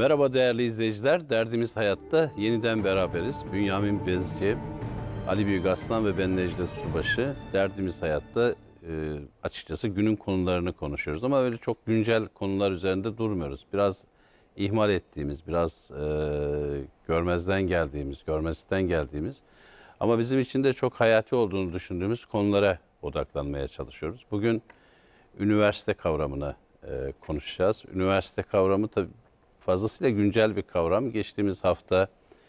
Merhaba değerli izleyiciler. Derdimiz Hayatta yeniden beraberiz. Bünyamin Bezci, Ali Büyükaslan ve ben Necdet Subaşı. Derdimiz Hayatta açıkçası günün konularını konuşuyoruz. Ama öyle çok güncel konular üzerinde durmuyoruz. Biraz ihmal ettiğimiz, biraz görmezden geldiğimiz ama bizim için de çok hayati olduğunu düşündüğümüz konulara odaklanmaya çalışıyoruz. Bugün üniversite kavramını konuşacağız. Üniversite kavramı tabii fazlasıyla güncel bir kavram. Geçtiğimiz hafta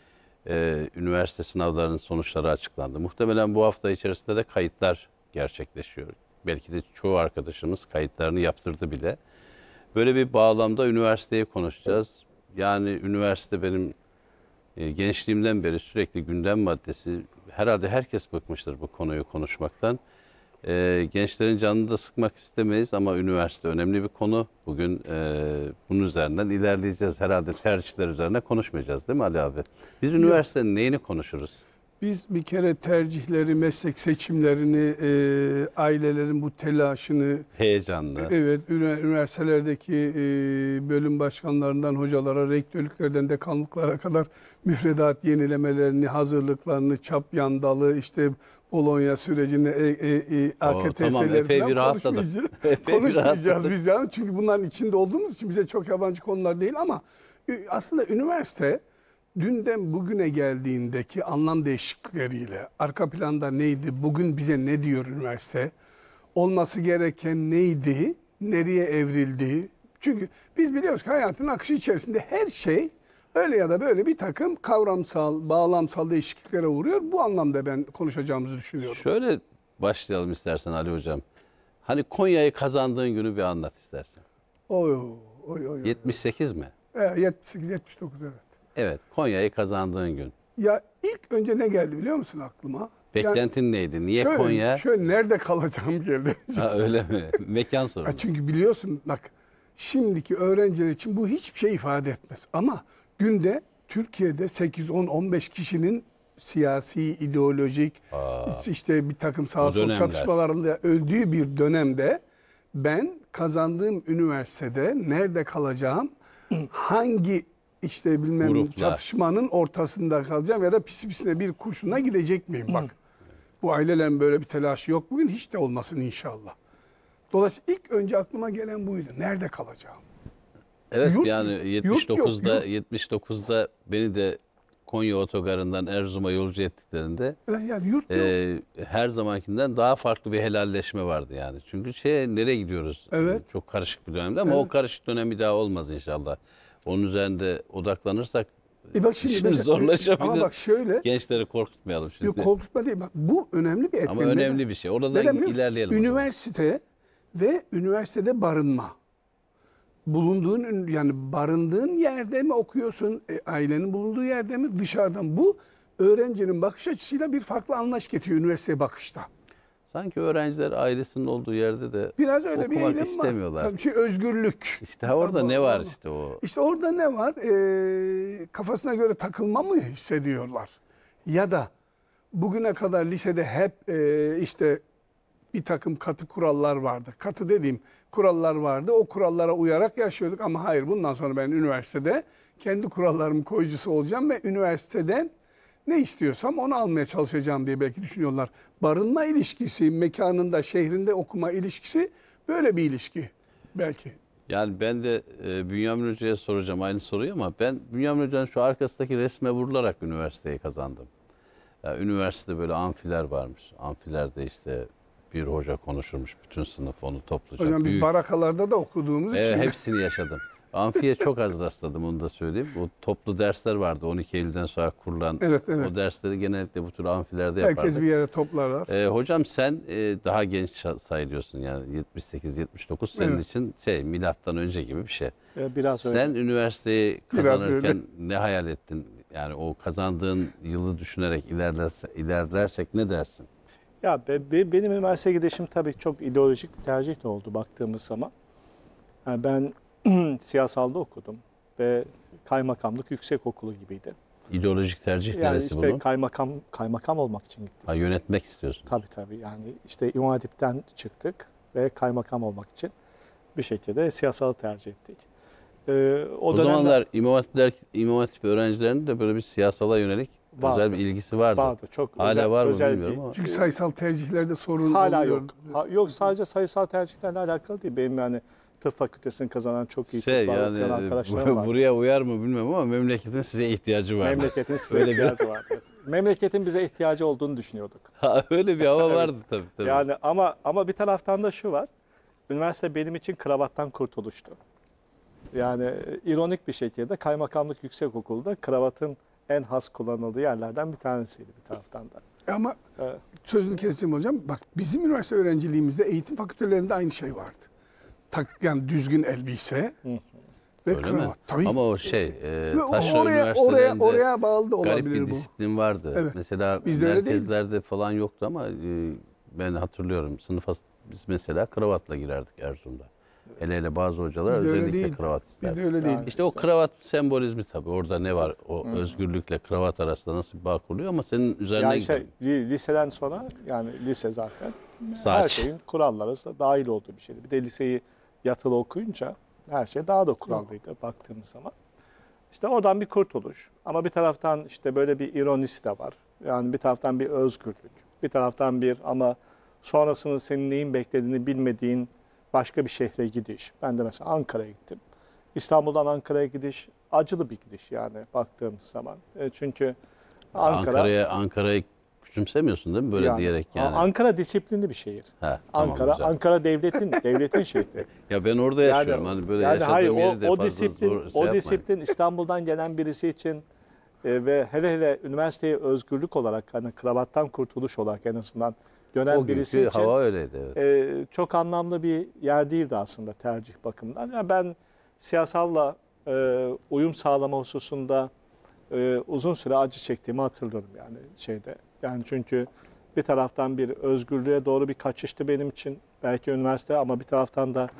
üniversite sınavlarının sonuçları açıklandı. Muhtemelen bu hafta içerisinde de kayıtlar gerçekleşiyor. Belki de çoğu arkadaşımız kayıtlarını yaptırdı bile. Böyle bir bağlamda üniversiteyi konuşacağız. Yani üniversite benim gençliğimden beri sürekli gündem maddesi. Herhalde herkes bıkmıştır bu konuyu konuşmaktan. Gençlerin canını da sıkmak istemeyiz ama üniversite önemli bir konu. Bugün bunun üzerinden ilerleyeceğiz. Herhalde tercihler üzerine konuşmayacağız değil mi Ali abi? Biz üniversitenin neyini konuşuruz? Biz bir kere tercihleri, meslek seçimlerini, ailelerin bu telaşını, Heyecanlı. evet, üniversitelerdeki bölüm başkanlarından hocalara, rektörlüklerden dekanlıklara kadar müfredat yenilemelerini, hazırlıklarını, çap yandalı, işte Bologna sürecini, AKTS'leri tamam, epey bir falan rahatladık. konuşmayacağız biz yani. Çünkü bunların içinde olduğumuz için bize çok yabancı konular değil ama aslında üniversite dünden bugüne geldiğindeki anlam değişiklikleriyle arka planda neydi, bugün bize ne diyor üniversite, olması gereken neydi, nereye evrildi? Çünkü biz biliyoruz ki hayatın akışı içerisinde her şey öyle ya da böyle bir takım kavramsal, bağlamsal değişikliklere uğruyor. Bu anlamda ben konuşacağımızı düşünüyorum. Şöyle başlayalım istersen Ali Hocam. Hani Konya'yı kazandığın günü bir anlat istersen. Oy. 78 mi? 78, 79 evet. Evet, Konya'yı kazandığın gün. Ya ilk önce ne geldi biliyor musun aklıma? Beklentin neydi? Niye şöyle, Konya? Şöyle nerede kalacağım geldi. Ha, öyle mi? Mekan sorunu. Çünkü biliyorsun bak şimdiki öğrenciler için bu hiçbir şey ifade etmez. Ama günde Türkiye'de 8, 10, 15 kişinin siyasi, ideolojik, işte bir takım sağ sol çatışmalarla öldüğü bir dönemde ben kazandığım üniversitede nerede kalacağım, hangi işte bilmem grupla, çatışmanın ortasında kalacağım ya da pisi pisine bir kurşuna gidecek miyim? Bak bu ailelerin böyle bir telaşı yok bugün, hiç de olmasın inşallah. Dolayısıyla ilk önce aklıma gelen buydu. Nerede kalacağım? Evet, Yurt, yani yurt 79'da beni de Konya otogarından Erzurum'a yolcu ettiklerinde yani yurt yok. her zamankinden daha farklı bir helalleşme vardı yani. Çünkü nereye gidiyoruz? Evet. Çok karışık bir dönemde ama o karışık dönem bir daha olmaz inşallah. Onun üzerinde odaklanırsak Bak şimdi işimiz zorlaşabilir. ama bak şöyle. Gençleri korkutmayalım şimdi. Yok, korkutma değil. Bak bu önemli bir etken. Ama önemli bir şey. Oradan ilerleyelim. Üniversite ve üniversitede barınma. Bulunduğun yani barındığın yerde mi okuyorsun? Ailenin bulunduğu yerde mi? Dışarıdan. Bu öğrencinin bakış açısıyla bir farklı anlayış getiriyor üniversiteye bakışta. Sanki öğrenciler ailesinin olduğu yerde de biraz öyle bir eğilim istemiyorlar. Var. Tabii özgürlük. İşte orada ne var işte o? İşte orada ne var? Kafasına göre takılma mı hissediyorlar? Ya da bugüne kadar lisede hep işte bir takım katı kurallar vardı. Katı dediğim kurallar vardı. O kurallara uyarak yaşıyorduk ama hayır, bundan sonra ben üniversitede kendi kurallarımın koyucusu olacağım ve üniversiteden ne istiyorsam onu almaya çalışacağım diye belki düşünüyorlar. Barınma ilişkisi, mekanında, şehrinde okuma ilişkisi böyle bir ilişki belki. Yani ben de Bünyamin Hoca'ya soracağım aynı soruyu ama ben Bünyamin Hoca'nın şu arkasındaki resme vurularak üniversiteyi kazandım. Yani üniversitede böyle amfiler varmış. Amfilerde işte bir hoca konuşurmuş, bütün sınıf onu toplayacak. Hocam biz barakalarda da okuduğumuz için. Hepsini yaşadım. Amfiye çok az rastladım, onu da söyleyeyim. O toplu dersler vardı 12 Eylül'den sonra kurulan. Evet. O dersleri genellikle bu tür amfilerde yapardık. Herkes bir yere toplarlar. Hocam sen daha genç sayılıyorsun yani 78-79 senin için milattan önce gibi bir şey. Biraz sen öyle. Üniversiteyi kazanırken ne hayal ettin? Yani o kazandığın yılı düşünerek ilerlersek ne dersin? Ya benim üniversite gidişim tabii çok ideolojik bir tercih oldu baktığımız zaman. Yani ben siyasalda okudum ve kaymakamlık yüksekokulu gibiydi. İdeolojik tercih yani neresi işte bunun? kaymakam olmak için gittik. Ha, yönetmek istiyorsun. Tabii yani işte İmam Hatip'ten çıktık ve kaymakam olmak için bir şekilde siyasalı tercih ettik. O dönemde zamanlar İmam Hatip öğrencilerinin de böyle bir siyasala yönelik özel bir ilgisi vardı. vardı. Çok Hala var mı özel bilmiyorum ama. Çünkü sayısal tercihlerde sorun hala oluyor. yok. Yok, sadece sayısal tercihlerle alakalı değil. Benim yani tıp fakültesini kazanan çok iyi tıplar okuyan Yani arkadaşlarım var. buraya uyar mı bilmiyorum ama memleketin size ihtiyacı var. Memleketin size Öyle ihtiyacı var. Evet. Memleketin bize ihtiyacı olduğunu düşünüyorduk. Öyle bir hava vardı tabii. Yani ama bir taraftan da şu var. Üniversite benim için kravattan kurtuluştu. Yani ironik bir şekilde Kaymakamlık Yüksekokulu'da kravatın en has kullanıldığı yerlerden bir tanesiydi bir taraftan da. Ama Evet. sözünü keseceğim hocam. Bak bizim üniversite öğrenciliğimizde eğitim fakültelerinde aynı şey vardı. Yani düzgün elbise ve Öyle kravat. mi? Tabii. Ama o Ve taşra oraya üniversitelerinde bağlı da garip olabilir bir bu. disiplin vardı. Evet. Mesela Bizde öyle merkezlerde falan yoktu ama ben hatırlıyorum. Sınıfa biz mesela kravatla girerdik Erzurum'da. Hele bazı hocalar Bizde öyle özellikle değil. kravat isterdi. Bizde öyle değil. İşte o kravat sembolizmi tabii. Orada ne var? O özgürlükle kravat arasında nasıl bir bağ kuruyor ama senin üzerine Yani gidiyor. liseden sonra yani lise zaten her Saç. şeyin kuralları da dahil olduğu bir şeydi. Bir de liseyi yatılı okuyunca her şey daha da kurallıydı baktığımız zaman. İşte oradan bir kurtuluş. Ama bir taraftan işte böyle bir ironisi de var. Yani bir taraftan bir özgürlük. Bir taraftan bir ama sonrasını senin neyin beklediğini bilmediğin başka bir şehre gidiş. Ben de mesela Ankara'ya gittim. İstanbul'dan Ankara'ya gidiş acılı bir gidiş yani baktığımız zaman. Çünkü Ankara'yı küçümsemiyorsun değil mi böyle yani, diyerek yani? Ankara disiplinli bir şehir. Ha, tamam, güzel. Ankara devletin şehri. Ya ben orada yaşıyorum. Hani böyle yani hayır yaşadığım yeri de o fazla disiplin zor o yapmayın. disiplin İstanbul'dan gelen birisi için ve hele üniversiteye özgürlük olarak hani kravattan kurtuluş olarak en azından gören O birisi günkü için hava öyleydi. Evet. çok anlamlı bir yer değildi aslında tercih bakımından. Yani ben siyasalla uyum sağlama hususunda uzun süre acı çektiğimi hatırlıyorum yani şeyde. Yani çünkü bir taraftan bir özgürlüğe doğru bir kaçıştı benim için belki üniversite ama bir taraftan da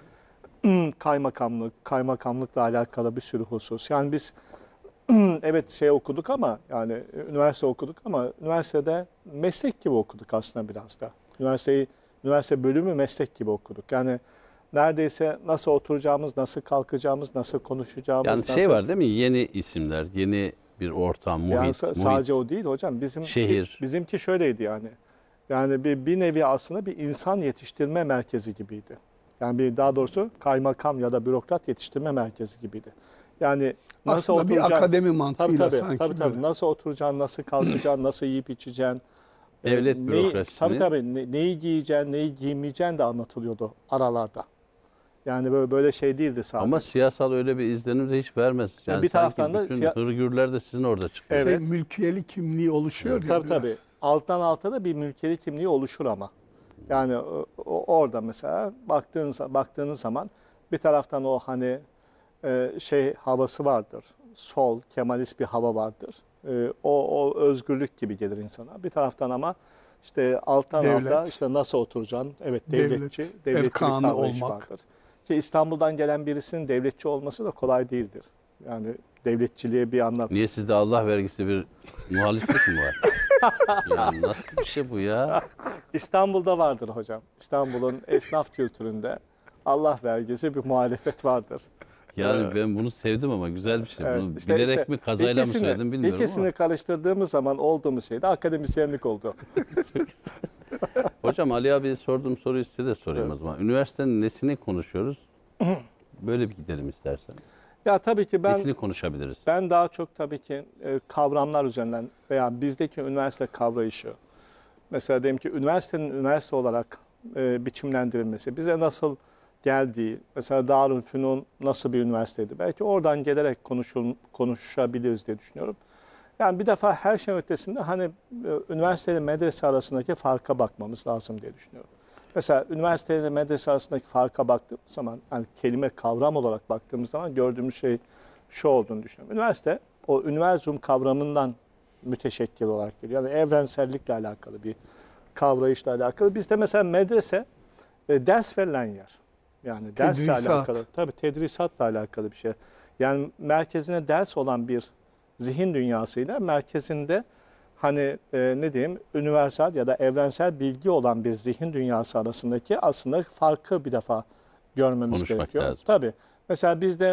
kaymakamlıkla alakalı bir sürü husus. Yani biz evet okuduk ama yani üniversite okuduk ama üniversitede meslek gibi okuduk aslında biraz da. Üniversite bölümü meslek gibi okuduk. Yani neredeyse nasıl oturacağımız, nasıl kalkacağımız, nasıl konuşacağımız. Yani nasıl... var değil mi? Yeni isimler, yeni bir ortam, muhit. Sadece o değil hocam. Şehir. Bizimki şöyleydi yani. Yani bir nevi aslında bir insan yetiştirme merkezi gibiydi. Yani daha doğrusu kaymakam ya da bürokrat yetiştirme merkezi gibiydi. Yani nasıl aslında bir akademi mantığıyla sanki. Tabii. Nasıl oturacaksın, nasıl kalkacaksın, nasıl yiyip içeceksin. Devlet bürokrasisinin. Tabii. Neyi giyeceksin, neyi giymeyeceksin de anlatılıyordu aralarda. Yani böyle şey değildi sadece. Ama siyasal öyle bir izlenim de hiç vermez. Yani bir taraftan da bütün hırgürler de sizin orada çıkıyor. Evet. Mülkiyeli kimliği oluşuyor ya biraz. Tabii. Alttan alta da bir mülkiyeli kimliği oluşur ama. Yani orada mesela baktığınız zaman bir taraftan o hani havası vardır. Sol, Kemalist bir hava vardır. O özgürlük gibi gelir insana. Bir taraftan ama işte alttan alta işte nasıl oturacaksın? Evet, devletçi bir kavrayış vardır. Ki İstanbul'dan gelen birisinin devletçi olması da kolay değildir. Yani devletçiliğe bir anlam. Niye sizde Allah vergisi bir muhaliflik mi var? Ya nasıl bir şey bu ya? İstanbul'da vardır hocam. İstanbul'un esnaf kültüründe Allah vergisi bir muhalefet vardır. Yani ben bunu sevdim ama güzel bir şey. Evet, Bunu bilerek mi kazayla mı söyledim bilmiyorum İkisini ama. karıştırdığımız zaman olduğumuz şey de akademisyenlik oldu. Hocam Ali abiye sorduğum soruyu size de sorayım o zaman. Üniversitenin nesini konuşuyoruz? Böyle bir gidelim istersen. Ya tabii ki Nesini konuşabiliriz? Ben daha çok tabii ki kavramlar üzerinden veya bizdeki üniversite kavrayışı. Mesela diyelim ki üniversitenin üniversite olarak biçimlendirilmesi, bize nasıl geldiği, mesela Darülfünun nasıl bir üniversiteydi? Belki oradan gelerek konuşabiliriz diye düşünüyorum. Yani bir defa her şeyin ötesinde hani üniversite ile medrese arasındaki farka bakmamız lazım diye düşünüyorum. Mesela üniversite ile medrese arasındaki farka baktığımız zaman, yani kelime kavram olarak baktığımız zaman gördüğümüz şey şu olduğunu düşünüyorum. Üniversite, o üniverzum kavramından müteşekkil olarak geliyor. Yani evrensellikle alakalı bir kavrayışla alakalı. Bizde mesela medrese ders verilen yer. Yani dersle alakalı. Tabii tedrisatla alakalı bir şey. Yani merkezine ders olan bir zihin dünyasıyla merkezinde hani ne diyeyim universal ya da evrensel bilgi olan bir zihin dünyası arasındaki aslında farkı bir defa görmemiz Konuşmak gerekiyor. lazım. Tabii. Mesela bizde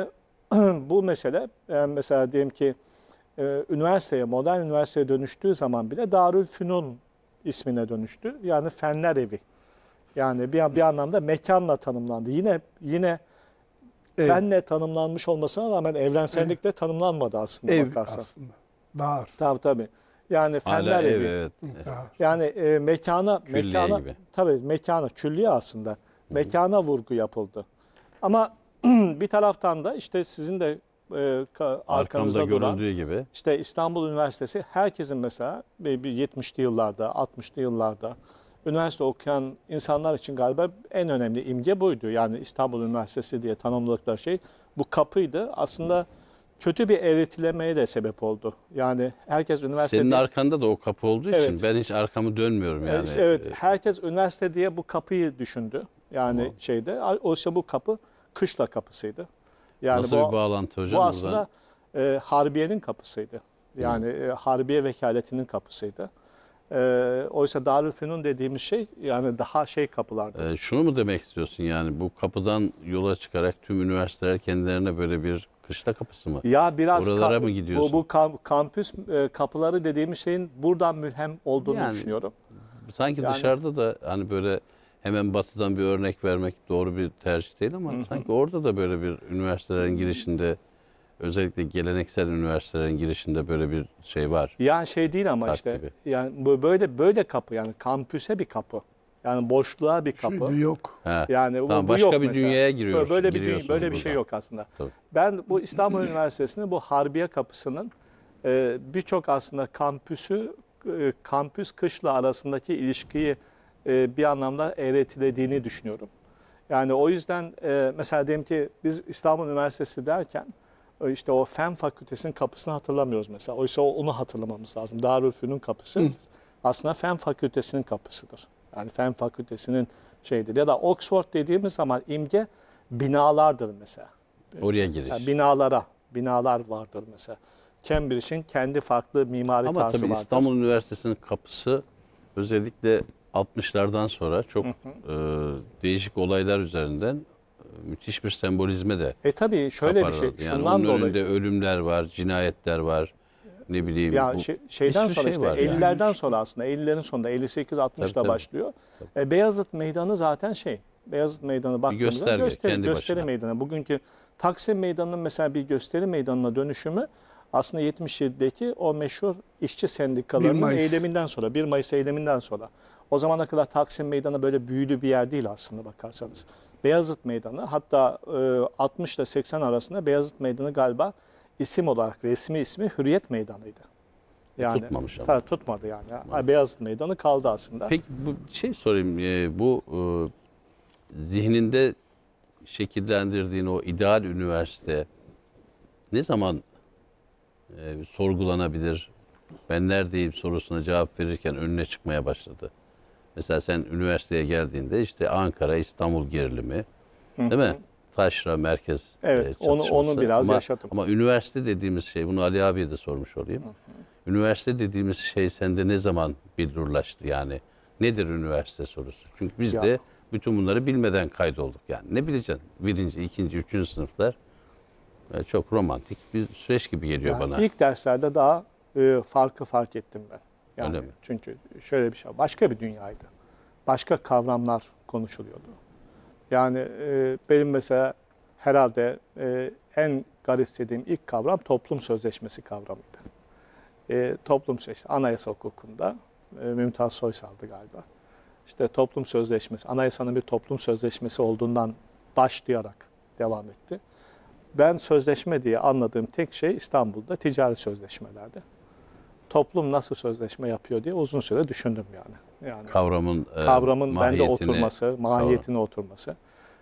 bu mesele mesela diyelim ki üniversiteye, modern üniversiteye dönüştüğü zaman bile Darülfünun ismine dönüştü. Yani Fenler Evi. Yani bir anlamda mekanla tanımlandı. Yine fenle tanımlanmış olmasına rağmen evrensellikle tanımlanmadı aslında Ev bakarsan. aslında. Dar. Tabii. Yani Hala Fenler Evi. evet. Dar. Yani mekana gibi. tabii mekana, külliye aslında. Mekana vurgu yapıldı. Ama bir taraftan da işte sizin de Arkamda arkanızda duran görüldüğü gibi. işte İstanbul Üniversitesi, herkesin mesela bir 70'li yıllarda, 60'lı yıllarda üniversite okuyan insanlar için galiba en önemli imge buydu. Yani İstanbul Üniversitesi diye tanımladıkları şey bu kapıydı. Aslında kötü bir eğretilemeye de sebep oldu. Yani herkes üniversite Senin diye, arkanda da o kapı olduğu için Evet. ben hiç arkamı dönmüyorum yani. evet, herkes üniversite diye bu kapıyı düşündü. Yani oysa bu kapı kışla kapısıydı. Yani Nasıl bir bağlantı hocam? bu aslında Harbiye'nin kapısıydı. Yani Harbiye vekaletinin kapısıydı. Oysa Darülfünun dediğimiz şey yani daha kapılardı. Şunu mu demek istiyorsun yani bu kapıdan yola çıkarak tüm üniversiteler kendilerine böyle bir kışla kapısı mı? Ya biraz Oralara mı gidiyorsun? bu kampüs kapıları dediğimiz şeyin buradan mülhem olduğunu Yani, düşünüyorum. Sanki Yani- dışarıda da hani böyle hemen batıdan bir örnek vermek doğru bir tercih değil ama sanki orada da böyle bir üniversitelerin girişinde, özellikle geleneksel üniversitelerin girişinde böyle bir şey var. Yani değil ama işte Takibi. yani böyle kapı, yani kampüse bir kapı. Yani boşluğa bir kapı. Şimdi yok. Ha. Yani Tamam, bu başka yok bir mesela. dünyaya giriyorsun. Böyle giriyorsunuz bir şey burada. yok aslında. Tabii. Ben bu İstanbul Üniversitesi'nin bu Harbiye kapısının birçok aslında kampüs kışla arasındaki ilişkiyi bir anlamda eğretilediğini düşünüyorum. Yani o yüzden mesela diyelim ki biz İstanbul Üniversitesi derken işte o Fen Fakültesinin kapısını hatırlamıyoruz mesela. Oysa onu hatırlamamız lazım. Darülfünun kapısı aslında Fen Fakültesinin kapısıdır. Yani Fen Fakültesinin şeydir. Ya da Oxford dediğimiz zaman imge binalardır mesela. Oraya giriş. Yani binalar vardır mesela. Cambridge'in kendi farklı mimari Ama tarzı tabii vardır. İstanbul Üniversitesi'nin kapısı özellikle 60'lardan sonra çok değişik olaylar üzerinden müthiş bir sembolizme de Tabii şöyle bir şey. kaparladı. Yani Şundan onun dolayı. önünde ölümler var, cinayetler var. Ne bileyim. Ya şeyden bir sürü sonra şey işte var yani. 50'lerden sonra aslında 50'lerin sonunda 58-60'da Tabii. başlıyor. Beyazıt Meydanı zaten Beyazıt Meydanı baktığımızda gösterge, kendi gösteri başına. meydanı. Bugünkü Taksim Meydanı'nın mesela bir gösteri meydanına dönüşümü aslında 77'deki o meşhur işçi 1 sendikalarının Mayıs. eyleminden sonra, 1 Mayıs eyleminden sonra. O zamana kadar Taksim Meydanı böyle büyülü bir yer değil aslında bakarsanız. Beyazıt Meydanı, hatta 60 ile 80 arasında Beyazıt Meydanı galiba isim olarak resmi ismi Hürriyet Meydanı'ydı. Yani Tutmamış ama. tabii tutmadı yani. Beyazıt Meydanı kaldı aslında. Peki bu sorayım. Bu zihninde şekillendirdiğin o ideal üniversite ne zaman sorgulanabilir? Ben neredeyim sorusuna cevap verirken önüne çıkmaya başladı. Mesela sen üniversiteye geldiğinde işte Ankara, İstanbul gerilimi, değil mi? Taşra merkez Evet, çatışması. onu biraz ama, yaşadım. Ama üniversite dediğimiz şey, bunu Ali abiye de sormuş olayım. Üniversite dediğimiz şey sende ne zaman billurlaştı yani? Nedir üniversite sorusu? Çünkü biz Ya. de bütün bunları bilmeden kaydolduk yani. Ne bileceksin? 1., 2., 3. sınıflar çok romantik bir süreç gibi geliyor Yani bana. İlk derslerde daha fark ettim ben. Yani Öyle mi? çünkü şöyle bir şey, başka bir dünyaydı. Başka kavramlar konuşuluyordu. Yani benim mesela herhalde en garipsediğim ilk kavram toplum sözleşmesi kavramıydı. Toplum sözleşmesi, anayasa hukukunda Mümtaz Soysal'dı galiba. İşte toplum sözleşmesi, anayasanın bir toplum sözleşmesi olduğundan başlayarak devam etti. Ben sözleşme diye anladığım tek şey İstanbul'da ticari sözleşmelerdi. Toplum nasıl sözleşme yapıyor diye uzun süre düşündüm yani. Yani kavramın bende oturması, mahiyetine oturması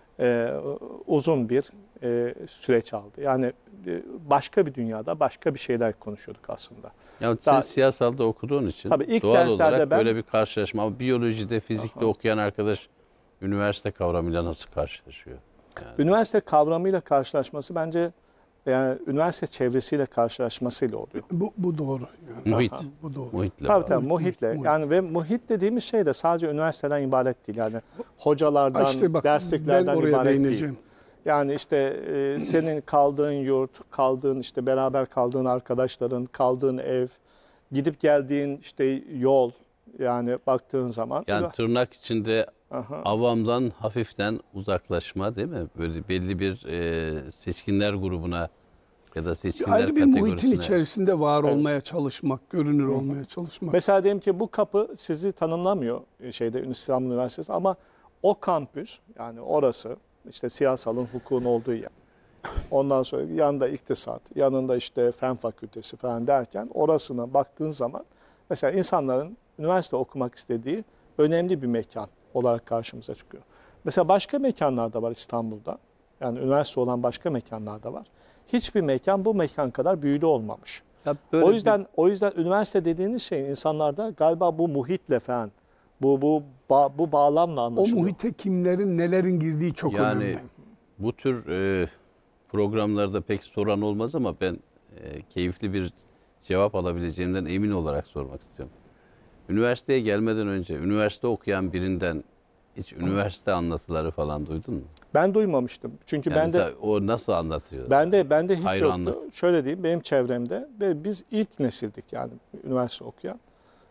uzun bir süreç aldı. Yani başka bir dünyada başka bir şeyler konuşuyorduk aslında. Ya sen siyasalda okuduğun için Tabii ilk doğal derslerde olarak ben- böyle bir karşılaşma. Ama biyolojide, fizikte okuyan arkadaş üniversite kavramıyla nasıl karşılaşıyor? Yani. Üniversite kavramıyla karşılaşması bence yani üniversite çevresiyle karşılaşmasıyla oluyor. Bu doğru. Yani. Muhit. Bu doğru. Muhitle Tabii bağlı. muhitle. Muhit. Yani ve muhit dediğimiz şey de sadece üniversiteden ibaret değil. Yani hocalardan, İşte bak, ben dersliklerden oraya ibaret değineceğim. değil. Yani işte senin kaldığın yurt, kaldığın işte beraber kaldığın arkadaşların, kaldığın ev, gidip geldiğin işte yol, yani baktığın zaman. Yani tırnak içinde Aha. avamdan hafiften uzaklaşma değil mi? Böyle belli bir seçkinler grubuna ya da seçkinler Ayrı bir muhitin kategorisine. içerisinde var Evet. olmaya çalışmak, görünür olmaya çalışmak. Mesela diyelim ki bu kapı sizi tanımlamıyor İstanbul Üniversitesi, ama o kampüs, yani orası işte siyasalın, hukukun olduğu yer. Ondan sonra yanında iktisat, yanında işte fen fakültesi falan derken orasına baktığın zaman mesela insanların üniversite okumak istediği önemli bir mekan olarak karşımıza çıkıyor. Mesela başka mekanlar da var İstanbul'da. Yani üniversite olan başka mekanlar da var. Hiçbir mekan bu mekan kadar büyülü olmamış. Ya böyle O yüzden üniversite dediğiniz şey insanlarda galiba bu muhitle falan, bu bağlamla O anlaşılıyor. muhite kimlerin, nelerin girdiği çok yani önemli. bu tür programlarda pek soran olmaz ama ben keyifli bir cevap alabileceğimden emin olarak sormak istiyorum. Üniversiteye gelmeden önce üniversite okuyan birinden hiç üniversite anlatıları falan duydun mu? Ben duymamıştım. Çünkü Yani ben de mesela o nasıl anlatıyor? bende hiç Hayranlık. yoktu. Şöyle diyeyim, benim çevremde ve biz ilk nesildik yani üniversite okuyan.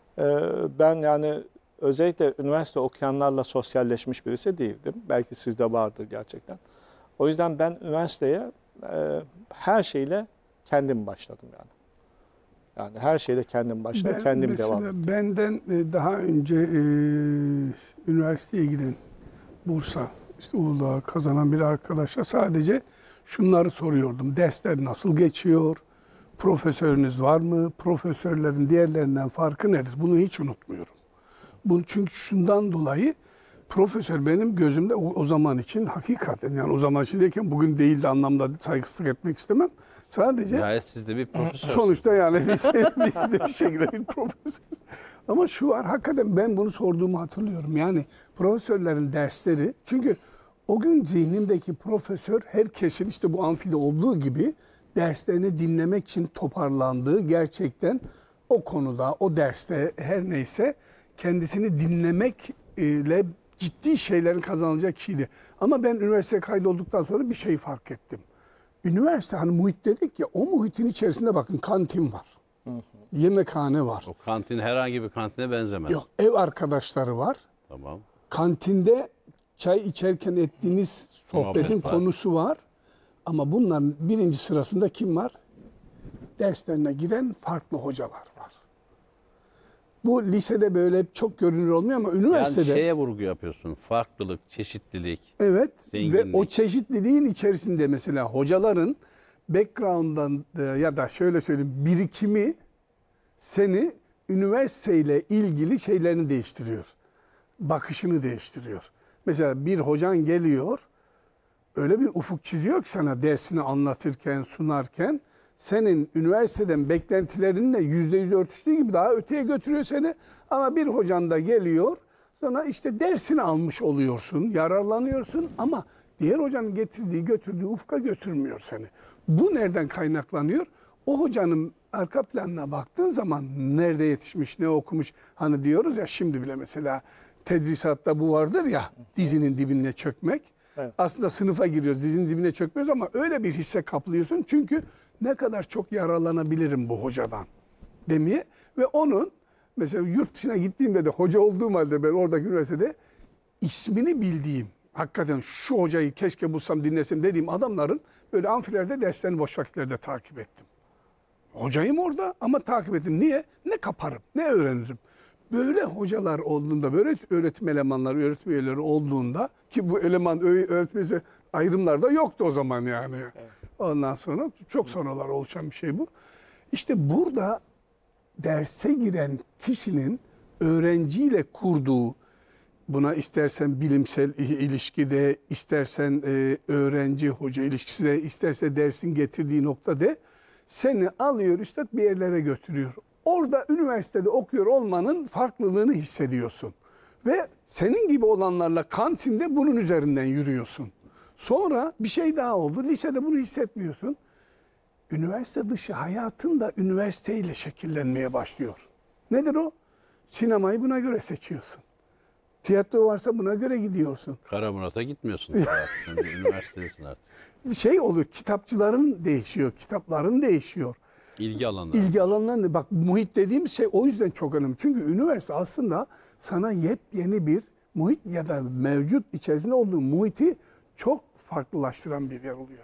Ben yani özellikle üniversite okuyanlarla sosyalleşmiş birisi değildim. Belki sizde vardır gerçekten. O yüzden ben üniversiteye her şeyle kendim başladım yani. Yani her şeyle kendim başladım, kendim mesela devam ettim. benden daha önce üniversiteye giden Bursa, işte Uludağ kazanan bir arkadaşa sadece şunları soruyordum. Dersler nasıl geçiyor? Profesörünüz var mı? Profesörlerin diğerlerinden farkı nedir? Bunu hiç unutmuyorum. Bu çünkü şundan dolayı profesör benim gözümde o zaman için hakikaten, yani o zaman için derken bugün değil de anlamda saygısızlık etmek istemem. Sadece Nihayet siz de bir profesör. sonuçta yani biz de bir şekilde bir profesör. Ama şu var, hakikaten ben bunu sorduğumu hatırlıyorum. Yani profesörlerin dersleri, çünkü o gün zihnimdeki profesör herkesin işte bu amfide olduğu gibi derslerini dinlemek için toparlandığı, gerçekten o konuda, o derste her neyse kendisini dinlemekle ciddi şeylerin kazanılacak kişiydi. Ama ben üniversiteye kaydolduktan sonra bir şey fark ettim. Üniversite, hani muhit dedik ya, o muhitin içerisinde bakın kantin var. Yemekhane var. O kantin herhangi bir kantine benzemez. Yok, ev arkadaşları var. Tamam. Kantinde çay içerken ettiğiniz sohbetin Muhabbet var. konusu var. Ama bunların birinci sırasında kim var? Derslerine giren farklı hocalar var. Bu lisede böyle çok görünür olmuyor ama Yani üniversitede şeye vurgu yapıyorsun. Farklılık, çeşitlilik. evet, zenginlik. ve o çeşitliliğin içerisinde mesela hocaların background'dan ya da şöyle söyleyeyim, birikimi seni üniversiteyle ilgili şeylerini değiştiriyor. Bakışını değiştiriyor. Mesela bir hocan geliyor, öyle bir ufuk çiziyor ki sana dersini anlatırken, sunarken, senin üniversiteden beklentilerinle %100 örtüştüğü gibi daha öteye götürüyor seni. Ama bir hocan da geliyor, sonra işte dersini almış oluyorsun, yararlanıyorsun ama diğer hocanın götürdüğü ufka götürmüyor seni. Bu nereden kaynaklanıyor? O hocanın arka planına baktığın zaman nerede yetişmiş, ne okumuş, hani diyoruz ya şimdi bile mesela tedrisatta bu vardır ya, dizinin dibine çökmek. Evet. Aslında sınıfa giriyoruz, dizinin dibine çökmüyoruz ama öyle bir hisse kaplıyorsun. Çünkü ne kadar çok yararlanabilirim bu hocadan demeye ve onun mesela yurt dışına gittiğimde de hoca olduğum halde ben oradaki üniversitede ismini bildiğim, hakikaten şu hocayı keşke bulsam dinlesem dediğim adamların böyle amfilerde derslerini boş vakitlerde takip ettim. Hocayım orada ama takip ettim. Niye? Ne kaparım, ne öğrenirim. Böyle hocalar olduğunda, böyle öğretim elemanları, öğretim üyeleri olduğunda, ki bu eleman öğretim üyesi ayrımlar da yoktu o zaman yani. Evet. Ondan sonra çok sonralar oluşan bir şey bu. İşte burada derse giren kişinin öğrenciyle kurduğu, buna istersen bilimsel ilişkide, istersen öğrenci hoca ilişkisi de, isterse dersin getirdiği noktada seni alıyor üstad bir yerlere götürüyor. Orada üniversitede okuyor olmanın farklılığını hissediyorsun. Ve senin gibi olanlarla kantinde bunun üzerinden yürüyorsun. Sonra bir şey daha oldu. Lisede bunu hissetmiyorsun. Üniversite dışı hayatın da üniversiteyle şekillenmeye başlıyor. Nedir o? Sinemayı buna göre seçiyorsun. Tiyatro varsa buna göre gidiyorsun. Kara Murat'a gitmiyorsun. Sen de üniversitedesin artık. Bir şey oluyor. Kitapçıların değişiyor. Kitapların değişiyor. İlgi alanları. İlgi alanlarını bak, muhit dediğimiz şey o yüzden çok önemli. Çünkü üniversite aslında sana yepyeni bir muhit ya da mevcut içerisinde olduğu muhiti çok farklılaştıran bir yer oluyor.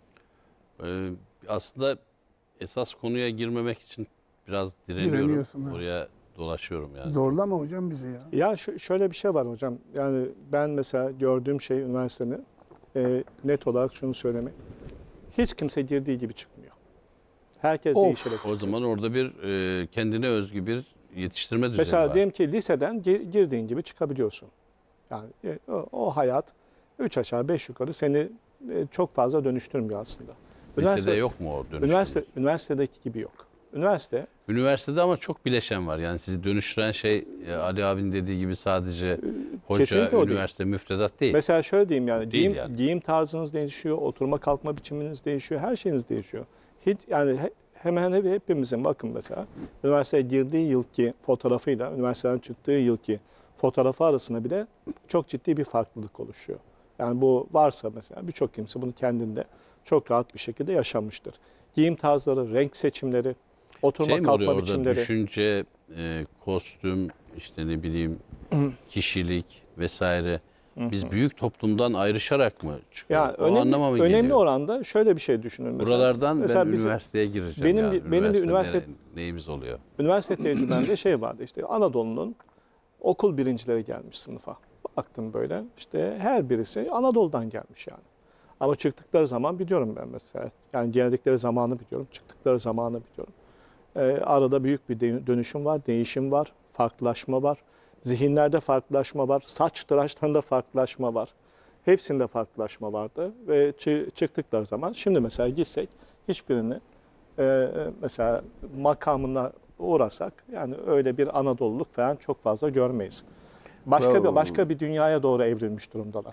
Aslında esas konuya girmemek için biraz direniyorum. Direniyorsun, ha. Oraya dolaşıyorum yani. Zorlama hocam bizi ya. Ya şöyle bir şey var hocam. Yani ben mesela gördüğüm şey üniversitenin net olarak şunu söylemek. Hiç kimse girdiği gibi çıkmıyor. Herkes Of. değişerek O çıkıyor. zaman orada bir kendine özgü bir yetiştirme düzeni Mesela var. diyelim ki liseden girdiğin gibi çıkabiliyorsun. Yani o hayat 3 aşağı 5 yukarı seni çok fazla dönüştürmüyor aslında. Lisede yok mu o dönüşüm? Üniversitedeki gibi yok. Üniversitede ama çok bileşen var. Yani sizi dönüştüren şey Ali abinin dediği gibi sadece hoca, Kesinlikle o değil. üniversite, müfredat değil. Mesela şöyle diyeyim yani Değil yani. giyim tarzınız değişiyor, oturma kalkma biçiminiz değişiyor, her şeyiniz değişiyor. Hiç yani hemen hepimizin bakın mesela üniversiteye girdiği yılki fotoğrafıyla üniversiteden çıktığı yılki fotoğrafı arasında bile çok ciddi bir farklılık oluşuyor. Yani bu varsa mesela birçok kimse bunu kendinde çok rahat bir şekilde yaşamıştır. Giyim tarzları, renk seçimleri, oturma Şey mi oluyor kalkma orada? biçimleri. Düşünce, kostüm, işte ne bileyim, kişilik vesaire. Biz büyük toplumdan ayrışarak mı çıkıyoruz? Yani O anlama mı önemli geliyor? oranda şöyle bir şey düşünün mesela. Buralardan mesela ben bizim- üniversiteye gireceğim. benim bir üniversite neyimiz oluyor? üniversite tecrübemde şey vardı işte Anadolu'nun okul birincileri gelmiş sınıfa. Baktım böyle işte her birisi Anadolu'dan gelmiş yani. Ama çıktıkları zaman biliyorum ben mesela. Yani geldikleri zamanı biliyorum, çıktıkları zamanı biliyorum. Arada büyük bir dönüşüm var, değişim var, farklılaşma var. Zihinlerde farklılaşma var, saç tıraşlarında farklılaşma var. Hepsinde farklılaşma vardı ve çıktıkları zaman şimdi mesela gitsek hiçbirini mesela makamına uğrasak yani öyle bir Anadoluluk falan çok fazla görmeyiz. Başka bir dünyaya doğru evrilmiş durumdalar.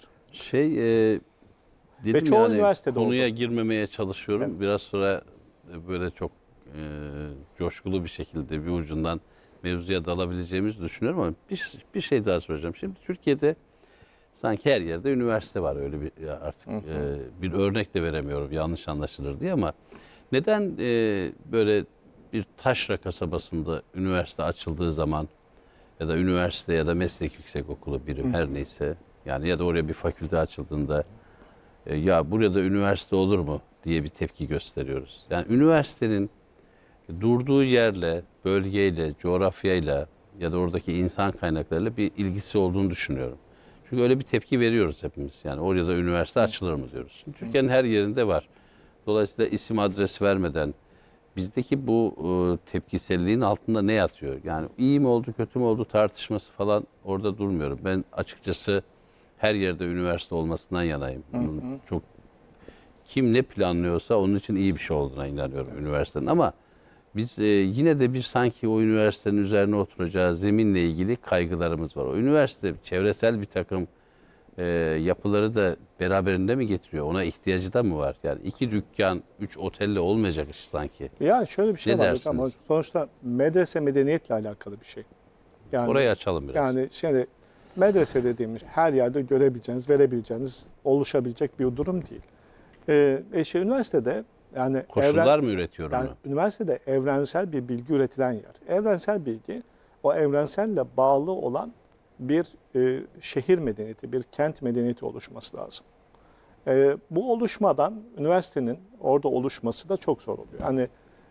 Dedim çoğu yani üniversitede konuya oldu. girmemeye çalışıyorum. Evet. Biraz sonra böyle çok coşkulu bir şekilde bir ucundan mevzuya dalabileceğimizi düşünüyorum ama bir şey daha soracağım. Şimdi Türkiye'de sanki her yerde üniversite var, öyle bir artık bir örnek de veremiyorum yanlış anlaşılır diye, ama neden böyle bir taşra kasabasında üniversite açıldığı zaman ya da üniversite ya da meslek yüksekokulu birim her neyse yani ya da oraya bir fakülte açıldığında ya burada üniversite olur mu diye bir tepki gösteriyoruz. Yani üniversitenin durduğu yerle, bölgeyle, coğrafyayla ya da oradaki insan kaynaklarıyla bir ilgisi olduğunu düşünüyorum. Çünkü öyle bir tepki veriyoruz hepimiz. Yani orada üniversite açılır mı diyoruz. Şimdi Türkiye'nin her yerinde var. Dolayısıyla isim adres vermeden bizdeki bu tepkiselliğin altında ne yatıyor? Yani iyi mi oldu, kötü mü oldu tartışması falan orada durmuyorum. Ben açıkçası her yerde üniversite olmasından yanayım. Bunun çok kim ne planlıyorsa onun için iyi bir şey olduğuna inanıyorum üniversitenin. Ama biz yine de bir sanki o üniversitenin üzerine oturacağı zeminle ilgili kaygılarımız var. O üniversite çevresel bir takım yapıları da beraberinde mi getiriyor? Ona ihtiyacı da mı var? Yani 2 dükkan, 3 otelle olmayacak iş sanki. Ya şöyle bir şey Ne var dersiniz? ama sonuçta medrese medeniyetle alakalı bir şey. Yani, Orayı açalım biraz. Yani şimdi medrese dediğimiz her yerde görebileceğiniz, verebileceğiniz, oluşabilecek bir durum değil. Üniversitede yani Koşullar mı üretiyor yani onu? üniversitede evrensel bir bilgi üretilen yer. Evrensel bilgi o evrenselle bağlı olan bir şehir medeniyeti, bir kent medeniyeti oluşması lazım. Bu oluşmadan üniversitenin orada oluşması da çok zor oluyor. Yani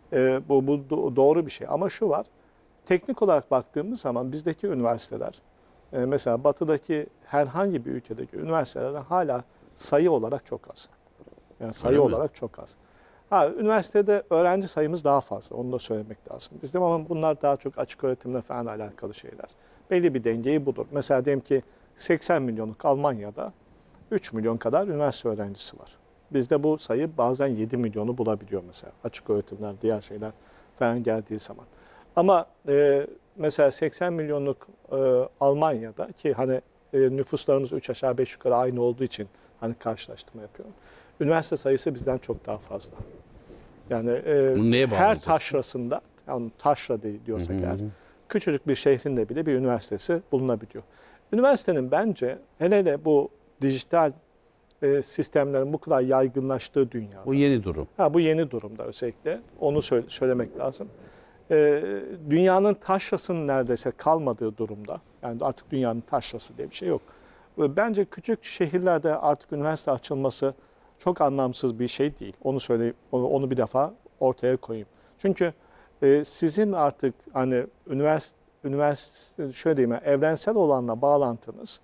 bu doğru bir şey. Ama şu var, teknik olarak baktığımız zaman bizdeki üniversiteler, mesela batıdaki herhangi bir ülkedeki üniversitelerden hala sayı olarak çok az. Yani sayı Öyle mi? olarak çok az. Üniversitede öğrenci sayımız daha fazla, onu da söylemek lazım. Bizde ama bunlar daha çok açık öğretimle falan alakalı şeyler. Belli bir dengeyi budur. Mesela diyelim ki 80 milyonluk Almanya'da 3 milyon kadar üniversite öğrencisi var. Bizde bu sayı bazen 7 milyonu bulabiliyor mesela. Açık öğretimler, diğer şeyler falan geldiği zaman. Ama mesela 80 milyonluk Almanya'da ki hani nüfuslarımız 3 aşağı 5 yukarı aynı olduğu için hani karşılaştırma yapıyorum. Üniversite sayısı bizden çok daha fazla. Yani Bunu neye her bağlayacak? taşrasında, yani taşra diyorsak eğer, küçücük bir şehrinde bile bir üniversitesi bulunabiliyor. Üniversitenin bence hele hele bu dijital sistemlerin bu kadar yaygınlaştığı dünyada. Bu yeni durum. Bu yeni durumda özellikle onu söylemek lazım. Dünyanın taşrasının neredeyse kalmadığı durumda. Yani artık dünyanın taşrası diye bir şey yok. Bence küçük şehirlerde artık üniversite açılması çok anlamsız bir şey değil. Onu söyleyeyim, onu bir defa ortaya koyayım. Çünkü sizin artık hani üniversite şöyle diyeyim, evrensel olanla bağlantınız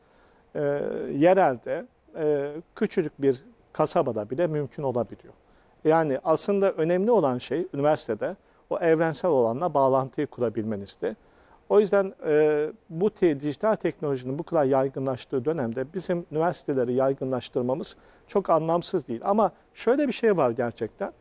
yerelde küçücük bir kasabada bile mümkün olabiliyor. Yani aslında önemli olan şey üniversitede o evrensel olanla bağlantıyı kurabilmenizdi. O yüzden bu dijital teknolojinin bu kadar yaygınlaştığı dönemde bizim üniversiteleri yaygınlaştırmamız çok anlamsız değil. Ama şöyle bir şey var gerçekten.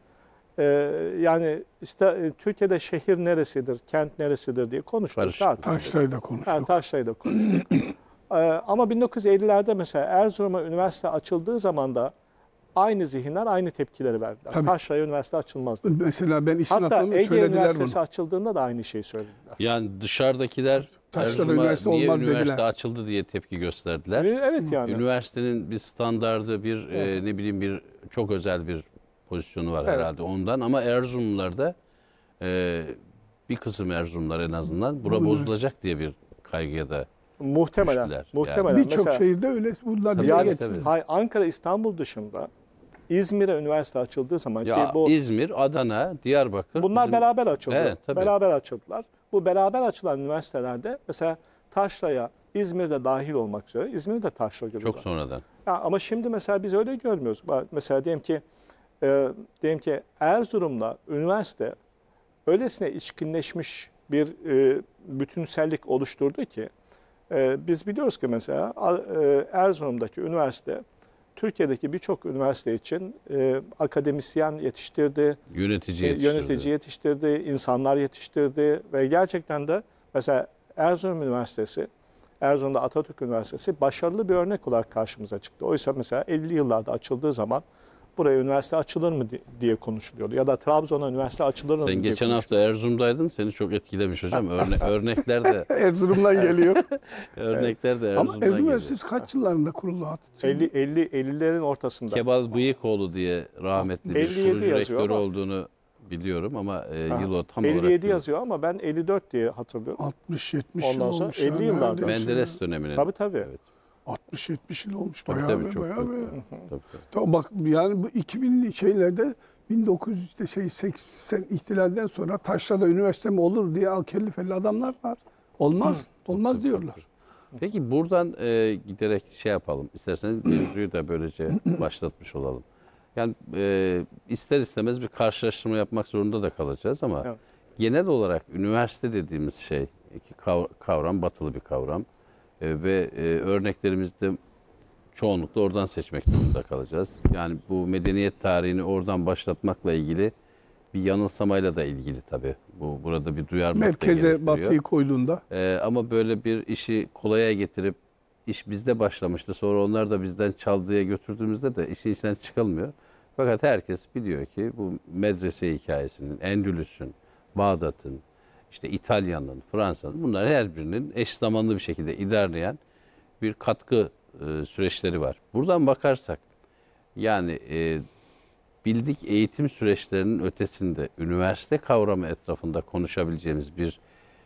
Yani işte Türkiye'de şehir neresidir, kent neresidir diye konuştuk. Taşra'yı da konuştuk. Taşra'yı da konuştuk. Ama 1950'lerde mesela Erzurum'a üniversite açıldığı zaman da aynı zihinler aynı tepkileri verdiler. Tabii. Taşra'ya üniversite açılmazdı. Mesela ben işin Hatta aklımı Ege söylediler Üniversitesi bunu. açıldığında da aynı şeyi söylediler. Yani dışarıdakiler Taşra'da Erzurum'a üniversite niye olmaz üniversite dediler. açıldı diye tepki gösterdiler. Evet yani. Üniversitenin bir standardı, bir ne bileyim bir çok özel bir pozisyonu var Evet. herhalde ondan. Ama Erzurumlularda bir kısım Erzurumlular en azından bura bozulacak diye bir kaygıya da Muhtemelen. düştüler. Muhtemelen. Birçok Mesela, şehirde öyle bunlar Tabii, dile yani, getirdi. tabii. Ankara, İstanbul dışında İzmir'e üniversite açıldığı zaman ya ki bu İzmir, Adana, Diyarbakır bunlar bizim- beraber açıldı. Evet, tabii. Beraber açıldılar. Bu beraber açılan üniversitelerde mesela Taşra'ya İzmir'de dahil olmak üzere İzmir'de Taşra görüyorlar. çok sonradan. Ama şimdi mesela biz öyle görmüyoruz. Mesela diyelim ki Erzurum'da üniversite öylesine içkinleşmiş bir bütünsellik oluşturdu ki biz biliyoruz ki mesela Erzurum'daki üniversite Türkiye'deki birçok üniversite için akademisyen yetiştirdi, yönetici yetiştirdi, insanlar yetiştirdi ve gerçekten de mesela Erzurum Üniversitesi, Erzurum'da Atatürk Üniversitesi başarılı bir örnek olarak karşımıza çıktı. Oysa mesela 50 yıllarda açıldığı zaman buraya üniversite açılır mı diye konuşuluyordu. Ya da Trabzon'a üniversite açılır mı Sen diye geçen hafta Erzurum'daydın. Seni çok etkilemiş hocam. Örnekler de Erzurum'dan geliyor. örnekler de Ama Erzurum'dan Erzurum geliyor. Üniversitesi kaç yıllarında kuruldu? 50'lerin ortasında. Kemal Bıyıkoğlu diye rahmetli bir 57 kurucu yazıyor rektörü ama- olduğunu biliyorum ama yıl o tam olarak 57 bilmiyorum. yazıyor ama ben 54 diye hatırlıyorum. 60-70 yıl Ondan sonra olmuş. 50 yıllarda. Menderes döneminin. Tabii. Evet. 60-70 yıl olmuş. Tabii, Bayağı tabii, be, çok, bayağı çok. be. Tabii, tabii. Tamam bak yani bu 2000'li şeylerde 1980 ihtilalden sonra Taşra'da üniversite mi olur diye kelli felli adamlar var. Olmaz. Olmaz diyorlar. Peki buradan giderek şey yapalım. İsterseniz mevzuyu da böylece başlatmış olalım. Yani ister istemez bir karşılaştırma yapmak zorunda da kalacağız ama Evet. genel olarak üniversite dediğimiz şey kavram batılı bir kavram ve örneklerimizde çoğunlukla oradan seçmek durumunda kalacağız. Yani bu medeniyet tarihini oradan başlatmakla ilgili bir yanılsamayla da ilgili tabii. Burada bir duyarlılık da Merkeze gerektiriyor. Batı'yı koyduğunda Ama böyle bir işi kolaya getirip iş bizde başlamıştı. Sonra onlar da bizden çaldıya götürdüğümüzde de işin içinden çıkılmıyor. Fakat herkes biliyor ki bu medrese hikayesinin, Endülüs'ün, Bağdat'ın, işte İtalya'nın, Fransa'nın bunlar her birinin eş zamanlı bir şekilde ilerleyen bir katkı süreçleri var. Buradan bakarsak yani bildik eğitim süreçlerinin ötesinde üniversite kavramı etrafında konuşabileceğimiz bir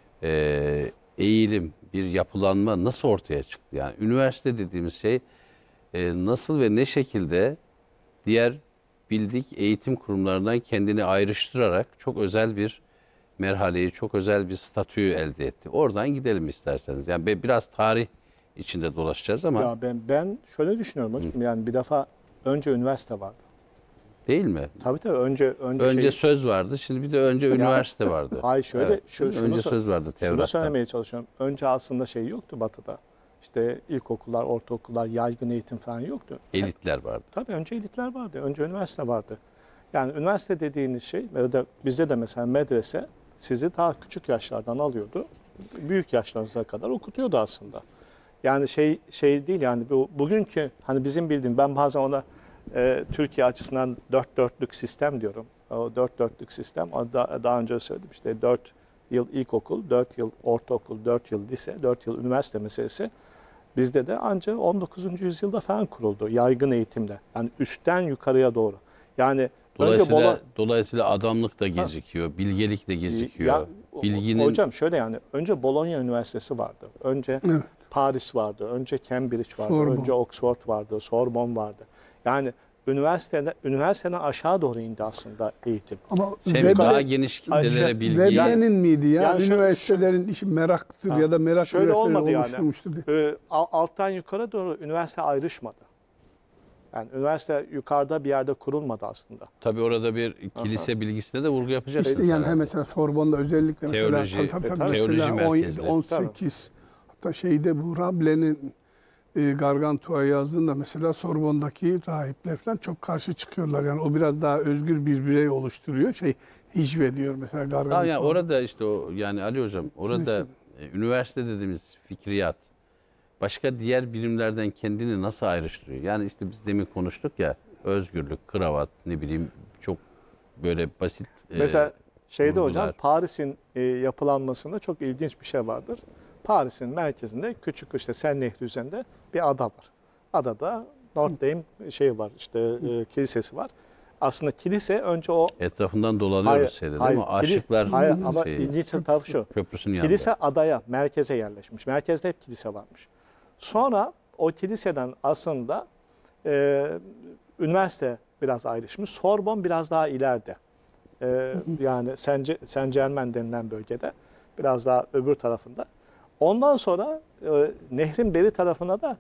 eğilim, bir yapılanma nasıl ortaya çıktı? Yani üniversite dediğimiz şey nasıl ve ne şekilde diğer bildik eğitim kurumlarından kendini ayrıştırarak çok özel bir merhaleyi, çok özel bir statüyü elde etti. Oradan gidelim isterseniz. Yani biraz tarih içinde dolaşacağız ama Ya ben şöyle düşünüyorum hocam. Yani bir defa önce üniversite vardı. değil mi? Tabii önce Önce söz vardı, şimdi bir de önce üniversite vardı. Hayır şöyle Evet, değil mi? şunu önce söz vardı şunu Tevrat'ta. söylemeye çalışıyorum. Önce aslında şey yoktu Batı'da. İşte ilkokullar, ortaokullar, yaygın eğitim falan yoktu. Elitler vardı. Tabii önce elitler vardı. Önce üniversite vardı. Yani üniversite dediğiniz şey ya da bizde de mesela medrese sizi daha küçük yaşlardan alıyordu. Büyük yaşlarınıza kadar okutuyordu aslında. Yani şey değil yani bugünkü hani bizim bildiğim ben bazen ona Türkiye açısından 4-4'lük sistem diyorum. O 4-4'lük sistem daha önce söyledim işte 4 yıl ilkokul, 4 yıl ortaokul, 4 yıl lise, 4 yıl üniversite meselesi. Bizde de ancak 19. yüzyılda falan kuruldu yaygın eğitimde. Yani üstten yukarıya doğru. Yani Dolayısıyla adamlık da gecikiyor, bilgelik de gecikiyor. Bilginin hocam şöyle yani önce Bologna Üniversitesi vardı. Önce Evet. Paris vardı. Önce Cambridge vardı. Sorbonne. Önce Oxford vardı. Sorbonne vardı. Yani üniversiteden aşağı doğru indi aslında eğitim. Ama daha geniş kitlelere bilgi. Veblen'in miydi ya? Yani üniversitelerin işi meraktır ya da merak şöyle üniversiteleri olmadı yani. oluşturmuştur diye. Alttan yukarı doğru üniversite ayrışmadı. Yani üniversite yukarıda bir yerde kurulmadı aslında. Tabii orada bir kilise bilgisine de vurgu yapacaksınız. İşte yani herhalde. mesela Sorbonne'da özellikle Teoloji, mesela teoloji mesela merkezli. 18 hatta şeyde bu Rabelaise'nin Gargantua'yı yazdığında mesela Sorbonne'daki rahipler falan çok karşı çıkıyorlar. Yani o biraz daha özgür bir birey oluşturuyor. Hicvediyor mesela Tamam, Gargantua. yani orada işte o yani Ali Hocam orada üniversite dediğimiz fikriyat başka diğer bilimlerden kendini nasıl ayrıştırıyor? Yani işte biz demin konuştuk ya, özgürlük, kravat, ne bileyim, çok böyle basit Mesela şeyde vurgular. hocam Paris'in yapılanmasında çok ilginç bir şey vardır. Paris'in merkezinde küçük işte Sen Nehri üzerinde bir ada var. Adada Notre Dame var işte kilisesi var. Aslında kilise önce o Etrafından dolanıyoruz şeyde değil mi? Aşıklar hayır, ama ilginç tarafı şu. köprüsünün yanında. Kilise adaya, merkeze yerleşmiş. Merkezde hep kilise varmış. Sonra o kiliseden aslında üniversite biraz ayrışmış. Sorbonne biraz daha ileride. Yani Saint Germain denilen bölgede. Biraz daha öbür tarafında. Ondan sonra nehrin beri tarafına da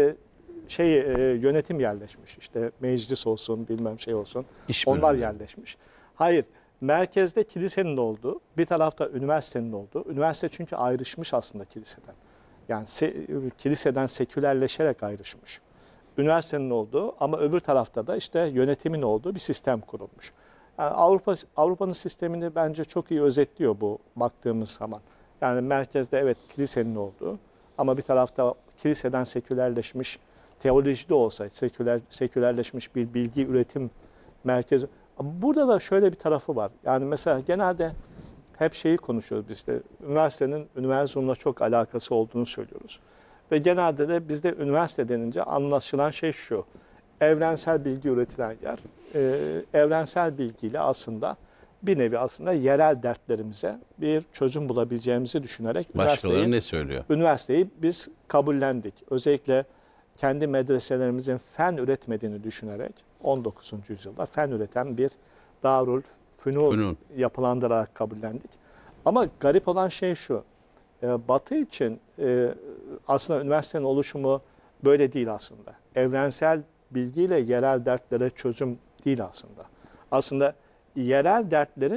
yönetim yerleşmiş. İşte meclis olsun, bilmem şey olsun. Onlar bölümleri. yerleşmiş. Hayır, merkezde kilisenin olduğu, bir tarafta üniversitenin olduğu. Üniversite çünkü ayrışmış aslında kiliseden. Yani kiliseden sekülerleşerek ayrışmış. Üniversitenin olduğu ama öbür tarafta da işte yönetimin olduğu bir sistem kurulmuş. Yani Avrupa'nın sistemini bence çok iyi özetliyor bu baktığımız zaman. Yani merkezde evet kilisenin olduğu ama bir tarafta kiliseden sekülerleşmiş, teoloji de olsa sekülerleşmiş bir bilgi üretim merkezi. Burada da şöyle bir tarafı var. Yani mesela genelde hep şeyi konuşuyoruz biz de. Üniversitenin üniverzumla çok alakası olduğunu söylüyoruz. Ve genelde de bizde üniversite denince anlaşılan şey şu. Evrensel bilgi üretilen yer. Evrensel bilgiyle aslında bir nevi aslında yerel dertlerimize bir çözüm bulabileceğimizi düşünerek Başkaları ne söylüyor? Üniversiteyi biz kabullendik. Özellikle kendi medreselerimizin fen üretmediğini düşünerek 19. yüzyılda fen üreten bir Darül Fünun yapılandırarak kabullendik. Ama garip olan şey şu. Batı için aslında üniversitenin oluşumu böyle değil aslında. Evrensel bilgiyle yerel dertlere çözüm değil aslında. Aslında yerel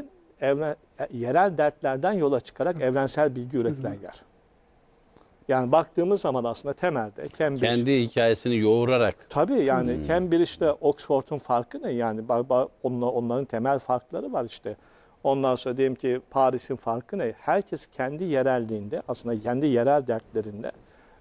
dertlerden yola çıkarak evrensel bilgi üretilen yer. Yani baktığımız zaman aslında temelde Cambridge, kendi hikayesini yoğurarak. tabii yani Cambridge'de Oxford'un farkı ne? Yani onların temel farkları var işte. Ondan sonra diyelim ki Paris'in farkı ne? Herkes kendi yerelliğinde, aslında kendi yerel dertlerinde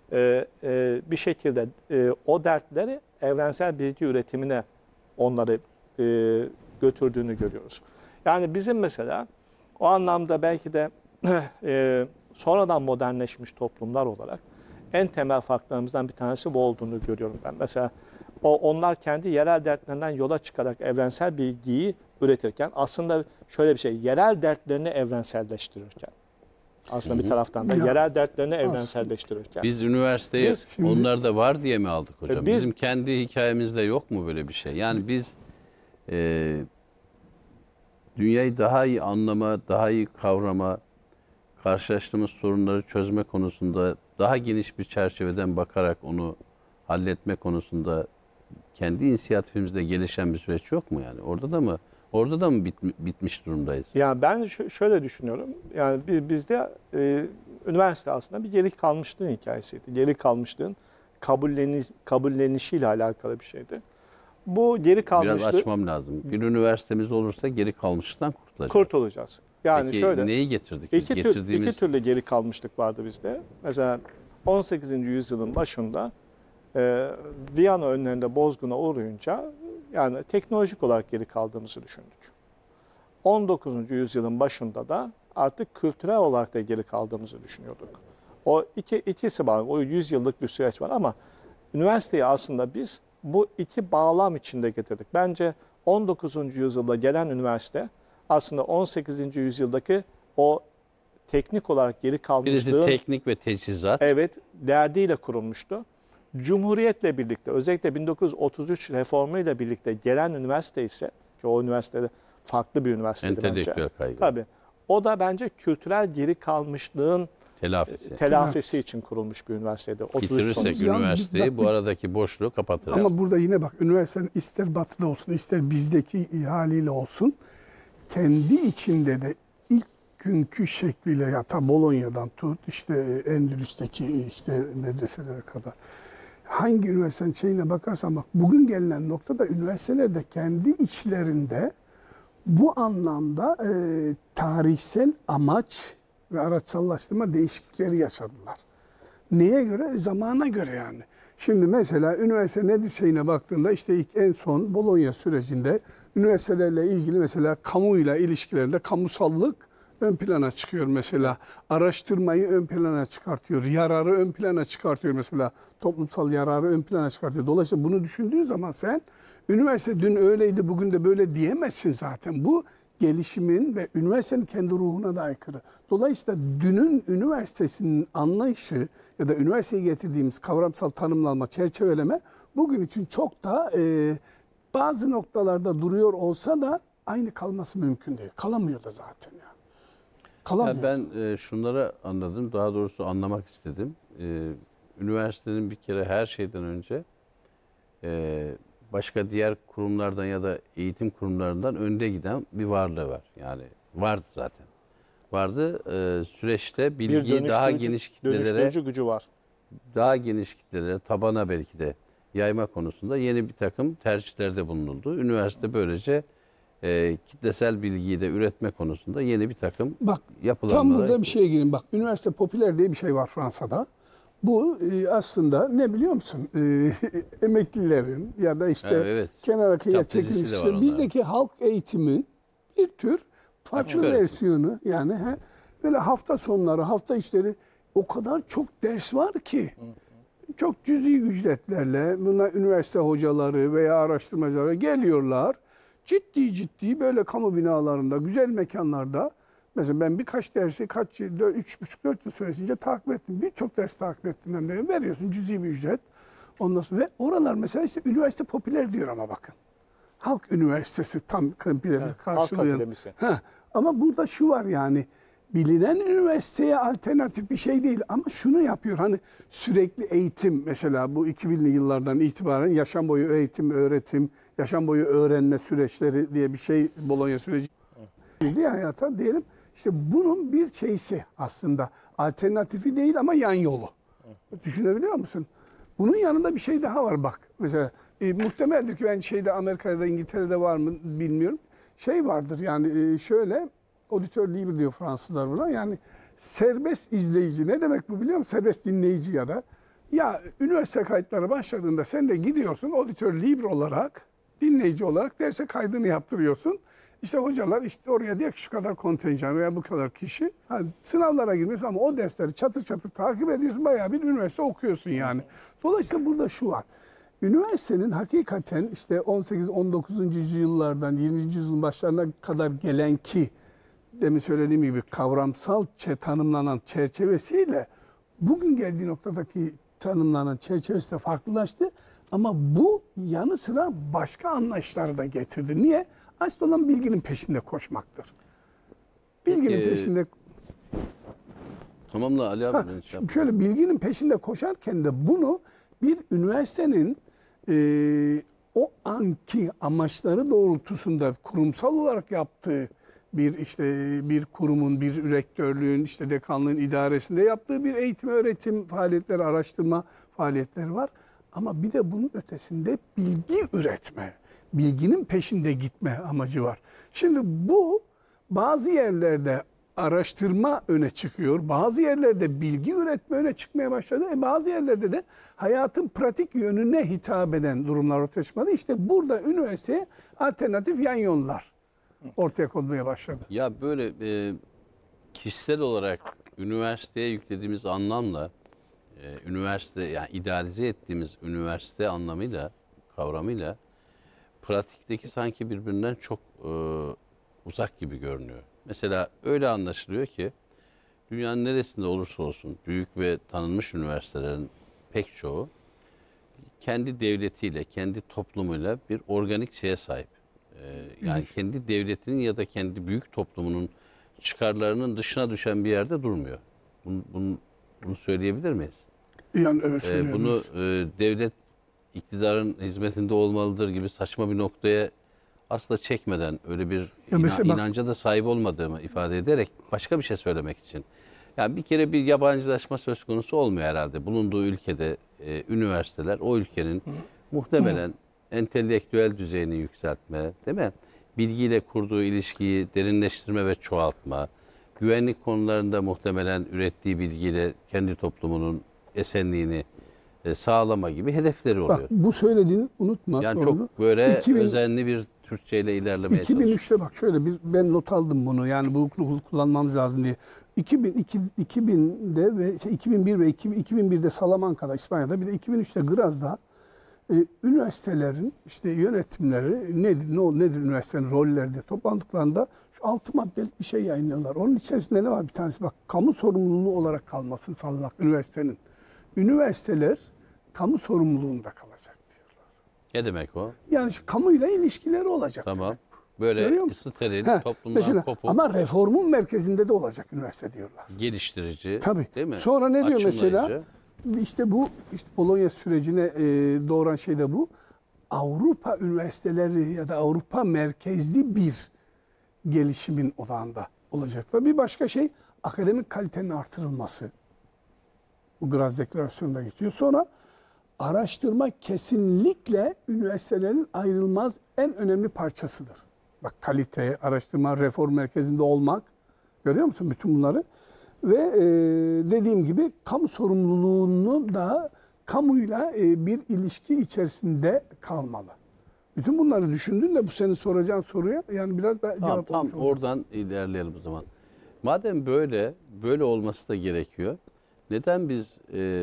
bir şekilde o dertleri evrensel bilgi üretimine onları götürdüğünü görüyoruz. Yani bizim mesela o anlamda belki de sonradan modernleşmiş toplumlar olarak en temel farklarımızdan bir tanesi bu olduğunu görüyorum ben. Mesela onlar kendi yerel dertlerinden yola çıkarak evrensel bilgiyi üretirken aslında şöyle bir şey, yerel dertlerini evrenselleştirirken. Aslında bir taraftan da yerel dertlerini evrenselleştirirken. Biz üniversiteyi onlarda var diye mi aldık hocam? Bizim kendi hikayemizde yok mu böyle bir şey? Yani biz dünyayı daha iyi anlama, daha iyi kavrama, karşılaştığımız sorunları çözme konusunda daha geniş bir çerçeveden bakarak onu halletme konusunda kendi inisiyatifimizde gelişen bir süreç yok mu yani? Orada da mı bitmiş durumdayız? Yani ben şöyle düşünüyorum. Yani bizde üniversite aslında bir geri kalmışlığın hikayesiydi. Geri kalmışlığın kabullenişiyle alakalı bir şeydi. Bu geri kalmışlık... Biraz açmam lazım. Bir üniversitemiz olursa geri kalmışlıktan kurtulacağız. Yani peki şöyle, neyi getirdik? İki türlü geri kalmışlık vardı bizde. Mesela 18. yüzyılın başında Viyana önlerinde bozguna uğrayınca yani teknolojik olarak geri kaldığımızı düşündük. 19. yüzyılın başında da artık kültürel olarak da geri kaldığımızı düşünüyorduk. O ikisi var. O 100 yıllık bir süreç var ama üniversiteyi aslında biz bu iki bağlam içinde getirdik. Bence 19. yüzyılda gelen üniversite aslında 18. yüzyıldaki o teknik olarak geri Birisi kalmışlığın teknik ve teçhizat. evet derdiyle kurulmuştu. Cumhuriyetle birlikte özellikle 1933 reformuyla birlikte gelen üniversite ise ki o üniversitede farklı bir üniversiteydi bence. Entelektüel kaygı. Tabii. O da bence kültürel geri kalmışlığın telafisi için kurulmuş bir üniversiteydi. 33 Bitirirsek sonrası. üniversiteyi bu aradaki boşluğu kapatırız. Ama burada yine bak üniversitenin ister batıda olsun ister bizdeki haliyle olsun kendi içinde de ilk günkü şekliyle ya ta Bolonya'dan tut işte Endülüs'teki işte medreselere kadar hangi üniversitenin şeyine bakarsan bak bugün gelinen noktada üniversiteler de kendi içlerinde bu anlamda tarihsel amaç ve araçsallaştırma değişiklikleri yaşadılar. Neye göre? Zamana göre yani. Şimdi mesela üniversite nedir şeyine baktığında işte ilk en son Bologna sürecinde üniversitelerle ilgili mesela kamuyla ilişkilerinde kamusallık ön plana çıkıyor mesela. Araştırmayı ön plana çıkartıyor. Yararı ön plana çıkartıyor mesela. Toplumsal yararı ön plana çıkartıyor. Dolayısıyla bunu düşündüğün zaman sen üniversite dün öyleydi bugün de böyle diyemezsin zaten. Bu gelişimin ve üniversitenin kendi ruhuna da aykırı. Dolayısıyla dünün üniversitesinin anlayışı ya da üniversiteye getirdiğimiz kavramsal tanımlama, çerçeveleme bugün için çok da bazı noktalarda duruyor olsa da aynı kalması mümkün değil. Kalamıyor da zaten yani. Kalamıyor. Yani ben şunları anladım, daha doğrusu anlamak istedim. Üniversitenin bir kere her şeyden önce başka diğer kurumlardan ya da eğitim kurumlarından önde giden bir varlığı var. Yani vardı zaten. Vardı. Süreçte bilgiyi daha geniş kitlelere, dönüştürücü gücü var. daha geniş kitlelere, tabana belki de yayma konusunda yeni bir takım tercihlerde bulunuldu. Üniversite böylece kitlesel bilgiyi de üretme konusunda yeni bir takım Bak yapılanmalar. tam burada bir şeye gireyim. Bak üniversite popüler diye bir şey var Fransa'da. Bu aslında ne biliyor musun? Emeklilerin ya da işte Evet. kenara kıyıya Kitap dizisi çekilmiş de var işte onların. bizdeki halk eğitimin bir tür farklı Açık öğretim. versiyonu yani böyle hafta sonları, hafta içleri o kadar çok ders var ki çok cüzi ücretlerle buna üniversite hocaları veya araştırmacıları geliyorlar. Ciddi böyle kamu binalarında, güzel mekanlarda mesela ben birkaç dersi 3,5-4 yıl süresince takip ettim. Birçok ders takip ettim. Ben de veriyorsun cüzi bir ücret. Ondan sonra ve oralar mesela işte üniversite popüler diyor ama bakın. Halk üniversitesi tam birebir Halk karşılıyor. akademisi. Ama burada şu var yani bilinen üniversiteye alternatif bir şey değil ama şunu yapıyor hani sürekli eğitim mesela bu 2000'li yıllardan itibaren yaşam boyu eğitim, öğretim, yaşam boyu öğrenme süreçleri diye bir şey Bologna süreci girdi ya hayata diyelim. İşte bunun bir şeysi aslında alternatifi değil ama yan yolu. Düşünebiliyor musun? Bunun yanında bir şey daha var bak. Mesela muhtemeldir ki ben Amerika'da İngiltere'de var mı bilmiyorum. Şey vardır yani şöyle auditör libre diyor Fransızlar buna. Yani serbest izleyici ne demek bu biliyor musun? Serbest dinleyici ya da. Ya üniversite kayıtları başladığında sen de gidiyorsun auditör libre olarak dinleyici olarak derse kaydını yaptırıyorsun. İşte hocalar işte oraya diyor ki şu kadar kontenjan veya bu kadar kişi. Sınavlara girmiyorsun ama o dersleri çatır çatır takip ediyorsun. Bayağı bir üniversite okuyorsun yani. Dolayısıyla burada şu var. Üniversitenin hakikaten işte 18-19. yüzyıllardan 20. yüzyılın başlarına kadar gelen ki demin söylediğim gibi kavramsal tanımlanan çerçevesiyle bugün geldiği noktadaki tanımlanan çerçevesi de farklılaştı. Ama bu yanı sıra başka anlayışları da getirdi. Niye? Asıl olan bilginin peşinde koşmaktır. Bilginin Peki, peşinde... Tamamla Ali abi. ben şey yapayım. Şöyle bilginin peşinde koşarken de bunu bir üniversitenin o anki amaçları doğrultusunda kurumsal olarak yaptığı bir kurumun, bir rektörlüğün, işte dekanlığın idaresinde yaptığı bir eğitim, öğretim faaliyetleri, araştırma faaliyetleri var. Ama bir de bunun ötesinde bilgi üretme, bilginin peşinde gitme amacı var. Şimdi bu bazı yerlerde araştırma öne çıkıyor, bazı yerlerde bilgi üretme öne çıkmaya başladı. Bazı yerlerde de hayatın pratik yönüne hitap eden durumlar ortaya çıkmadı. İşte burada üniversiteye alternatif yan yollar ortaya konmaya başladı. Ya böyle kişisel olarak üniversiteye yüklediğimiz anlamla üniversite, yani idealize ettiğimiz üniversite anlamıyla, kavramıyla pratikteki sanki birbirinden çok uzak gibi görünüyor. Mesela öyle anlaşılıyor ki dünyanın neresinde olursa olsun büyük ve tanınmış üniversitelerin pek çoğu kendi devletiyle, kendi toplumuyla bir organik şeye sahip. Yani kendi devletinin ya da kendi büyük toplumunun çıkarlarının dışına düşen bir yerde durmuyor. Bunu söyleyebilir miyiz? Yani evet Bunu söylüyoruz. devlet iktidarın hizmetinde olmalıdır gibi saçma bir noktaya asla çekmeden, öyle bir Ya mesela bak- inanca da sahip olmadığımı ifade ederek başka bir şey söylemek için. Yani bir kere bir yabancılaşma söz konusu olmuyor herhalde. Bulunduğu ülkede üniversiteler o ülkenin muhtemelen entelektüel düzeyini yükseltme, değil mi? Bilgiyle kurduğu ilişkiyi derinleştirme ve çoğaltma, güvenlik konularında muhtemelen ürettiği bilgiyle kendi toplumunun esenliğini sağlama gibi hedefleri oluyor. Bak bu söylediğini unutma. Yani sorunu. çok böyle 2000 özenli bir Türkçeyle ilerlemeye çalışıyor. 2003'te bak şöyle ben not aldım bunu, yani bu kullanmamız lazım diye. 2000'de ve 2001 ve 2001'de Salamanca'da, İspanya'da, bir de 2003'te Graz'da üniversitelerin işte yönetimleri nedir üniversitenin rolleri diye toplandıklarında şu 6 maddelik bir şey yayınlıyorlar. Onun içerisinde ne var? Bir tanesi bak, kamu sorumluluğu olarak kalmasını sağlamak üniversitenin. Üniversiteler kamu sorumluluğunda kalacak diyorlar. Ne demek o? Yani şu kamuyla ilişkileri olacak. Tamam. Görüyor Böyle musun? steril, He, toplumdan mesela, kopuk, ama reformun merkezinde de olacak üniversite diyorlar. geliştirici. Tabii. Değil mi? Sonra ne diyor mesela? Açımlayıcı. İşte bu Bologna sürecine doğuran şey de bu. Avrupa üniversiteleri ya da Avrupa merkezli bir gelişimin odağında olacaklar. Bir başka şey, akademik kalitenin artırılması. Bu Graz Deklarasyonu'nda geçiyor. Sonra araştırma kesinlikle üniversitelerin ayrılmaz en önemli parçasıdır. Bak, kalite, araştırma, reform merkezinde olmak. Görüyor musun bütün bunları? Ve dediğim gibi kamu sorumluluğunu da kamuyla bir ilişki içerisinde kalmalı. Bütün bunları düşündüğünde bu senin soracağın soruya yani biraz daha Tamam, cevap tam olmuş olacak. oradan ilerleyelim o zaman. Madem böyle olması da gerekiyor. Neden biz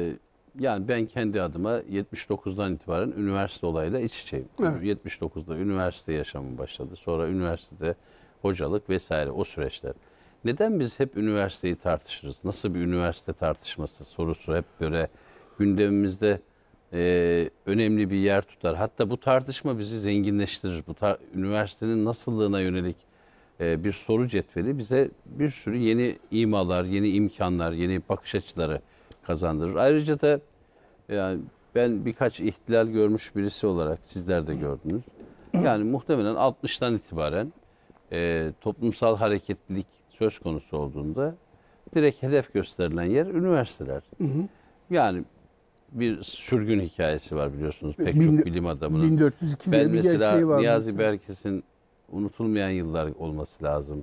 yani ben kendi adıma 79'dan itibaren üniversite olayıyla iç içeyim. Evet. 79'da üniversite yaşamım başladı. Sonra üniversitede hocalık vesaire, o süreçler. Neden biz hep üniversiteyi tartışırız? Nasıl bir üniversite tartışması sorusu hep böyle gündemimizde önemli bir yer tutar. Hatta bu tartışma bizi zenginleştirir. Üniversitenin nasıllığına yönelik bir soru cetveli bize bir sürü yeni imalar, yeni imkanlar, yeni bakış açıları kazandırır. Ayrıca da yani ben birkaç ihtilal görmüş birisi olarak, sizler de gördünüz. Yani muhtemelen 60'tan itibaren toplumsal hareketlilik söz konusu olduğunda direkt hedef gösterilen yer üniversiteler. Yani bir sürgün hikayesi var biliyorsunuz pek çok bilim adamının. 1402'de Ben bir mesela gerçeği var. Niyazi Berkes'in unutulmayan yıllar olması lazım.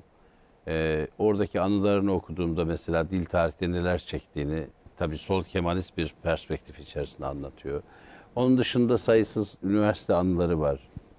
Oradaki anılarını okuduğumda mesela dil tarihte neler çektiğini tabii sol Kemalist bir perspektif içerisinde anlatıyor. Onun dışında sayısız üniversite anıları var.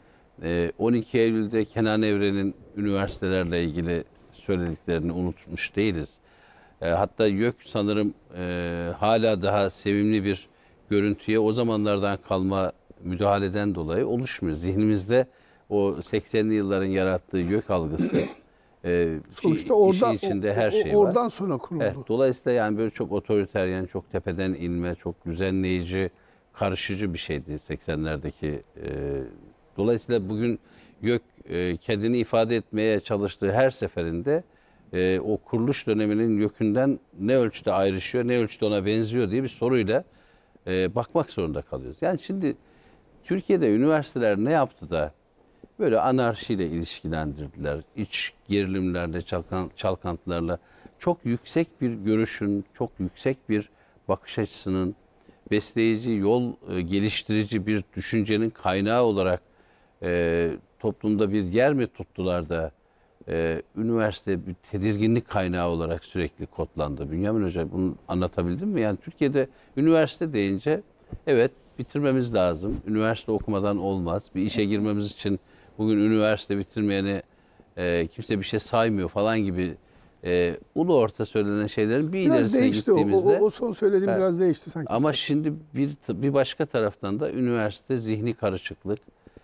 12 Eylül'de Kenan Evren'in üniversitelerle ilgili söylediklerini unutmuş değiliz. Hatta YÖK sanırım hala daha sevimli bir görüntüye o zamanlardan kalma müdahaleden dolayı oluşmuyor. Zihnimizde o 80'li yılların yarattığı YÖK algısı Sonuçta orada işin içinde her şey var. oradan sonra kuruldu. Evet, dolayısıyla yani böyle çok otoriteryen, çok tepeden inme, çok düzenleyici, karışıcı bir şeydi 80'lerdeki. Dolayısıyla bugün YÖK kendini ifade etmeye çalıştığı her seferinde o kuruluş döneminin YÖK'ünden ne ölçüde ayrışıyor, ne ölçüde ona benziyor diye bir soruyla bakmak zorunda kalıyoruz. Yani şimdi Türkiye'de üniversiteler ne yaptı da böyle anarşiyle ilişkilendirdiler, iç gerilimlerle, çalkantılarla çok yüksek bir görüşün, çok yüksek bir bakış açısının, besleyici, yol geliştirici bir düşüncenin kaynağı olarak toplumda bir yer mi tuttular da üniversite bir tedirginlik kaynağı olarak sürekli kodlandı? Bünyamin Hoca bunu anlatabildim mi? Yani Türkiye'de üniversite deyince evet bitirmemiz lazım. Üniversite okumadan olmaz. Bir işe girmemiz için bugün üniversite bitirmeyeni kimse bir şey saymıyor falan gibi ulu orta söylenen şeylerin bir Biraz ilerisine değişti gittiğimizde o son söylediğim Evet. biraz değişti sanki. ama şimdi bir başka taraftan da üniversite zihni karışıklık,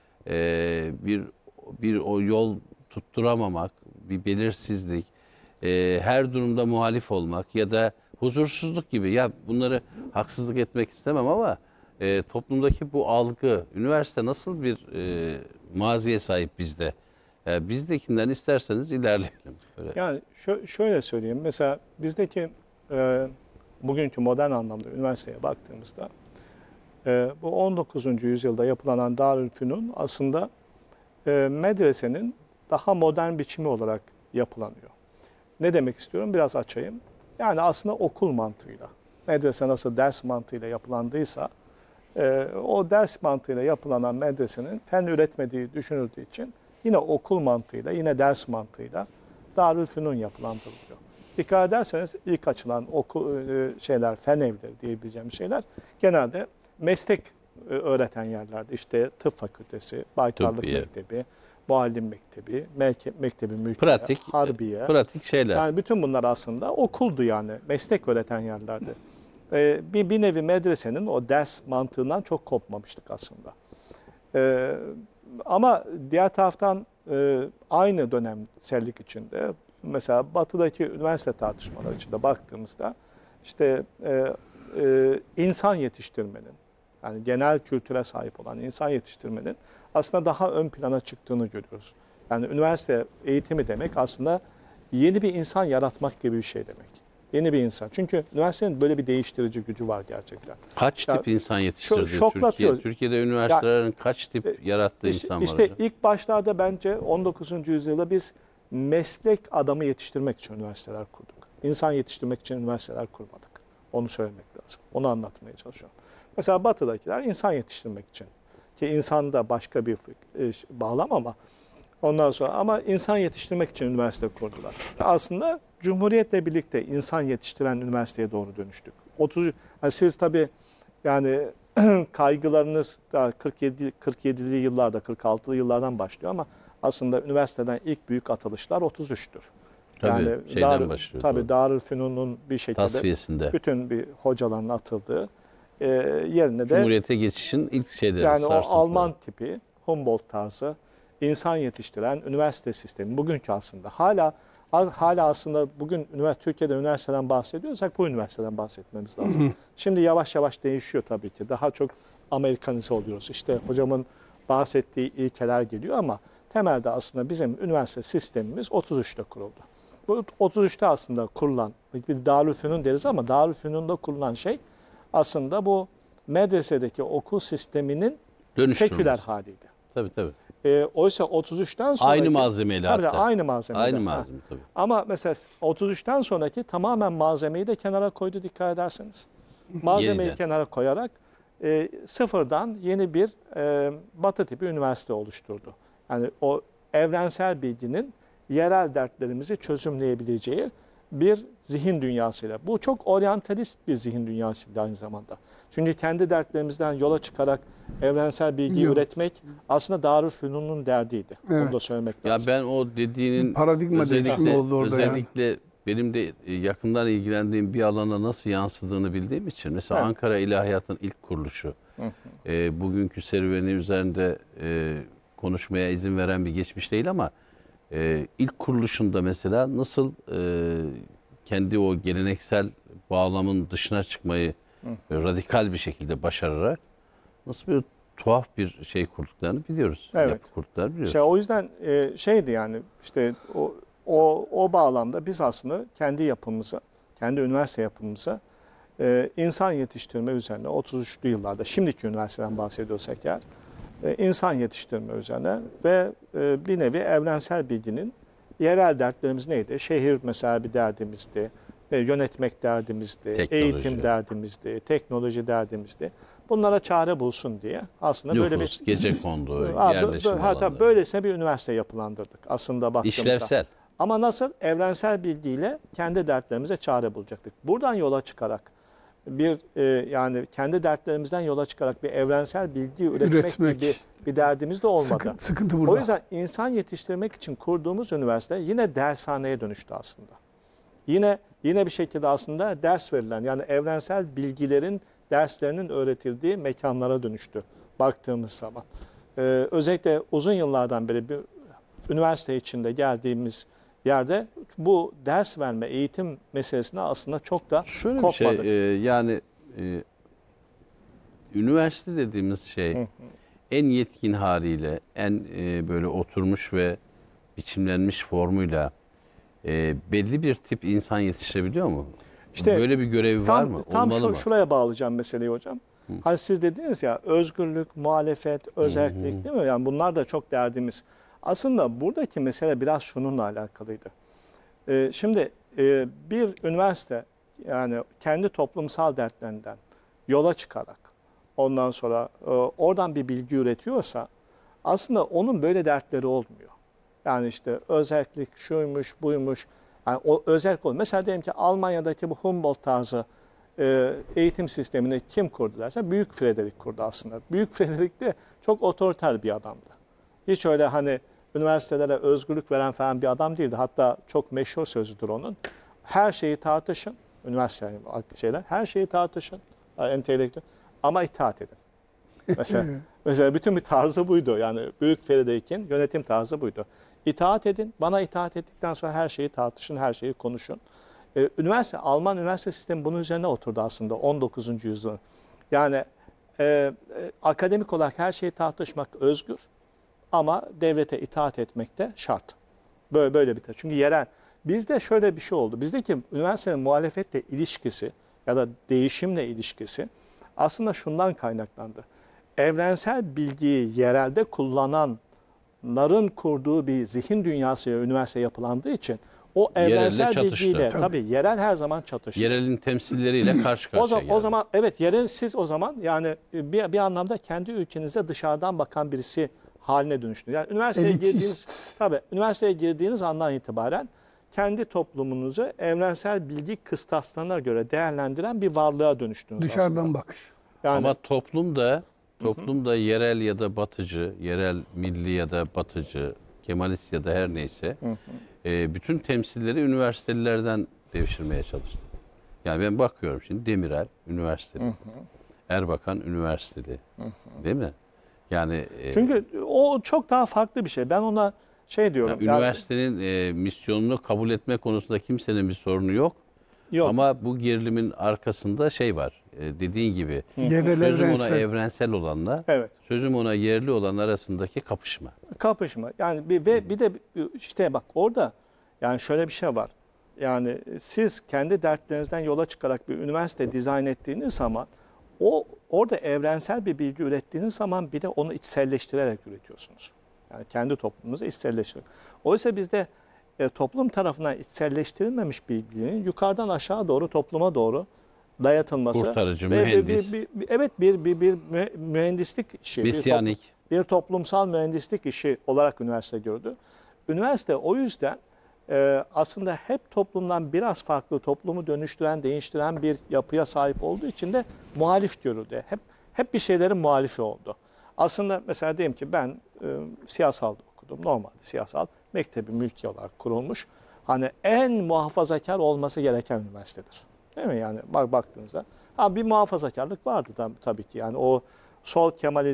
bir o yol tutturamamak, bir belirsizlik, her durumda muhalif olmak ya da huzursuzluk gibi. Ya bunları haksızlık etmek istemem ama toplumdaki bu algı, üniversite nasıl bir maziye sahip bizde? Bizdekinden isterseniz ilerleyelim. Öyle. Yani şöyle söyleyeyim. Mesela bizdeki bugünkü modern anlamda üniversiteye baktığımızda bu 19. yüzyılda yapılan Darülfünun aslında medresenin daha modern biçimi olarak yapılanıyor. Ne demek istiyorum? Biraz açayım. Yani aslında okul mantığıyla, medrese nasıl ders mantığıyla yapılandıysa, o ders mantığıyla yapılanan medresenin fen üretmediği düşünüldüğü için yine okul mantığıyla, yine ders mantığıyla Darülfünun yapılandırılıyor. Dikkat ederseniz ilk açılan okul fen evleri diyebileceğim şeyler genelde meslek öğreten yerlerde. İşte tıp fakültesi, baytarlık Tıbbiye. mektebi, muallim mektebi, mektebi mülkiye, Pratik, harbiye. pratik şeyler. Yani bütün bunlar aslında okuldu yani. Meslek öğreten yerlerdi. Bir nevi medresenin o ders mantığından çok kopmamıştık aslında. Ama diğer taraftan aynı dönemsellik içinde mesela batıdaki üniversite tartışmaları içinde baktığımızda işte insan yetiştirmenin, yani genel kültüre sahip olan insan yetiştirmenin aslında daha ön plana çıktığını görüyoruz. Yani üniversite eğitimi demek aslında yeni bir insan yaratmak gibi bir şey demek. Yeni bir insan. Çünkü üniversitenin böyle bir değiştirici gücü var gerçekten. Kaç tip insan yetiştirdi Türkiye? şoklatıyor. Türkiye'de üniversitelerin kaç tip yarattığı insan var İşte hocam? ilk başlarda bence 19. yüzyılda biz meslek adamı yetiştirmek için üniversiteler kurduk. İnsan yetiştirmek için üniversiteler kurmadık. Onu söylemek lazım. Onu anlatmaya çalışıyorum. Mesela batıdakiler insan yetiştirmek için. Ki insan da başka bir bağlam ama ondan sonra ama insan yetiştirmek için üniversite kurdular. Aslında Cumhuriyet'le birlikte insan yetiştiren üniversiteye doğru dönüştük. Yani siz tabii yani kaygılarınız daha 47'li yıllarda, 46'lı yıllardan başlıyor ama aslında üniversiteden ilk büyük atılışlar 33'tür. Tabii, Yani şeyden başlıyor, tabii doğru. Darülfünun'un bir şekilde Tasfiyesinde. bütün bir hocaların atıldığı yerine de Cumhuriyete geçişin ilk şeyleri yani o sarsıntıları. Alman tipi, Humboldt tarzı insan yetiştiren üniversite sistemi bugünkü aslında hala aslında bugün Türkiye'de üniversiteden bahsediyorsak bu üniversiteden bahsetmemiz lazım. Şimdi yavaş yavaş değişiyor tabii ki. Daha çok Amerikanize oluyoruz. İşte hocamın bahsettiği ilkeler geliyor ama temelde aslında bizim üniversite sistemimiz 33'te kuruldu. Bu 33'te aslında kurulan, biz Darülfünun deriz ama Darülfünun'da kurulan şey aslında bu medresedeki okul sisteminin Dönüştürülmesi. seküler haliydi. Tabii tabii. Oysa 33'ten sonraki... Aynı malzemeyle Tabii, hatta. aynı malzemeyle. Aynı Ha. malzeme tabii. Ama mesela 33'ten sonraki tamamen malzemeyi de kenara koydu dikkat ederseniz. Malzemeyi Yeniden. kenara koyarak sıfırdan yeni bir batı tipi üniversite oluşturdu. Yani o evrensel bilginin yerel dertlerimizi çözümleyebileceği bir zihin dünyasıyla. Bu çok oryantalist bir zihin dünyasıydı aynı zamanda. Çünkü kendi dertlerimizden yola çıkarak evrensel bilgiyi Yok. üretmek aslında Darülfünun'un derdiydi. Evet. Onu da söylemek Ya lazım. ben o dediğinin Paradigma değişimi oldu orada yani. özellikle benim de yakından ilgilendiğim bir alana nasıl yansıdığını bildiğim için mesela Evet. Ankara İlahiyat'ın ilk kuruluşu bugünkü serüveni üzerinde konuşmaya izin veren bir geçmiş değil ama ilk kuruluşunda mesela nasıl kendi o geleneksel bağlamın dışına çıkmayı radikal bir şekilde başararak nasıl bir tuhaf bir şey kurduklarını biliyoruz. Evet. Yapı kurduklarını biliyoruz. O yüzden şeydi yani işte o bağlamda biz aslında kendi yapımıza, kendi üniversite yapımıza insan yetiştirme üzerine 33'lü yıllarda şimdiki üniversiteden bahsediyorsak eğer insan yetiştirme üzerine ve bir nevi evrensel bilginin yerel dertlerimiz neydi? Şehir mesela bir derdimizdi, yönetmek derdimizdi, Teknoloji. eğitim derdimizdi, teknoloji derdimizdi. Bunlara çare bulsun diye aslında böyle bir Nüfus, gecekondu, Ha, yerleşim alanları. böylesine bir üniversite yapılandırdık aslında baktığımızda. İşlevsel. Ama nasıl? Evrensel bilgiyle kendi dertlerimize çare bulacaktık. Buradan yola çıkarak yani kendi dertlerimizden yola çıkarak bir evrensel bilgi üretmek gibi bir derdimiz de olmadı. Sıkıntı burada. O yüzden insan yetiştirmek için kurduğumuz üniversite yine dershaneye dönüştü aslında. Yine bir şekilde aslında ders verilen, yani evrensel bilgilerin derslerinin öğretildiği mekanlara dönüştü baktığımız zaman. Özellikle uzun yıllardan beri bir üniversite içinde geldiğimiz yerde bu ders verme, eğitim meselesine aslında çok da Şöyle bir kopmadık. şey, yani üniversite dediğimiz şey en yetkin haliyle, en böyle oturmuş ve biçimlenmiş formuyla belli bir tip insan yetişebiliyor mu? İşte böyle bir görevi var mı? Tam Olmalı mı? şuraya bağlayacağım meseleyi hocam. Hani siz dediniz ya, özgürlük, muhalefet, özellik, değil mi? Yani bunlar da çok derdimiz. Aslında buradaki mesele biraz şununla alakalıydı. Şimdi bir üniversite, yani kendi toplumsal dertlerinden yola çıkarak ondan sonra oradan bir bilgi üretiyorsa aslında onun böyle dertleri olmuyor. Yani işte özellik şuymuş, buymuş. Yani o özellik olmuyor. Mesela diyelim ki Almanya'daki bu Humboldt tarzı eğitim sistemini kim kurdu derse Büyük Frederick kurdu aslında. Büyük Frederick de çok otoriter bir adamdı. Hiç öyle hani üniversitelere özgürlük veren falan bir adam değildi. Hatta çok meşhur sözüdür onun. Her şeyi tartışın, üniversite şeyler, her şeyi tartışın, entelektüel, ama itaat edin. Mesela bütün bir tarzı buydu. Yani Büyük Frederick'in yönetim tarzı buydu. İtaat edin, bana itaat ettikten sonra her şeyi tartışın, her şeyi konuşun. Alman üniversite sistemi bunun üzerine oturdu aslında 19. yüzyılın. Yani akademik olarak her şeyi tartışmak özgür ama devlete itaat etmek de şart. Böyle bir. Çünkü yerel. Bizde şöyle bir şey oldu. Bizdeki üniversitenin muhalefetle ilişkisi ya da değişimle ilişkisi aslında şundan kaynaklandı. Evrensel bilgiyi yerelde kullananların kurduğu bir zihin dünyasıyla üniversite yapılandığı için o evrensel bilgiyle tabii yerel her zaman çatışır. Yerelin temsilleriyle karşı karşıya O zaman evet, yerel siz o zaman yani bir anlamda kendi ülkenize dışarıdan bakan birisi haline dönüştünüz. Yani üniversiteye girdiğiniz andan itibaren kendi toplumunuzu evrensel bilgi kıstaslarına göre değerlendiren bir varlığa dönüştünüz. Dışarıdan aslında. bakış. Yani, ama toplumda yerel ya da batıcı, yerel milli ya da batıcı, Kemalist ya da her neyse bütün temsilleri üniversitelilerden devşirmeye çalıştı. Yani ben bakıyorum şimdi Demirel üniversiteli, Erbakan üniversiteli, değil mi? Yani çünkü o çok daha farklı bir şey. Ben ona şey diyorum. yani üniversitenin misyonunu kabul etme konusunda kimsenin bir sorunu yok. Yok. Ama bu gerilimin arkasında şey var. Dediğin gibi sözüm ona evrensel olanla, sözüm ona yerli olan arasındaki kapışma. Yani bir de işte bak orada yani şöyle bir şey var. Yani siz kendi dertlerinizden yola çıkarak bir üniversite dizayn ettiğiniz zaman orada evrensel bir bilgi ürettiğiniz zaman bir de onu içselleştirerek üretiyorsunuz. Yani kendi toplumunuzu içselleştirerek. Oysa bizde toplum tarafından içselleştirilmemiş bilginin yukarıdan aşağı doğru topluma doğru dayatılması. Kurtarıcı, mühendis. Bir mühendislik işi. Mesyanik. Bir toplumsal mühendislik işi olarak üniversite gördü. Üniversite o yüzden aslında hep toplumdan biraz farklı, toplumu dönüştüren, değiştiren bir yapıya sahip olduğu için de muhalif görüldü. Hep bir şeylerin muhalifi oldu. Aslında mesela diyelim ki ben siyasalda okudum. Normalde siyasal mektebi mülki olarak kurulmuş. Hani en muhafazakar olması gereken üniversitedir. Değil mi? Yani baktığınızda bir muhafazakarlık vardı tabii ki. Yani o sol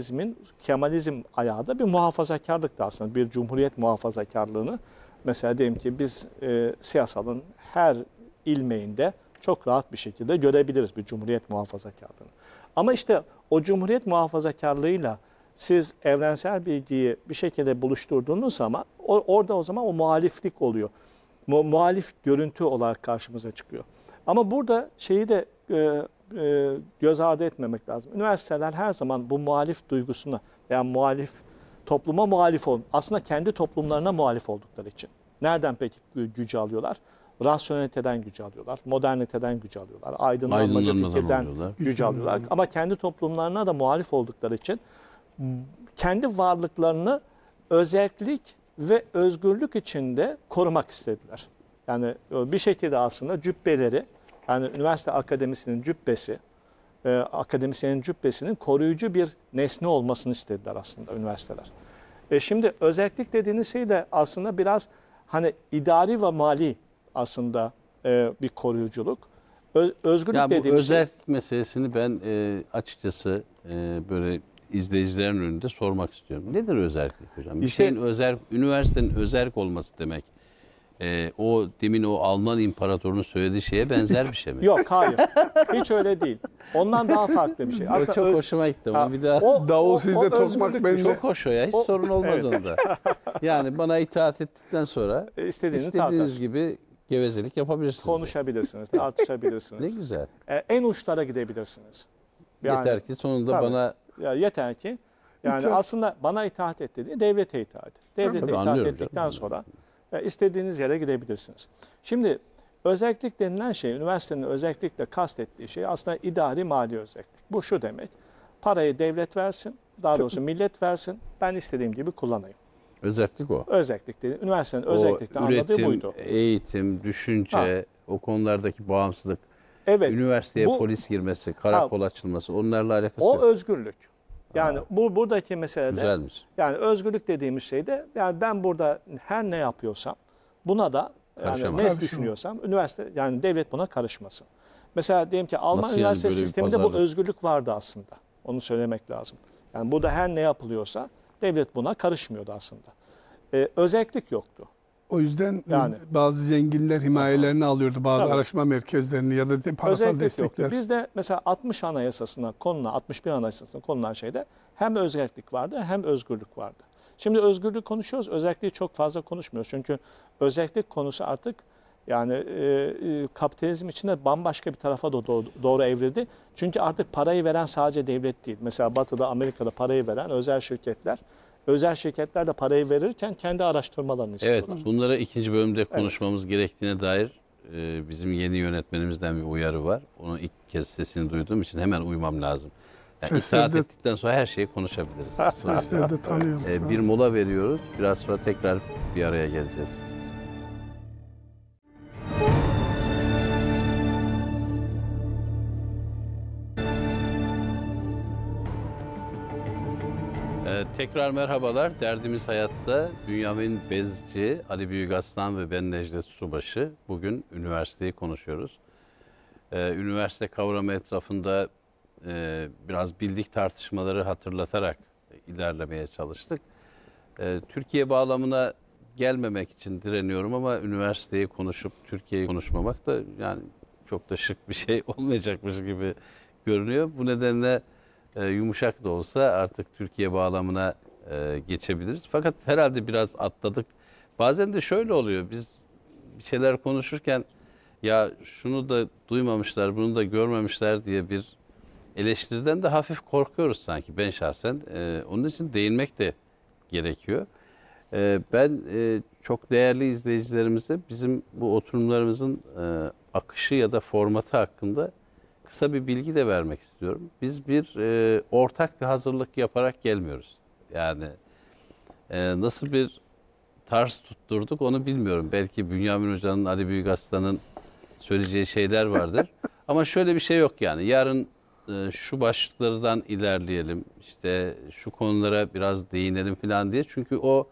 Kemalizm ayağı da bir muhafazakarlıktı aslında. Bir cumhuriyet muhafazakarlığını mesela diyelim ki biz siyasalın her ilmeğinde çok rahat bir şekilde görebiliriz bir cumhuriyet muhafazakarlığını. Ama işte o cumhuriyet muhafazakarlığıyla siz evrensel bilgiyi bir şekilde buluşturduğunuz zaman orada o zaman o muhaliflik oluyor. Muhalif görüntü olarak karşımıza çıkıyor. Ama burada şeyi de göz ardı etmemek lazım. Üniversiteler her zaman bu muhalif duygusuna veya topluma muhalif olun. Aslında kendi toplumlarına muhalif oldukları için. Nereden peki gücü alıyorlar? Rasyoneliteden gücü alıyorlar. Moderniteden gücü alıyorlar. Aydınlanmacı fikirden gücü alıyorlar. Ama kendi toplumlarına da muhalif oldukları için kendi varlıklarını özellik ve özgürlük içinde korumak istediler. Yani bir şekilde aslında cübbeleri, yani üniversite akademisinin cübbesi, akademisyenin cübbesinin koruyucu bir nesne olmasını istediler aslında üniversiteler. Şimdi özellik dediğiniz şey de aslında biraz hani idari ve mali aslında bir koruyuculuk. Özgürlük Ya bu dediğimiz şey, özellik meselesini ben açıkçası böyle izleyicilerin önünde sormak istiyorum. Nedir özellik hocam? Bir İşte- şeyin üniversitenin özellik olması demek. O demin o Alman imparatorunun söylediği şeye benzer bir şey mi? yok hayır. Hiç öyle değil. Ondan daha farklı bir şey. O çok hoşuma gitti ama bir daha. Davul sizde, tokmak özgürlük bende. bir şey. Çok hoş o ya. Hiç sorun olmaz onda. Yani bana itaat ettikten sonra İstediğinizi istediğiniz tartarsınız. gibi gevezelik yapabilirsiniz. Konuşabilirsiniz, Ne tartışabilirsiniz. güzel. En uçlara gidebilirsiniz. Yeter ki sonunda tabii. bana Ya yeter ki yani İtaat. aslında bana itaat et dediği devlete itaat. Devlete Tabii, itaat anlıyorum ettikten canım. sonra istediğiniz yere gidebilirsiniz. Şimdi özellik denilen şey, üniversitenin özellikle kastettiği şey aslında idari mali özellik. Bu şu demek: parayı devlet versin, daha doğrusu millet versin, ben istediğim gibi kullanayım. özellik o. Özellik dedi. Üniversitenin O özellikle anladığı üretim, buydu. eğitim, düşünce, o konulardaki bağımsızlık, Evet. üniversiteye bu- polis girmesi, karakol açılması onlarla alakası O yok. özgürlük. Yani buradaki mesele de Güzelmiş. yani özgürlük dediğimiz şey de yani ben burada her ne yapıyorsam buna da yani Karışamaz. ne düşünüyorsam üniversite yani devlet buna karışmasın. Mesela diyelim ki Alman Nasıl yani üniversite böyle bir sisteminde bu pazarlık? özgürlük vardı aslında. Onu söylemek lazım. Yani burada her ne yapılıyorsa devlet buna karışmıyordu aslında. Özellik yoktu. O yüzden Yani. bazı zenginler himayelerini alıyordu. Bazı Tabii. araştırma merkezlerini ya da parasal Özellik yoktu. destekler. Bizde mesela 60 Anayasası'na konulan, 61 Anayasası'na konulan şeyde hem özellik vardı hem özgürlük vardı. Şimdi özgürlük konuşuyoruz, özelliği çok fazla konuşmuyoruz. Çünkü özellik konusu artık yani kapitalizm içinde bambaşka bir tarafa doğru evrildi. Çünkü artık parayı veren sadece devlet değil. Mesela Batı'da, Amerika'da parayı veren özel şirketler. Özel şirketler de parayı verirken kendi araştırmalarını Evet, istiyorlar. bunları ikinci bölümde konuşmamız gerektiğine dair bizim yeni yönetmenimizden bir uyarı var. Onu ilk kez sesini duyduğum için hemen uymam lazım. Yani itaat Seslerde- ettikten sonra her şeyi konuşabiliriz. Sesleri de tanıyoruz. Bir mola veriyoruz. Biraz sonra tekrar bir araya geleceğiz. Tekrar merhabalar. Derdimiz Hayatta Bünyamin Bezci, Ali Büyükaslan ve ben Necdet Subaşı. Bugün üniversiteyi konuşuyoruz. Üniversite kavramı etrafında biraz bildik tartışmaları hatırlatarak ilerlemeye çalıştık. Türkiye bağlamına gelmemek için direniyorum ama üniversiteyi konuşup Türkiye'yi konuşmamak da yani çok da şık bir şey olmayacakmış gibi görünüyor. Bu nedenle yumuşak da olsa artık Türkiye bağlamına geçebiliriz. Fakat herhalde biraz atladık. Bazen de şöyle oluyor. Biz bir şeyler konuşurken ya şunu da duymamışlar, bunu da görmemişler diye bir eleştiriden de hafif korkuyoruz sanki ben şahsen. Onun için değinmek de gerekiyor. Ben çok değerli izleyicilerimize bizim bu oturumlarımızın akışı ya da formatı hakkında kısa bir bilgi de vermek istiyorum. Biz bir ortak bir hazırlık yaparak gelmiyoruz. Yani nasıl bir tarz tutturduk onu bilmiyorum. Belki Bünyamin Hoca'nın, Ali Büyükaslan'ın söyleyeceği şeyler vardır. Ama şöyle bir şey yok yani. Yarın şu başlıklardan ilerleyelim, işte şu konulara biraz değinelim falan diye. Çünkü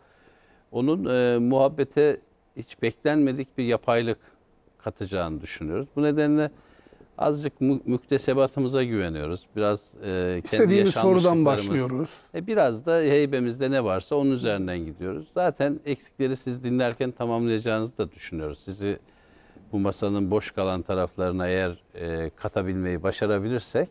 onun muhabbete hiç beklenmedik bir yapaylık katacağını düşünüyoruz. Bu nedenle azıcık müktesebatımıza güveniyoruz. Biraz kendi İstediğimiz sorudan yaşanmışlıklarımız- başlıyoruz. Biraz da heybemizde ne varsa onun üzerinden gidiyoruz. Zaten eksikleri siz dinlerken tamamlayacağınızı da düşünüyoruz. Sizi bu masanın boş kalan taraflarına eğer katabilmeyi başarabilirsek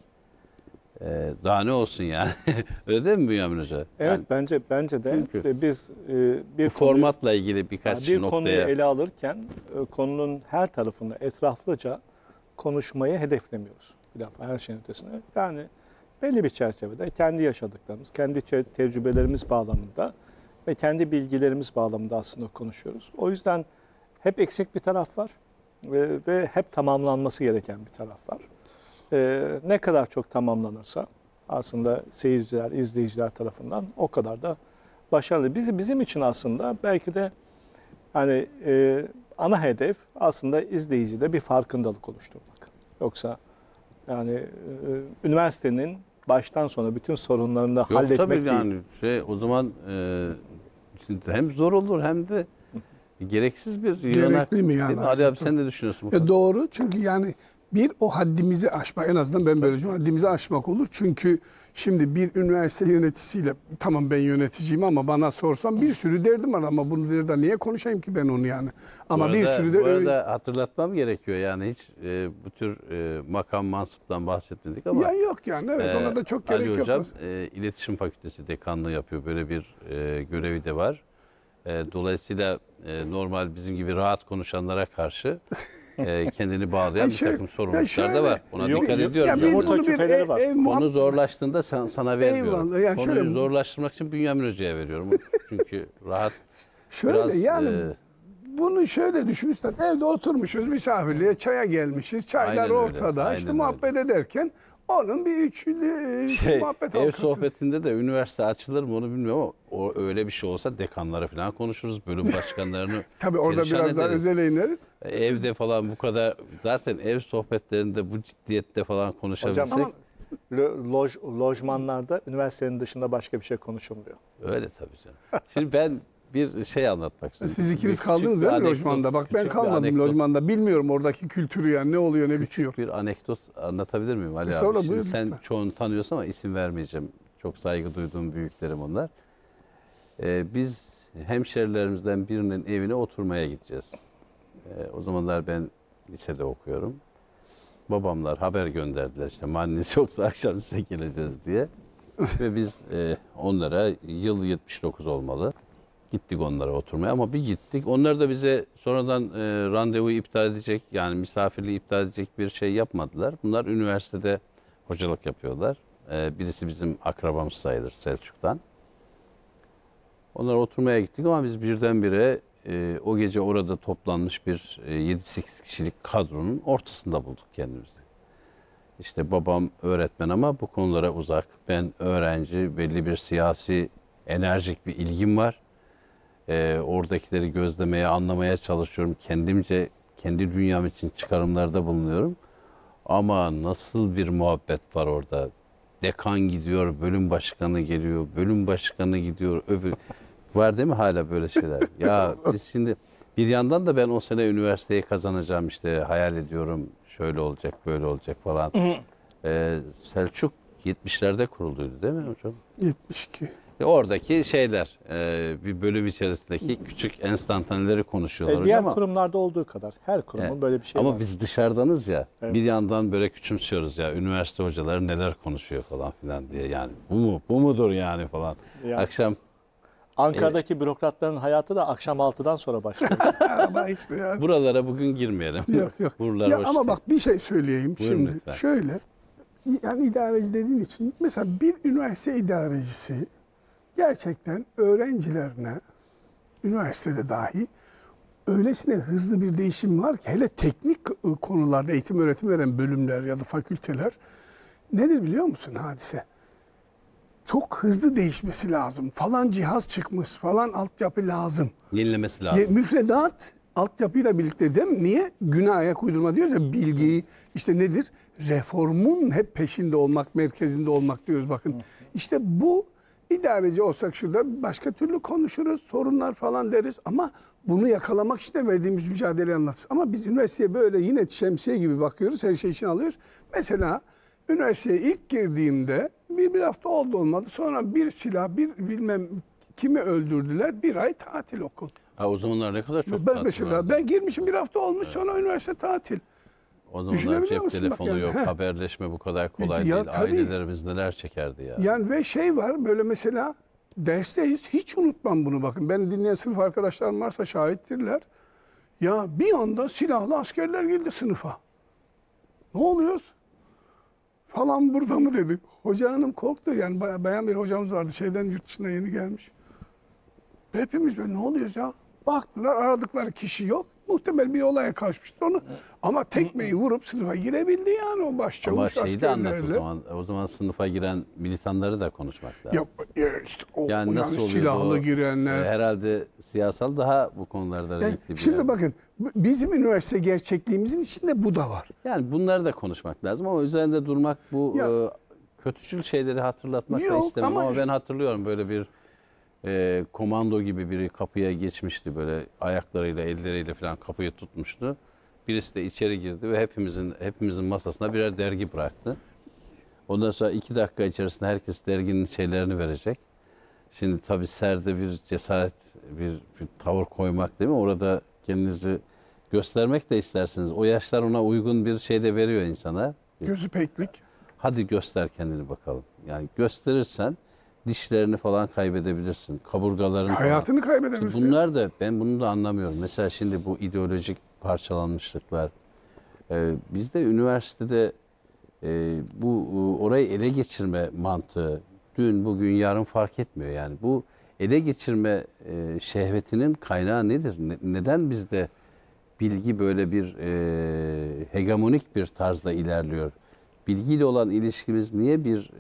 daha ne olsun yani. Öyle değil mi Bünyamin Hoca? Evet, Yani bence de çünkü biz bir bu formatla ilgili birkaç bir konuyu noktaya ele alırken konunun her tarafında etraflıca konuşmayı hedeflemiyoruz. Bir defa her şeyin ötesine. Yani belli bir çerçevede kendi yaşadıklarımız, kendi tecrübelerimiz bağlamında ve kendi bilgilerimiz bağlamında aslında konuşuyoruz. O yüzden hep eksik bir taraf var ve hep tamamlanması gereken bir taraf var. Ne kadar çok tamamlanırsa aslında seyirciler, izleyiciler tarafından o kadar da başarılı. Bizim için aslında belki de hani ana hedef aslında izleyicide bir farkındalık oluşturmak. Yoksa yani üniversitenin baştan sona bütün sorunlarını halletmek tabii değil. yani o zaman şimdi hem zor olur hem de Gereksiz bir Gerekli yığınak. mi yani? Değil mi? Ali abi sen ne düşünüyorsun bu konuda? Doğru, çünkü yani bir o haddimizi aşmak, en azından ben böyle düşünüyorum, haddimizi aşmak olur. Çünkü şimdi bir üniversite yöneticisiyle, tamam ben yöneticiyim ama bana sorsam bir sürü derdim var ama bunu da niye konuşayım ki ben onu yani. Ama bir sürü de bu arada hatırlatmam gerekiyor yani hiç bu tür makam mansıptan bahsetmedik ama ya yok yani, evet, ona da çok Ali gerek Hocam yok. İletişim Fakültesi dekanlığı yapıyor. Böyle bir görevi de var. Dolayısıyla normal bizim gibi rahat konuşanlara karşı kendini bağlayan bir takım sorumluluklar da var. Ona dikkat ediyorum. Ya biz Yumurta bunu bir küfeleri var. Konu zorlaştığında sana vermiyorum. Eyvallah, yani Konuyu şöyle- zorlaştırmak için Bünyamin Hoca'ya veriyorum. Çünkü rahat Şöyle biraz yani bunu şöyle düşün üstad, evde oturmuşuz misafirliğe, çaya gelmişiz, çaylar Aynen öyle, ortada, aynen işte öyle. muhabbet ederken onun bir muhabbet ev halkası. sohbetinde de üniversite açılır mı onu bilmiyorum ama öyle bir şey olsa dekanları falan konuşuruz. Bölüm başkanlarını Tabii orada perişan biraz daha ederiz. özele ineriz. Evde falan bu kadar zaten ev sohbetlerinde bu ciddiyette falan konuşabilsek Hocam lojmanlarda üniversitenin dışında başka bir şey konuşulmuyor. öyle tabii canım. Şimdi ben bir şey anlatmak istiyorum. Siz ikiniz Bir kaldınız küçük değil bir mi anekdot- lojmanda? Bak ben küçük bir kalmadım anekdot- lojmanda. Bilmiyorum oradaki kültürü yani ne oluyor ne bitiyor. Bir anekdot anlatabilir miyim Ali Sonra abi? Şimdi buyur sen lütfen. çoğunu tanıyorsun ama isim vermeyeceğim. Çok saygı duyduğum büyüklerim onlar. Biz hemşerilerimizden birinin evine oturmaya gideceğiz. O zamanlar ben lisede okuyorum. Babamlar haber gönderdiler işte manniniz yoksa akşam size geleceğiz diye. Ve biz onlara yıl 79 olmalı. Gittik onlara oturmaya ama bir gittik. Onlar da bize sonradan randevu iptal edecek yani misafirliği iptal edecek bir şey yapmadılar. Bunlar üniversitede hocalık yapıyorlar. Birisi bizim akrabamız sayılır Selçuk'tan. Onlara oturmaya gittik ama biz birdenbire o gece orada toplanmış bir 7-8 kişilik kadronun ortasında bulduk kendimizi. İşte babam öğretmen ama bu konulara uzak. Ben öğrenci, belli bir siyasi enerjik bir ilgim var. Oradakileri gözlemeye, anlamaya çalışıyorum. Kendimce, kendi dünyam için çıkarımlarda bulunuyorum. Ama nasıl bir muhabbet var orada. Dekan gidiyor, bölüm başkanı geliyor, bölüm başkanı gidiyor, öbür... Var değil mi hala böyle şeyler? Ya biz şimdi bir yandan da ben o sene üniversiteyi kazanacağım işte hayal ediyorum. Şöyle olacak, böyle olacak falan. Selçuk 70'lerde kurulduydu değil mi hocam? 72. Oradaki şeyler, bir bölüm içerisindeki küçük enstantaneleri konuşuyorlar Diğer hocam ama, kurumlarda olduğu kadar her kurumun böyle bir şey ama var. biz dışarıdanız ya, Evet. bir yandan böyle küçümsüyoruz ya, üniversite hocaları neler konuşuyor falan filan diye yani bu mudur yani falan. Ya. Akşam Ankara'daki bürokratların hayatı da akşam 6'dan sonra başlıyor. Ama işte ya. buralara bugün girmeyelim. Yok. Buralar Ya hoş ama değil. bak bir şey söyleyeyim Buyurun şimdi. lütfen. Şöyle, yani idareci dediğin için mesela bir üniversite idarecisi gerçekten öğrencilerine, üniversitede dahi öylesine hızlı bir değişim var ki, hele teknik konularda eğitim öğretim veren bölümler ya da fakülteler nedir biliyor musun hadise? Çok hızlı değişmesi lazım. Falan cihaz çıkmış, falan altyapı lazım. Yenilemesi lazım. Müfredat altyapıyla birlikte değil mi? Niye? Güne ayak uydurma diyoruz ya, bilgiyi işte nedir? Reformun hep peşinde olmak, merkezinde olmak diyoruz bakın. İşte bu idareci olsak şurada başka türlü konuşuruz, sorunlar falan deriz ama bunu yakalamak için de verdiğimiz mücadeleyi anlatırız. Ama biz üniversiteye böyle yine şemsiye gibi bakıyoruz, her şey için alıyoruz. Mesela üniversiteye ilk girdiğimde bir hafta oldu olmadı. Sonra bir silah, bir bilmem kimi öldürdüler. Bir ay tatil okul. Ha, o zamanlar ne kadar çok Ben tatlı mesela vardı. ben girmişim bir hafta olmuş sonra üniversite tatil. O zamanlar Düşünebiliyor cep musun? Bak telefonu yani, yok, he. haberleşme bu kadar kolay Ya değil. tabii. Ailelerimiz neler çekerdi ya. Yani ve şey var böyle mesela dersteyiz, hiç unutmam bunu bakın. Beni dinleyen sınıf arkadaşlarım varsa şahittirler. Ya bir anda silahlı askerler geldi sınıfa. Ne oluyoruz? Falan burada mı dedi. Hoca hanım korktu. Yani bayan bir hocamız vardı şeyden, yurt dışından yeni gelmiş. Hepimiz böyle ne oluyoruz ya? Baktılar, aradıkları kişi yok. Muhtemel bir olaya karışmıştı onu. Ama tekmeyi vurup sınıfa girebildi yani o Ama başçavuş şeyi de anlat o askerlerle. zaman. O zaman sınıfa giren militanları da konuşmak lazım. Ya işte o Yani nasıl oluyordu silahlı o? girenler. Herhalde siyasal daha bu konularda Yani renkli bir şimdi yer. bakın bizim üniversite gerçekliğimizin içinde bu da var. Yani bunları da konuşmak lazım ama üzerinde durmak bu Ya- kötücül şeyleri hatırlatmak da Yok, istemem ama ama ben hatırlıyorum böyle bir komando gibi biri kapıya geçmişti, böyle ayaklarıyla elleriyle falan kapıyı tutmuştu. Birisi de içeri girdi ve hepimizin masasına birer dergi bıraktı. Ondan sonra 2 dakika içerisinde herkes derginin şeylerini verecek. Şimdi tabii serde bir cesaret, bir tavır koymak değil mi? Orada kendinizi göstermek de istersiniz. O yaşlar ona uygun bir şey de veriyor insana. Gözü peklik. Hadi göster kendini bakalım. Yani gösterirsen dişlerini falan kaybedebilirsin. Kaburgalarını Hayatını falan. kaybedebilirsin. Bunlar da, ben bunu da anlamıyorum. Mesela şimdi bu ideolojik parçalanmışlıklar. Bizde üniversitede bu orayı ele geçirme mantığı dün, bugün, yarın fark etmiyor. Yani bu ele geçirme şehvetinin kaynağı nedir? Neden bizde bilgi böyle bir hegemonik bir tarzda ilerliyor? Bilgiyle olan ilişkimiz niye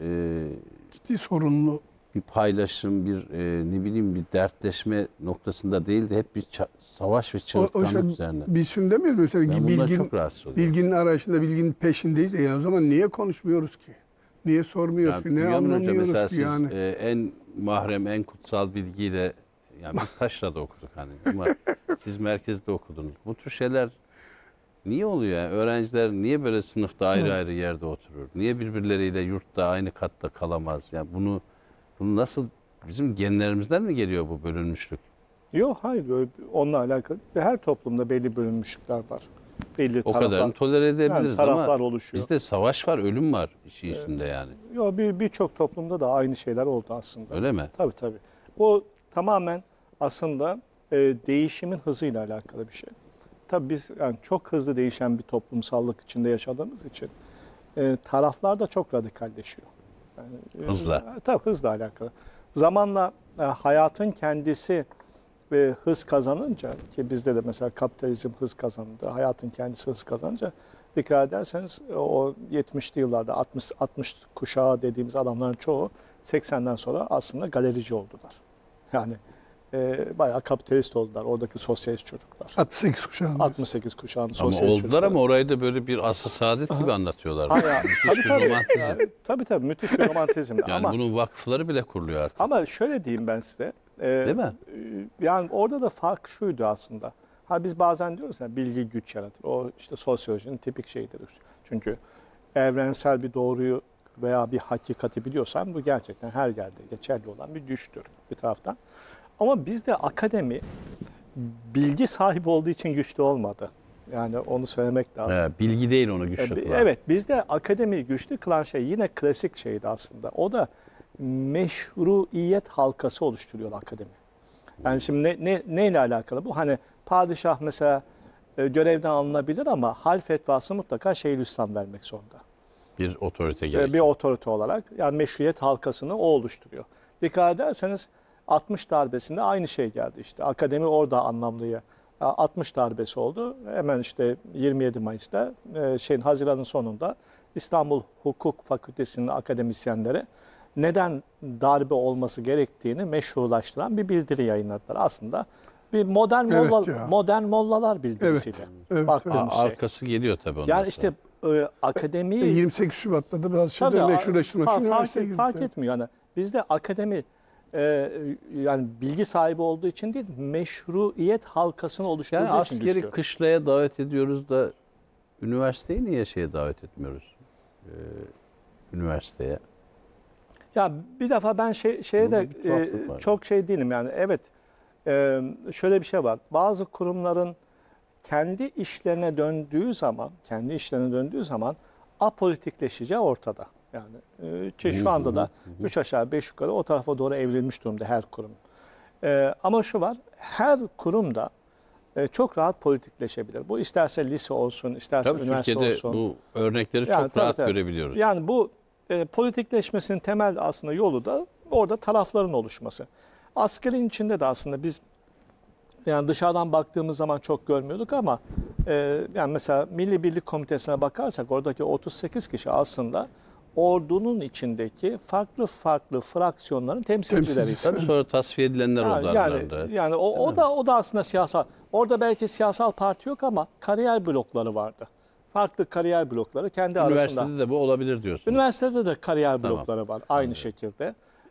Ciddi sorunlu. bir paylaşım, ne bileyim bir dertleşme noktasında değil de hep bir savaş ve çığırtkanlık üzerine. Biz şunu demiyoruz mesela, Ben bundan çok rahatsız oluyorum. bilginin arayışında, bilginin peşindeyiz. Ya o zaman niye konuşmuyoruz ki? Niye sormuyoruz ki? Ne Bünyamin Hoca, anlamıyoruz mesela ki siz yani? en mahrem, en kutsal bilgiyle, yani biz taşrada okuduk hani, ama siz merkezde okudunuz. Bu tür şeyler niye oluyor yani? Öğrenciler niye böyle sınıfta ayrı ayrı yerde oturur? Niye birbirleriyle yurtta aynı katta kalamaz? Yani bunu nasıl, bizim genlerimizden mi geliyor bu bölünmüşlük? Yok, hayır, böyle onunla alakalı. Her toplumda belli bölünmüşlükler var. Belli O taraflar, kadarını tolere edebiliriz yani taraflar ama oluşuyor. bizde savaş var, ölüm var işin içinde yani. Yok, birçok toplumda da aynı şeyler oldu aslında. Öyle mi? Tabii tabii. O tamamen aslında değişimin hızıyla alakalı bir şey. Tabii biz yani çok hızlı değişen bir toplumsallık içinde yaşadığımız için taraflar da çok radikalleşiyor. Yani, Hızla. Tabii hızla alakalı. Zamanla hayatın kendisi hız kazanınca, ki bizde de mesela kapitalizm hız kazandı, hayatın kendisi hız kazanınca, dikkat ederseniz o 70'li yıllarda 60 kuşağı dediğimiz adamların çoğu 80'den sonra aslında galerici oldular. Yani bayağı kapitalist oldular oradaki sosyalist çocuklar. 68 kuşağında. 68 kuşağının Ama sosyalist oldular çocuklar. ama orayı da böyle bir asr-ı saadet gibi anlatıyorlar. Müthiş bir Tabii, romantizm. tabii müthiş bir romantizm. Yani ama bunun vakıfları bile kuruluyor artık. ama şöyle diyeyim ben size. Değil mi? Yani orada da fark şuydu aslında. Biz bazen diyoruz ya, bilgi güç yaratır. O işte sosyolojinin tipik şeyidir. Çünkü evrensel bir doğruyu veya bir hakikati biliyorsan bu gerçekten her yerde geçerli olan bir güçtür bir taraftan. Ama bizde akademi bilgi sahibi olduğu için güçlü olmadı. Yani onu söylemek lazım. Bilgi değil onu güçlü kılan. Evet, bizde akademi güçlü kılan şey yine klasik şeydi aslında. O da meşruiyet halkası oluşturuyor akademi. Yani şimdi neyle alakalı bu? Hani padişah mesela görevden alınabilir ama hal fetvası mutlaka Şeyhülislam vermek zorunda. Bir otorite gerekiyor. Bir otorite olarak, yani meşruiyet halkasını o oluşturuyor. Dikkat ederseniz 60 darbesinde aynı şey geldi işte. Akademi orada anlamlıya. 60 darbesi oldu. Hemen işte 27 Mayıs'ta Haziran'ın sonunda İstanbul Hukuk Fakültesi'nin akademisyenleri neden darbe olması gerektiğini meşrulaştıran bir bildiri yayınladılar. Aslında bir modern mollalar bildirisiydi. Evet. Baktığımız şey. Arkası geliyor tabii ondan Yani işte akademi 28 Şubat'ta da biraz şeyler meşruleştirmek için üniversiteye fark gittiler. etmiyor. Yani bizde akademi yani bilgi sahibi olduğu için değil, meşruiyet halkasını oluşturduğu Yani için askeri güçlü. kışlaya davet ediyoruz da üniversiteyi niye davet etmiyoruz? Üniversiteye. Ya bir defa ben şeye de Bir tuhaflık var. çok şey değilim yani. Evet, şöyle bir şey var. Bazı kurumların kendi işlerine döndüğü zaman apolitikleşeceği ortada. Yani ki şu anda da 3 aşağı 5 yukarı o tarafa doğru evrilmiş durumda her kurum. Ama şu var, her kurumda çok rahat politikleşebilir. Bu isterse lise olsun, isterse Tabii üniversite Türkiye'de olsun. bu örnekleri Yani çok rahat tabii. görebiliyoruz. Yani bu politikleşmesinin temel aslında yolu da orada tarafların oluşması. Askerin içinde de aslında biz yani dışarıdan baktığımız zaman çok görmüyorduk ama yani mesela Milli Birlik Komitesi'ne bakarsak oradaki 38 kişi aslında ordunun içindeki farklı fraksiyonların temsilcileri. Tabii sonra tasfiye edilenler oldu aralarında. Yani o da aslında siyasal. Orada belki siyasal parti yok ama kariyer blokları vardı. Farklı kariyer blokları kendi arasında. Üniversitede de bu olabilir diyorsun. Üniversitede de kariyer Tamam. blokları var aynı şekilde.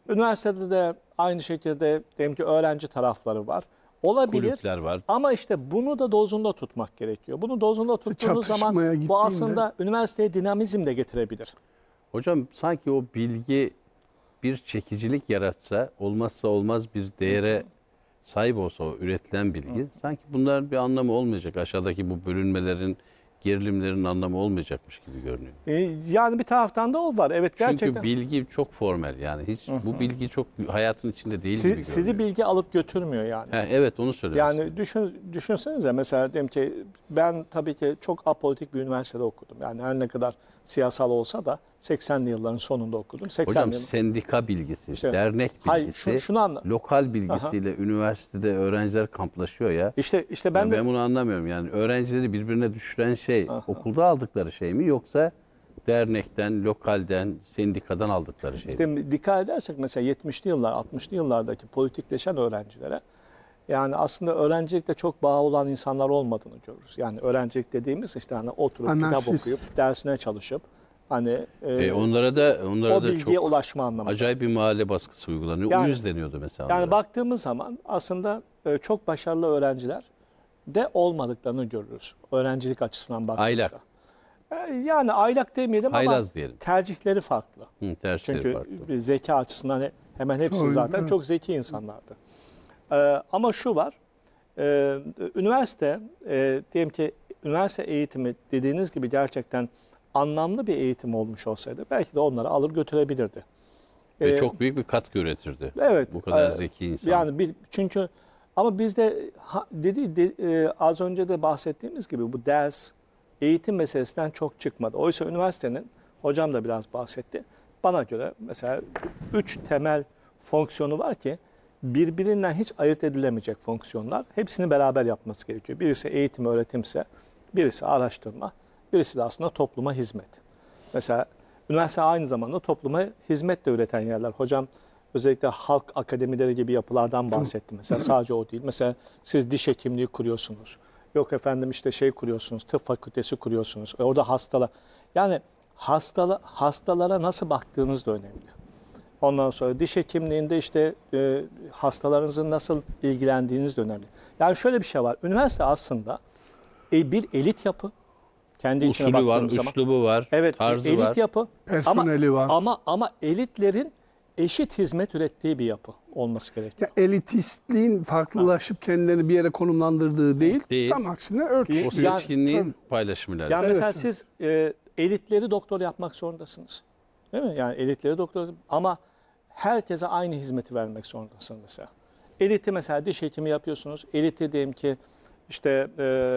Üniversitede de aynı şekilde diyelim ki öğrenci tarafları var. Olabilir. Kulüpler var. Ama işte bunu da dozunda tutmak gerekiyor. Bunu dozunda tuttuğunuz zaman çatışmaya bu gittiğinde- aslında üniversiteye dinamizm de getirebilir. Hocam sanki o bilgi bir çekicilik yaratsa, olmazsa olmaz bir değere sahip olsa o üretilen bilgi, sanki bunların bir anlamı olmayacak. Aşağıdaki bu bölünmelerin, gerilimlerin anlamı olmayacakmış gibi görünüyor. Yani bir taraftan da o var. Evet, gerçekten. Çünkü bilgi çok formel, yani hiç bu bilgi çok hayatın içinde değil gibi görünüyor. Sizi bilgi alıp götürmüyor yani. Evet, onu söylüyorum. Yani düşünsenize mesela diyelim ki ben tabii ki çok apolitik bir üniversitede okudum. Yani her ne kadar siyasal olsa da 80'li yılların sonunda okudum. 80'li Hocam yıl- sendika bilgisi, İşte, dernek hayır, bilgisi, şunu anla. lokal bilgisiyle üniversitede öğrenciler kamplaşıyor ya. İşte ben de Ben bunu anlamıyorum. Yani öğrencileri birbirine düşüren şey okulda aldıkları şey mi, yoksa dernekten, lokalden, sendikadan aldıkları şey mi? İşte dikkat edersek mesela 70'li yıllar, 60'lı yıllardaki politikleşen öğrencilere yani aslında öğrencilikle çok bağı olan insanlar olmadığını görürüz. Yani öğrencilik dediğimiz işte hani oturup kitap Anarşist. okuyup dersine çalışıp hani Onlara da o bilgiye çok ulaşma anlamında. acayip bir mahalle baskısı uygulanıyor. Yani- Uyuz deniyordu mesela. Yani onlara. baktığımız zaman aslında çok başarılı öğrenciler de olmadıklarını görürüz. Öğrencilik açısından baktığımızda. Aylak. Yani aylak demeyelim Haylaz ama diyelim. tercihleri farklı. Tersleri Çünkü farklı. bir zeka açısından hemen hepsi Doğru, zaten evet. çok zeki insanlardı. Ama şu var, üniversite, diyelim ki üniversite eğitimi dediğiniz gibi gerçekten anlamlı bir eğitim olmuş olsaydı belki de onları alır götürebilirdi. Ve çok büyük bir katkı üretirdi. Evet. Bu kadar zeki insan. Yani çünkü ama bizde az önce de bahsettiğimiz gibi bu ders, eğitim meselesinden çok çıkmadı. Oysa üniversitenin, hocam da biraz bahsetti, bana göre mesela 3 temel fonksiyonu var ki birbirinden hiç ayırt edilemeyecek fonksiyonlar. Hepsini beraber yapması gerekiyor. Birisi eğitim, öğretimse, birisi araştırma, birisi de aslında topluma hizmet. Mesela üniversite aynı zamanda topluma hizmet de üreten yerler. Hocam özellikle halk akademileri gibi yapılardan bahsetti. Mesela sadece o değil. Mesela siz diş hekimliği kuruyorsunuz. Yok efendim işte şey kuruyorsunuz, tıp fakültesi kuruyorsunuz. Orada yani hastalara nasıl baktığınız da önemli. Ondan sonra diş hekimliğinde işte hastalarınızın nasıl ilgilendiğiniz de önemli. Yani şöyle bir şey var. Üniversite aslında bir elit yapı. Kendi içine Usulü var, baktığımız zaman. üslubu var, Evet, tarzı elit var. yapı. Personeli var. Ama elitlerin eşit hizmet ürettiği bir yapı olması gerekiyor. Ya elitistliğin farklılaşıp kendilerini bir yere konumlandırdığı değil, Değil. tam aksine O örtüştüğü. Yani- seçkinliğin paylaşımı lazım. Yani Evet, mesela evet. siz elitleri doktor yapmak zorundasınız. Değil mi? Yani elitleri doktor ama herkese aynı hizmeti vermek zorundasınız mesela. Eliti mesela diş hekimi yapıyorsunuz. Eliti diyelim ki işte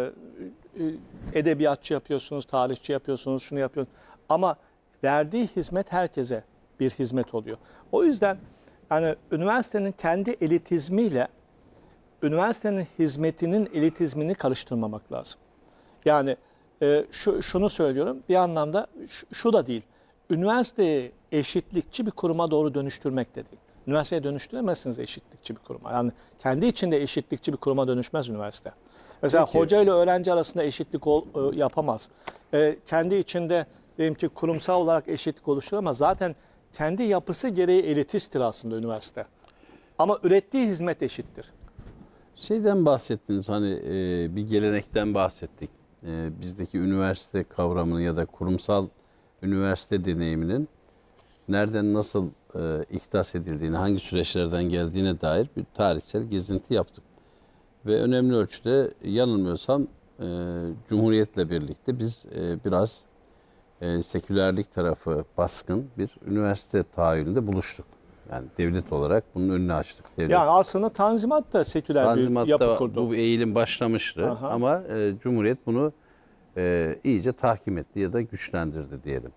edebiyatçı yapıyorsunuz, tarihçi yapıyorsunuz, şunu yapıyorsunuz. Ama verdiği hizmet herkese bir hizmet oluyor. O yüzden yani üniversitenin kendi elitizmiyle üniversitenin hizmetinin elitizmini karıştırmamak lazım. Yani şunu söylüyorum bir anlamda şu da değil. Üniversiteyi eşitlikçi bir kuruma doğru dönüştürmek de değil. Üniversiteye dönüştüremezsiniz eşitlikçi bir kuruma. Yani kendi içinde eşitlikçi bir kuruma dönüşmez üniversite. Mesela Peki. hoca ile öğrenci arasında eşitlik yapamaz. Kendi içinde diyelim ki kurumsal olarak eşitlik oluşturamaz. Zaten kendi yapısı gereği elitisttir aslında üniversite. Ama ürettiği hizmet eşittir. Şeyden bahsettiniz, hani bir gelenekten bahsettik. Bizdeki üniversite kavramını ya da kurumsal üniversite deneyiminin nereden nasıl ihdas edildiğini, hangi süreçlerden geldiğine dair bir tarihsel gezinti yaptık. Ve önemli ölçüde yanılmıyorsam Cumhuriyet'le birlikte biz biraz sekülerlik tarafı baskın bir üniversite tahayyülünde buluştuk. Yani devlet olarak bunun önünü açtık. Devlet, Yani aslında Tanzimat da seküler bir yapı Tanzimat'ta kurdu. bu eğilim başlamıştı. Aha. Ama Cumhuriyet bunu iyice tahkim etti ya da güçlendirdi diyelim.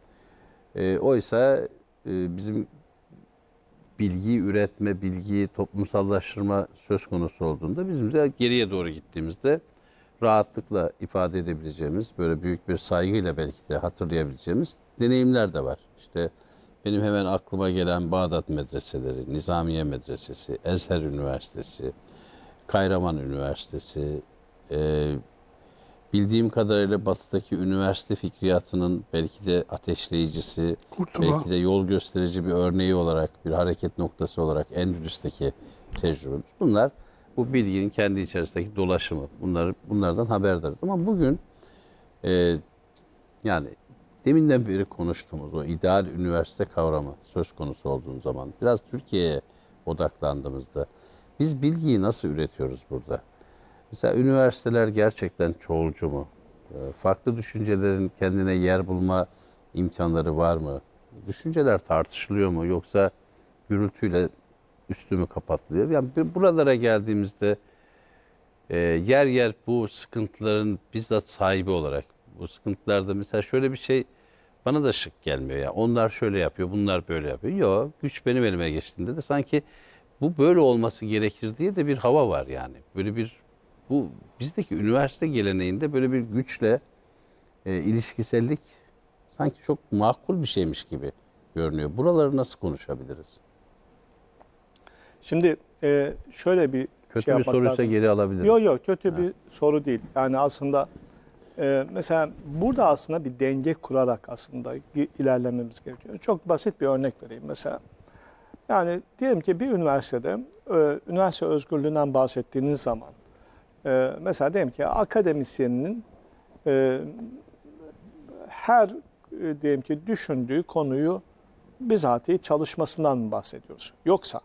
Oysa bizim bilgiyi üretme, bilgiyi toplumsallaştırma söz konusu olduğunda bizim de geriye doğru gittiğimizde rahatlıkla ifade edebileceğimiz, böyle büyük bir saygıyla belki de hatırlayabileceğimiz deneyimler de var. İşte benim hemen aklıma gelen Bağdat medreseleri, Nizamiye Medresesi, Ezher Üniversitesi, Kayraman Üniversitesi, bildiğim kadarıyla Batı'daki üniversite fikriyatının belki de ateşleyicisi, Kurtuba. belki de yol gösterici bir örneği olarak, bir hareket noktası olarak Endülüs'teki tecrübemiz. Bunlar bu bilginin kendi içerisindeki dolaşımı. Bunlardan haberdarız. Ama bugün yani deminden beri konuştuğumuz o ideal üniversite kavramı söz konusu olduğu zaman biraz Türkiye'ye odaklandığımızda biz bilgiyi nasıl üretiyoruz burada? Mesela üniversiteler gerçekten çoğulcu mu? Farklı düşüncelerin kendine yer bulma imkanları var mı? Düşünceler tartışılıyor mu? Yoksa gürültüyle üstü mü kapatılıyor? Yani buralara geldiğimizde yer yer bu sıkıntıların bizzat sahibi olarak, bu sıkıntılarda mesela şöyle bir şey bana da şık gelmiyor ya. Onlar şöyle yapıyor, bunlar böyle yapıyor. Yok, güç benim elime geçtiğinde de sanki bu böyle olması gerekir diye de bir hava var yani. Böyle bu bizdeki üniversite geleneğinde böyle bir güçle ilişkisellik sanki çok makul bir şeymiş gibi görünüyor. Buraları nasıl konuşabiliriz? Şimdi şöyle bir Kötü şey bir yapmak soruysa lazım. geri alabilirim. Yok kötü bir soru değil. Yani aslında mesela burada aslında bir denge kurarak aslında ilerlememiz gerekiyor. Çok basit bir örnek vereyim mesela. Yani diyelim ki bir üniversitede üniversite özgürlüğünden bahsettiğiniz zaman mesela diyelim ki akademisyeninin her diyelim ki düşündüğü konuyu bizatihi çalışmasından mı bahsediyoruz? Yoksa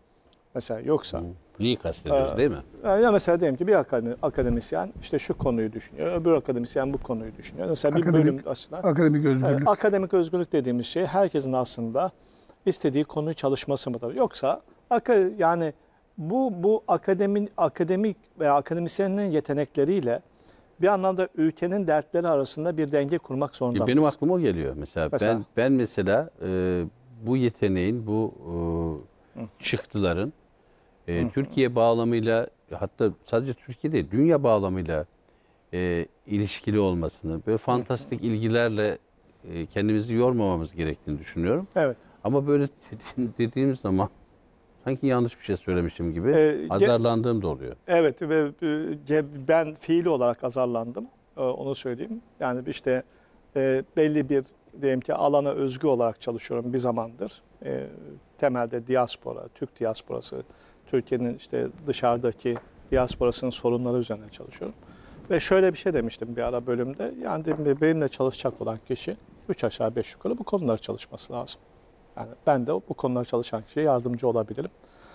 Neyi kastediyoruz değil mi? ya mesela diyelim ki bir akademisyen işte şu konuyu düşünüyor, öbür akademisyen bu konuyu düşünüyor. Mesela bir Akademik- bölüm açısından Akademik özgürlük. akademik özgürlük dediğimiz şey herkesin aslında istediği konuyu çalışması mıdır? Yoksa yani bu akademik veya akademisyenin yetenekleriyle bir anlamda ülkenin dertleri arasında bir denge kurmak zorunda Benim mıyız? aklıma o geliyor. Mesela ben mesela bu yeteneğin, bu çıktıların Türkiye bağlamıyla, hatta sadece Türkiye değil, dünya bağlamıyla ilişkili olmasını, böyle fantastik ilgilerle kendimizi yormamamız gerektiğini düşünüyorum. Evet. Ama böyle dediğimiz zaman sanki yanlış bir şey söylemişim gibi azarlandığım da oluyor. Evet ve ben fiili olarak azarlandım. Onu söyleyeyim. Yani işte belli bir diyelim ki alana özgü olarak çalışıyorum bir zamandır. Temelde diaspora, Türk diasporası, Türkiye'nin işte dışarıdaki diasporasının sorunları üzerine çalışıyorum. Ve şöyle bir şey demiştim bir ara bölümde. Yani benimle çalışacak olan kişi 3 aşağı 5 yukarı bu konuları çalışması lazım. Yani ben de bu konuları çalışan kişiye yardımcı olabilirim.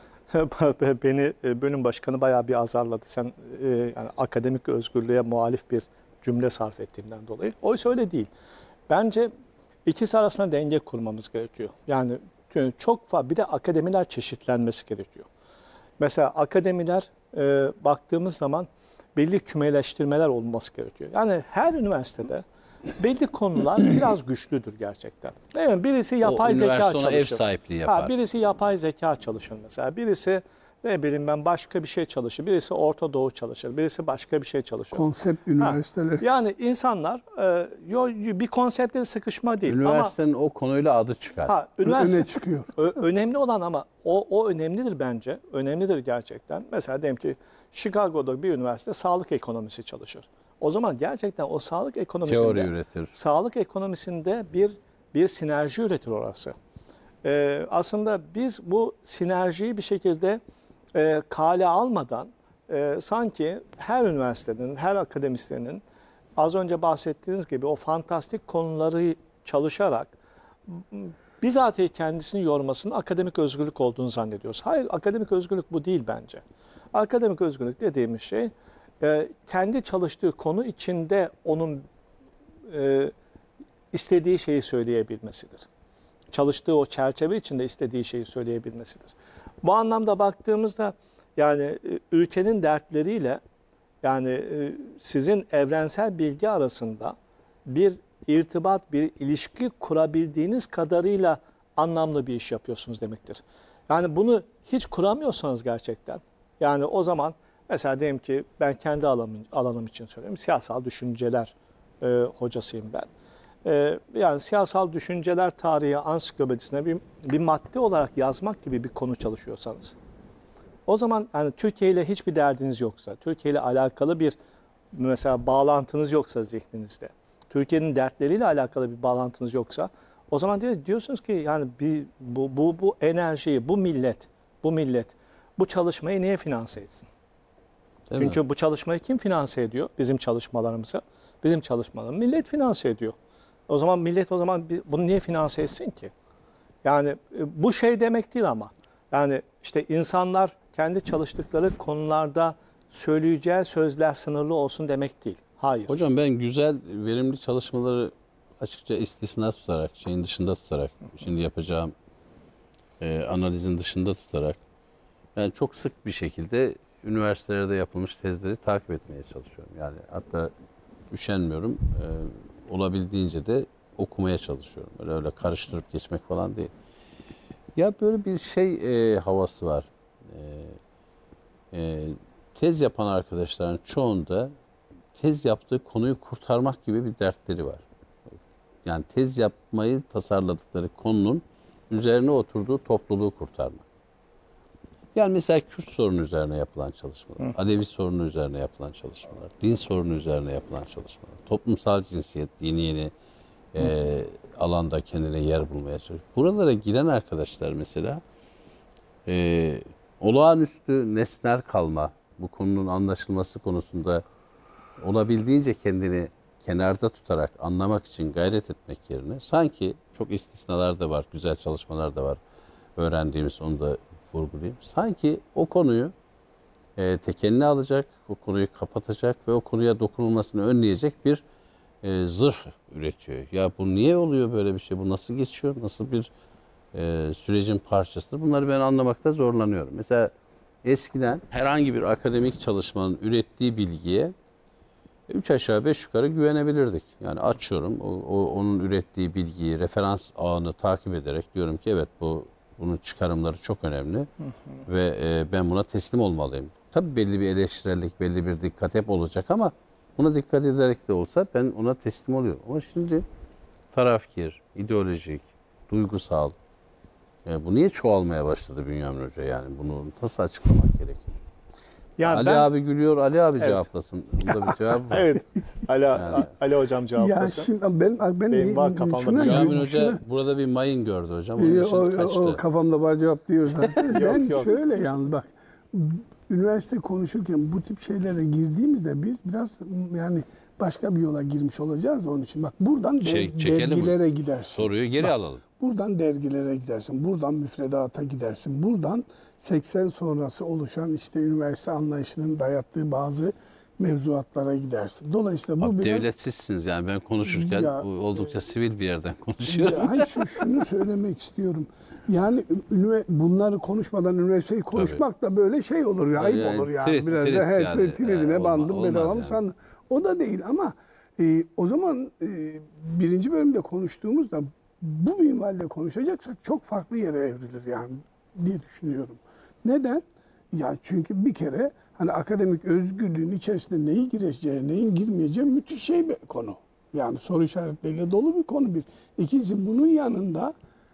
Beni bölüm başkanı bayağı bir azarladı. Sen yani akademik özgürlüğe muhalif bir cümle sarf ettiğimden dolayı. Oysa öyle değil. Bence ikisi arasında denge kurmamız gerekiyor. Yani çok fazla bir de akademiler çeşitlenmesi gerekiyor. Mesela akademiler baktığımız zaman belli kümeleştirmeler olması gerekiyor. Yani her üniversitede belli konular biraz güçlüdür gerçekten. Değil mi? Birisi yapay zeka çalışır. Ev sahipliği yapar. Birisi yapay zeka çalışır mesela. Birisi ne bileyim ben başka bir şey çalışır. Birisi Orta Doğu çalışır. Birisi başka bir şey çalışır. Konsept üniversiteler. Yani insanlar bir konsepte sıkışma değil. Üniversitenin o konuyla adı çıkar. Öne çıkıyor. Önemli olan ama o önemlidir bence. Önemlidir gerçekten. Mesela diyelim ki Chicago'da bir üniversite sağlık ekonomisi çalışır. O zaman gerçekten o sağlık ekonomisinde Teori üretir. Sağlık ekonomisinde bir sinerji üretir orası. Aslında biz bu sinerjiyi bir şekilde kale almadan sanki her üniversitenin, her akademisyenin az önce bahsettiğiniz gibi o fantastik konuları çalışarak bizatihi kendisini yormasının akademik özgürlük olduğunu zannediyoruz. Hayır, akademik özgürlük bu değil bence. Akademik özgürlük dediğimiz şey kendi çalıştığı konu içinde onun istediği şeyi söyleyebilmesidir. Çalıştığı o çerçeve içinde istediği şeyi söyleyebilmesidir. Bu anlamda baktığımızda yani ülkenin dertleriyle yani sizin evrensel bilgi arasında bir irtibat, bir ilişki kurabildiğiniz kadarıyla anlamlı bir iş yapıyorsunuz demektir. Yani bunu hiç kuramıyorsanız gerçekten yani o zaman mesela diyelim ki ben kendi alanım için söylüyorum. Siyasal düşünceler hocasıyım ben. Yani siyasal düşünceler tarihi ansiklopedisine bir madde olarak yazmak gibi bir konu çalışıyorsanız o zaman yani Türkiye ile hiçbir derdiniz yoksa, Türkiye ile alakalı bir mesela bağlantınız yoksa zihninizde, Türkiye'nin dertleriyle alakalı bir bağlantınız yoksa, o zaman diyorsunuz ki yani bu enerjiyi, bu millet bu çalışmayı niye finanse etsin? Değil Çünkü mi? bu çalışmayı kim finanse ediyor? Bizim çalışmalarımızı. Bizim çalışmalarımızı millet finanse ediyor. O zaman millet bunu niye finanse etsin ki? Yani bu şey demek değil ama. Yani işte insanlar kendi çalıştıkları konularda söyleyeceği sözler sınırlı olsun demek değil. Hayır. Hocam ben güzel, verimli çalışmaları açıkça istisna tutarak, şeyin dışında tutarak, şimdi yapacağım analizin dışında tutarak, yani çok sık bir şekilde üniversitelerde yapılmış tezleri takip etmeye çalışıyorum. Yani hatta üşenmiyorum, olabildiğince de okumaya çalışıyorum. Öyle karıştırıp geçmek falan değil. Ya böyle bir şey havası var. Tez yapan arkadaşların çoğunda tez yaptığı konuyu kurtarmak gibi bir dertleri var. Yani tez yapmayı tasarladıkları konunun üzerine oturduğu topluluğu kurtarmak. Yani mesela Kürt sorunu üzerine yapılan çalışmalar, Alevi sorunu üzerine yapılan çalışmalar, din sorunu üzerine yapılan çalışmalar, toplumsal cinsiyet, yeni alanda kendine yer bulmaya çalışıyor. Buralara giren arkadaşlar mesela olağanüstü nesnel kalma, bu konunun anlaşılması konusunda olabildiğince kendini kenarda tutarak anlamak için gayret etmek yerine, sanki çok istisnalar da var, güzel çalışmalar da var öğrendiğimiz, onu da vurgulayayım. Sanki o konuyu tekeline alacak, o konuyu kapatacak ve o konuya dokunulmasını önleyecek bir zırh üretiyor. Ya bu niye oluyor böyle bir şey? Bu nasıl geçiyor? Nasıl bir sürecin parçasıdır? Bunları ben anlamakta zorlanıyorum. Mesela eskiden herhangi bir akademik çalışmanın ürettiği bilgiye 3 aşağı 5 yukarı güvenebilirdik. Yani açıyorum onun ürettiği bilgiyi, referans ağını takip ederek diyorum ki evet bunun çıkarımları çok önemli ve ben buna teslim olmalıyım. Tabii belli bir eleştirellik, belli bir dikkat hep olacak ama buna dikkat ederek de olsa ben ona teslim oluyorum. Ama şimdi tarafkir, ideolojik, duygusal, bu niye çoğalmaya başladı Bünyamin Hoca, yani bunu nasıl açıklamak gerekir? Yani Ali abi gülüyor, Ali abi cevaplasın. Bunda bir cevap var. Evet. Ali hocam Ya cevaplasın. şimdi ben Benim var kafamda şuna bir cevap. Bünyamin Hoca burada bir mayın gördü hocam. Onun için kaçtı. o kafamda var cevap diyor zaten. Ben yok. şöyle yalnız bak, üniversite konuşurken bu tip şeylere girdiğimizde biz biraz yani başka bir yola girmiş olacağız onun için. Bak buradan Çekelim dergilere gidersin. Soruyu geri alalım. Buradan dergilere gidersin, buradan müfredata gidersin, buradan 80 sonrası oluşan işte üniversite anlayışının dayattığı bazı mevzuatlara gidersin. Dolayısıyla bu Bak, biraz... devletsizsiniz yani, ben konuşurken Ya, oldukça sivil bir yerden konuşuyorum. Ya, hayır, şunu söylemek istiyorum. Yani bunları konuşmadan üniversiteyi konuşmak da böyle şey olur ya, ayıp Yani olur yani. Biraz da yani. tridine bandım Olmaz bedava mı yani. sandın? O da değil ama o zaman birinci bölümde konuştuğumuzda bu minvalde konuşacaksak çok farklı yere evrilir yani diye düşünüyorum. Neden? Ya çünkü bir kere hani akademik özgürlüğün içerisinde neyi gireceği, neyin girmeyeceği müthiş şey bir konu. Yani soru işaretleriyle dolu bir konu bir. İkincisi bunun yanında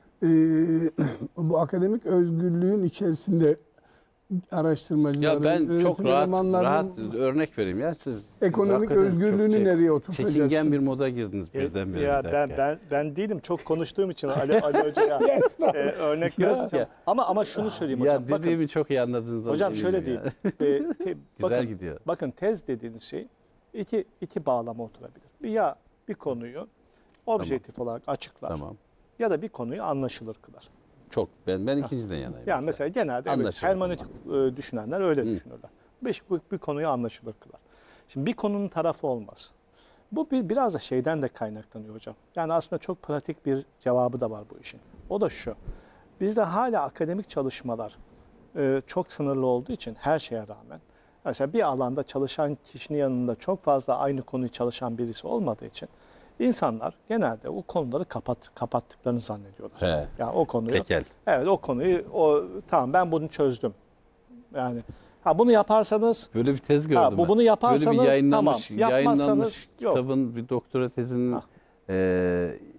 bu akademik özgürlüğün içerisinde araştırmacıların, Ya ben çok öğretim rahat elemanlarının örnek vereyim ya. Siz ekonomik hakikaten özgürlüğünü çok nereye oturtacaksın? çekingen bir moda girdiniz birdenbire. Ya bir dakika. ben değilim, çok konuştuğum için Ali Hoca'ya örnek vereceğim. Ama şunu söyleyeyim hocam. Ya dediğimi çok iyi anladınız. Hocam şöyle değil. Güzel gidiyor. Bakın tez dediğiniz şey iki bağlama oturabilir. Ya bir konuyu objektif olarak açıklar. Tamam. Ya da bir konuyu anlaşılır kılar. Çok. Ben ikinciden yanayım. Yani mesela genelde Anlaşılır hermenötik düşünenler öyle düşünürler. Bir konuyu anlaşılır kılar. Şimdi bir konunun tarafı olmaz. Bu biraz da şeyden de kaynaklanıyor hocam. Yani aslında çok pratik bir cevabı da var bu işin. O da şu. Bizde hala akademik çalışmalar çok sınırlı olduğu için her şeye rağmen, mesela bir alanda çalışan kişinin yanında çok fazla aynı konuyu çalışan birisi olmadığı için insanlar genelde o konuları kapattıklarını zannediyorlar. He. Yani o konuyu. Tekel. Evet, o konuyu tamam, ben bunu çözdüm. Yani bunu yaparsanız Böyle bir tez gördüm. bunu yaparsanız böyle bir tamam. yayınlanmış Yapmazsanız yok. kitabın, bir doktora tezinin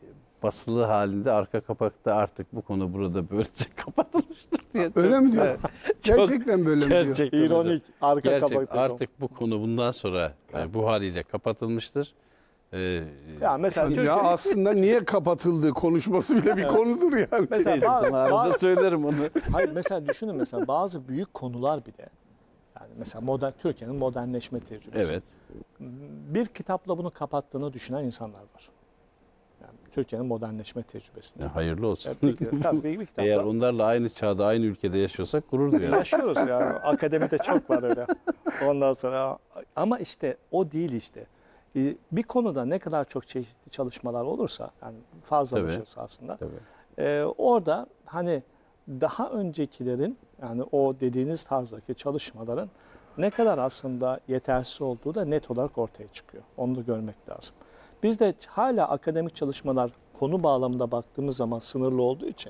basılı halinde arka kapakta artık bu konu burada böylece kapatılmıştır diye. Öyle mi diyor? Evet. Gerçekten böyle mi diyor? Gerçekten hocam. İronik. Arka Gerçek, kapakta. artık bu konu bundan sonra bu haliyle kapatılmıştır. Ya mesela Ya Türkiye, aslında niye kapatıldığı konuşması bile bir konudur yani. mesela Neyse, sana arada söylerim onu. hayır, mesela düşünün, mesela bazı büyük konular bile, yani mesela Türkiye'nin modernleşme tecrübesi. Evet. Bir kitapla bunu kapattığını düşünen insanlar var. Yani Türkiye'nin modernleşme tecrübesini. Hayırlı olsun. Tabii bir kitapla. Eğer onlarla aynı çağda, aynı ülkede yaşıyorsak gurur duyarım. Yaşıyoruz yani. Akademide çok var öyle. Ondan sonra ama işte o değil işte. Bir konuda ne kadar çok çeşitli çalışmalar olursa, yani fazlalaşırsa aslında, orada hani daha öncekilerin, yani o dediğiniz tarzdaki çalışmaların ne kadar aslında yetersiz olduğu da net olarak ortaya çıkıyor. Onu da görmek lazım. Bizde hala akademik çalışmalar konu bağlamında baktığımız zaman sınırlı olduğu için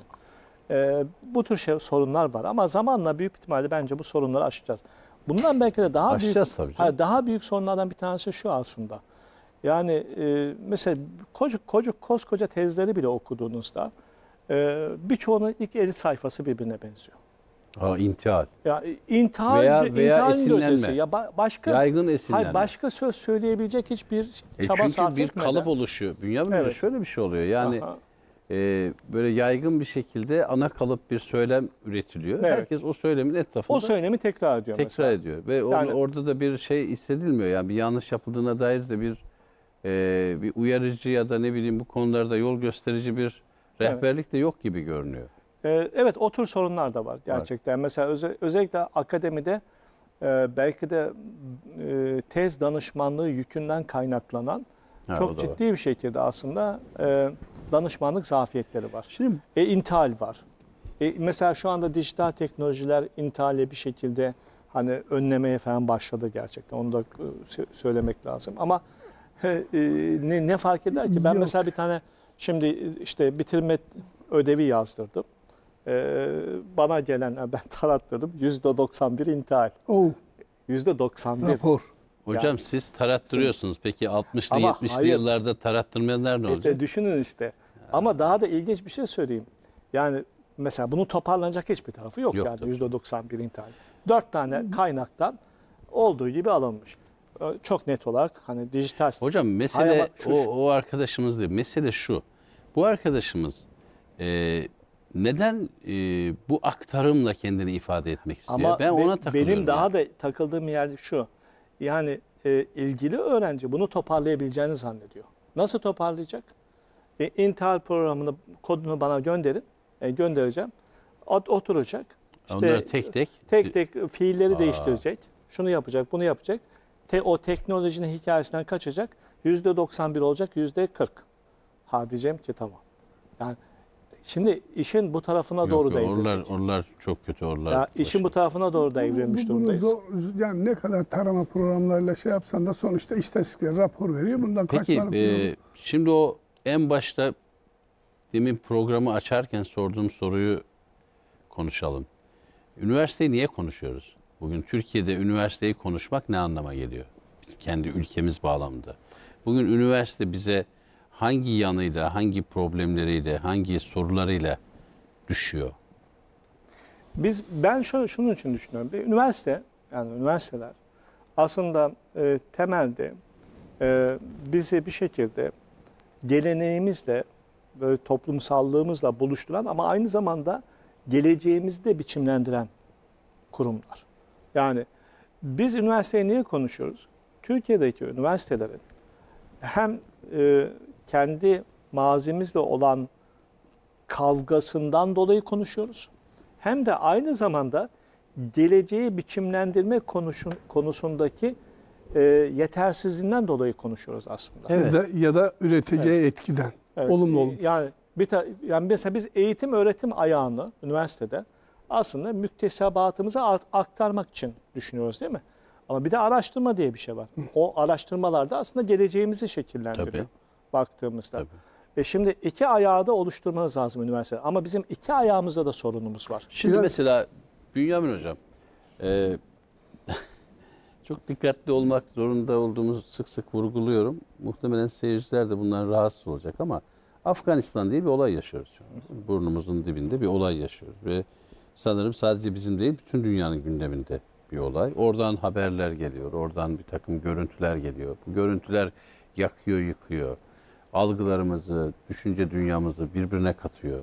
bu tür sorunlar var. Ama zamanla büyük ihtimalle bence bu sorunları aşacağız. Bundan belki de daha Aşacağız tabii canım. daha büyük sorunlardan bir tanesi şu aslında. Yani mesela koskoca tezleri bile okuduğunuzda birçoğunun ilk 50 sayfası birbirine benziyor. İntihal. Ya intihar Veya intihalin de esinlenme. ötesi. Ya başka Yaygın esinlenme. hayır, başka söz söyleyebilecek hiçbir çaba sarf Çünkü bir etmeden. kalıp oluşuyor. Bünyamin Hoca, Evet. şöyle bir şey oluyor. Yani Aha. böyle yaygın bir şekilde ana kalıp bir söylem üretiliyor. Evet. Herkes o söylemin etrafında O söylemi tekrar ediyor tekrar mesela. ediyor. Ve Yani- orada da bir şey hissedilmiyor. Yani bir yanlış yapıldığına dair de bir uyarıcı ya da ne bileyim bu konularda yol gösterici bir rehberlik de yok gibi görünüyor. Evet, o tür sorunlar da var gerçekten. Mesela özellikle akademide belki de tez danışmanlığı yükünden kaynaklanan Ha, o çok da var. ciddi bir şekilde aslında danışmanlık zafiyetleri var. Şimdi İntihal var. Mesela şu anda dijital teknolojiler intihali bir şekilde hani önlemeye falan başladı gerçekten. Onu da söylemek lazım. Ama ne fark eder ki? Ben Yok. mesela bir tane şimdi işte bitirme ödevi yazdırdım. Bana gelen, ben tarattırdım, %91 intihal. Oh, %91. rapor. hocam Yani- siz tarattırıyorsunuz. Peki 60'lı Ama 70'li hayır. yıllarda tarattırmayanlar ne olacak? Düşünün işte. Ama daha da ilginç bir şey söyleyeyim. Yani mesela bunun toparlanacak hiçbir tarafı yok, Yok yani tabii. %91 intihal. 4 tane kaynaktan olduğu gibi alınmış. Çok net olarak hani dijital. Hocam Hayır mesele ama şu- o arkadaşımız değil. Mesele şu. Bu arkadaşımız neden bu aktarımla kendini ifade etmek istiyor? Ama Ben ona takılıyorum. benim daha yani. da takıldığım yer şu. Yani ilgili öğrenci bunu toparlayabileceğini zannediyor. Nasıl toparlayacak? İntihal programını, kodunu bana gönderin. Göndereceğim. Oturacak. İşte Onları tek tek fiilleri değiştirecek. Şunu yapacak, bunu yapacak. O teknolojinin hikayesinden kaçacak. %91 olacak, %40. Ha, diyeceğim ki tamam. Yani şimdi işin bu tarafına Yok, doğru da oralar, evrilecek. oralar çok kötü. Oralar Ya işin bu tarafına doğru da evrilmiş Bunu durumdayız. yani ne kadar tarama programlarıyla şey yapsan da sonuçta istatistikler rapor veriyor. Bundan Peki kaçmalık şimdi o en başta demin programı açarken sorduğum soruyu konuşalım. Üniversiteyi niye konuşuyoruz? Bugün Türkiye'de üniversiteyi konuşmak ne anlama geliyor? Bizim kendi ülkemiz bağlamında. Bugün üniversite bize hangi yanıyla, hangi problemleriyle, hangi sorularıyla düşüyor? Ben şunun için düşünüyorum. Bir üniversite, yani üniversiteler aslında temelde bizi bir şekilde geleneğimizle, böyle toplumsallığımızla buluşturan ama aynı zamanda geleceğimizi de biçimlendiren kurumlar. Yani biz üniversiteyi niye konuşuyoruz? Türkiye'deki üniversitelerin hem kendi mazimizle olan kavgasından dolayı konuşuyoruz. Hem de aynı zamanda geleceği biçimlendirme konusundaki yetersizliğinden dolayı konuşuyoruz aslında. Evet. ya da üreteceği etkiden. Evet. Olumlu olumsuz. Yani mesela biz eğitim öğretim ayağını üniversitede aslında müktesebatımıza aktarmak için düşünüyoruz, değil mi? Ama bir de araştırma diye bir şey var. O araştırmalarda aslında geleceğimizi şekillendiriyor. Tabii. Baktığımızda. Tabii. Şimdi iki ayağı da oluşturmanız lazım üniversitede. Ama bizim iki ayağımızda da sorunumuz var. Şimdi Biraz- mesela Bünyamin Hocam, çok dikkatli olmak zorunda olduğumuzu sık sık vurguluyorum. Muhtemelen seyirciler de bundan rahatsız olacak ama Afganistan diye bir olay yaşıyoruz şu an. Burnumuzun dibinde bir olay yaşıyoruz ve sanırım sadece bizim değil bütün dünyanın gündeminde bir olay. Oradan haberler geliyor, oradan bir takım görüntüler geliyor. Bu görüntüler yakıyor, yıkıyor. Algılarımızı, düşünce dünyamızı birbirine katıyor.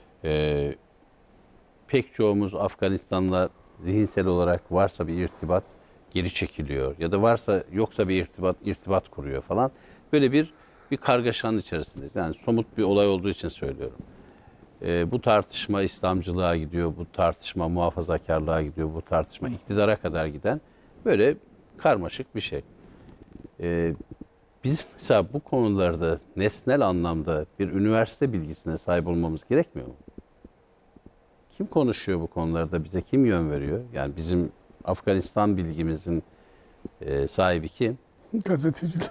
Pek çoğumuz Afganistan'la zihinsel olarak varsa bir irtibat geri çekiliyor ya da varsa yoksa bir irtibat kuruyor falan. Böyle bir kargaşanın içerisindeyiz. Yani somut bir olay olduğu için söylüyorum. Bu tartışma İslamcılığa gidiyor, bu tartışma muhafazakarlığa gidiyor, bu tartışma iktidara kadar giden böyle karmaşık bir şey. Biz mesela bu konularda nesnel anlamda bir üniversite bilgisine sahip olmamız gerekmiyor mu? Kim konuşuyor bu konularda? Bize kim yön veriyor? Yani bizim Afganistan bilgimizin sahibi kim? Gazeteciler.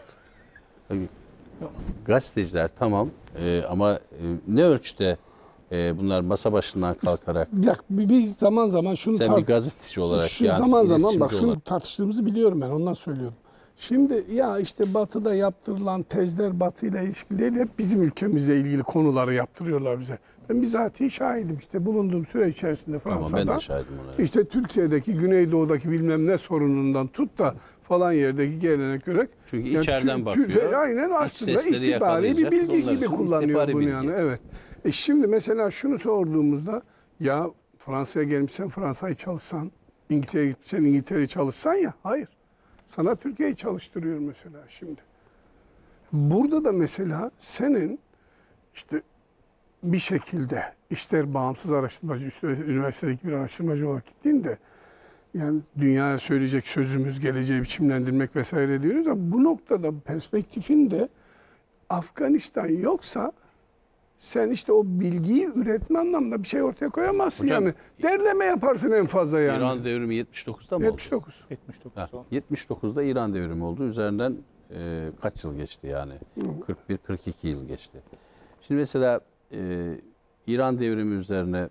Gazeteciler tamam ama ne ölçüde bunlar masa başından kalkarak Bir zaman zaman şunu sen bir gazeteci olarak zaman zaman bak iletişimci şunu olarak tartıştığımızı biliyorum ben, ondan söylüyorum. Şimdi ya işte Batı'da yaptırılan tezler Batı ile ilişkili değil, hep bizim ülkemizle ilgili konuları yaptırıyorlar bize. Ben bizatihi şahidim işte bulunduğum süre içerisinde ama ben Fransa'da. de şahidim ona. İşte Türkiye'deki, Güneydoğu'daki bilmem ne sorunundan tut da falan yerdeki gelenek görek. Çünkü içeriden bakıyor. Aynen, aslında sesleri istihbari bir yakalayacak. bilgi Onlar gibi için kullanıyor istihbari bunu bilgi. yani. Evet. Şimdi mesela şunu sorduğumuzda ya Fransa'ya gelmişsen Fransa'yı çalışsan, İngiltere'ye gitmişsen İngiltere'yi çalışsan ya. Hayır. Sana Türkiye'yi çalıştırıyor mesela şimdi. Burada da mesela senin işte bir şekilde ister bağımsız araştırmacı, ister üniversitedeki bir araştırmacı olarak gittiğinde yani dünyaya söyleyecek sözümüz, geleceği biçimlendirmek vesaire diyoruz ama bu noktada perspektifinde Afganistan yoksa sen işte o bilgiyi üretme anlamında bir şey ortaya koyamazsın. Hocam, yani derleme yaparsın en fazla yani. İran devrimi 79'da mı oldu? 79. 79 Ha, o. 79'da İran devrimi oldu. Üzerinden kaç yıl geçti yani? 41-42 yıl geçti. Şimdi mesela İran devrimi üzerine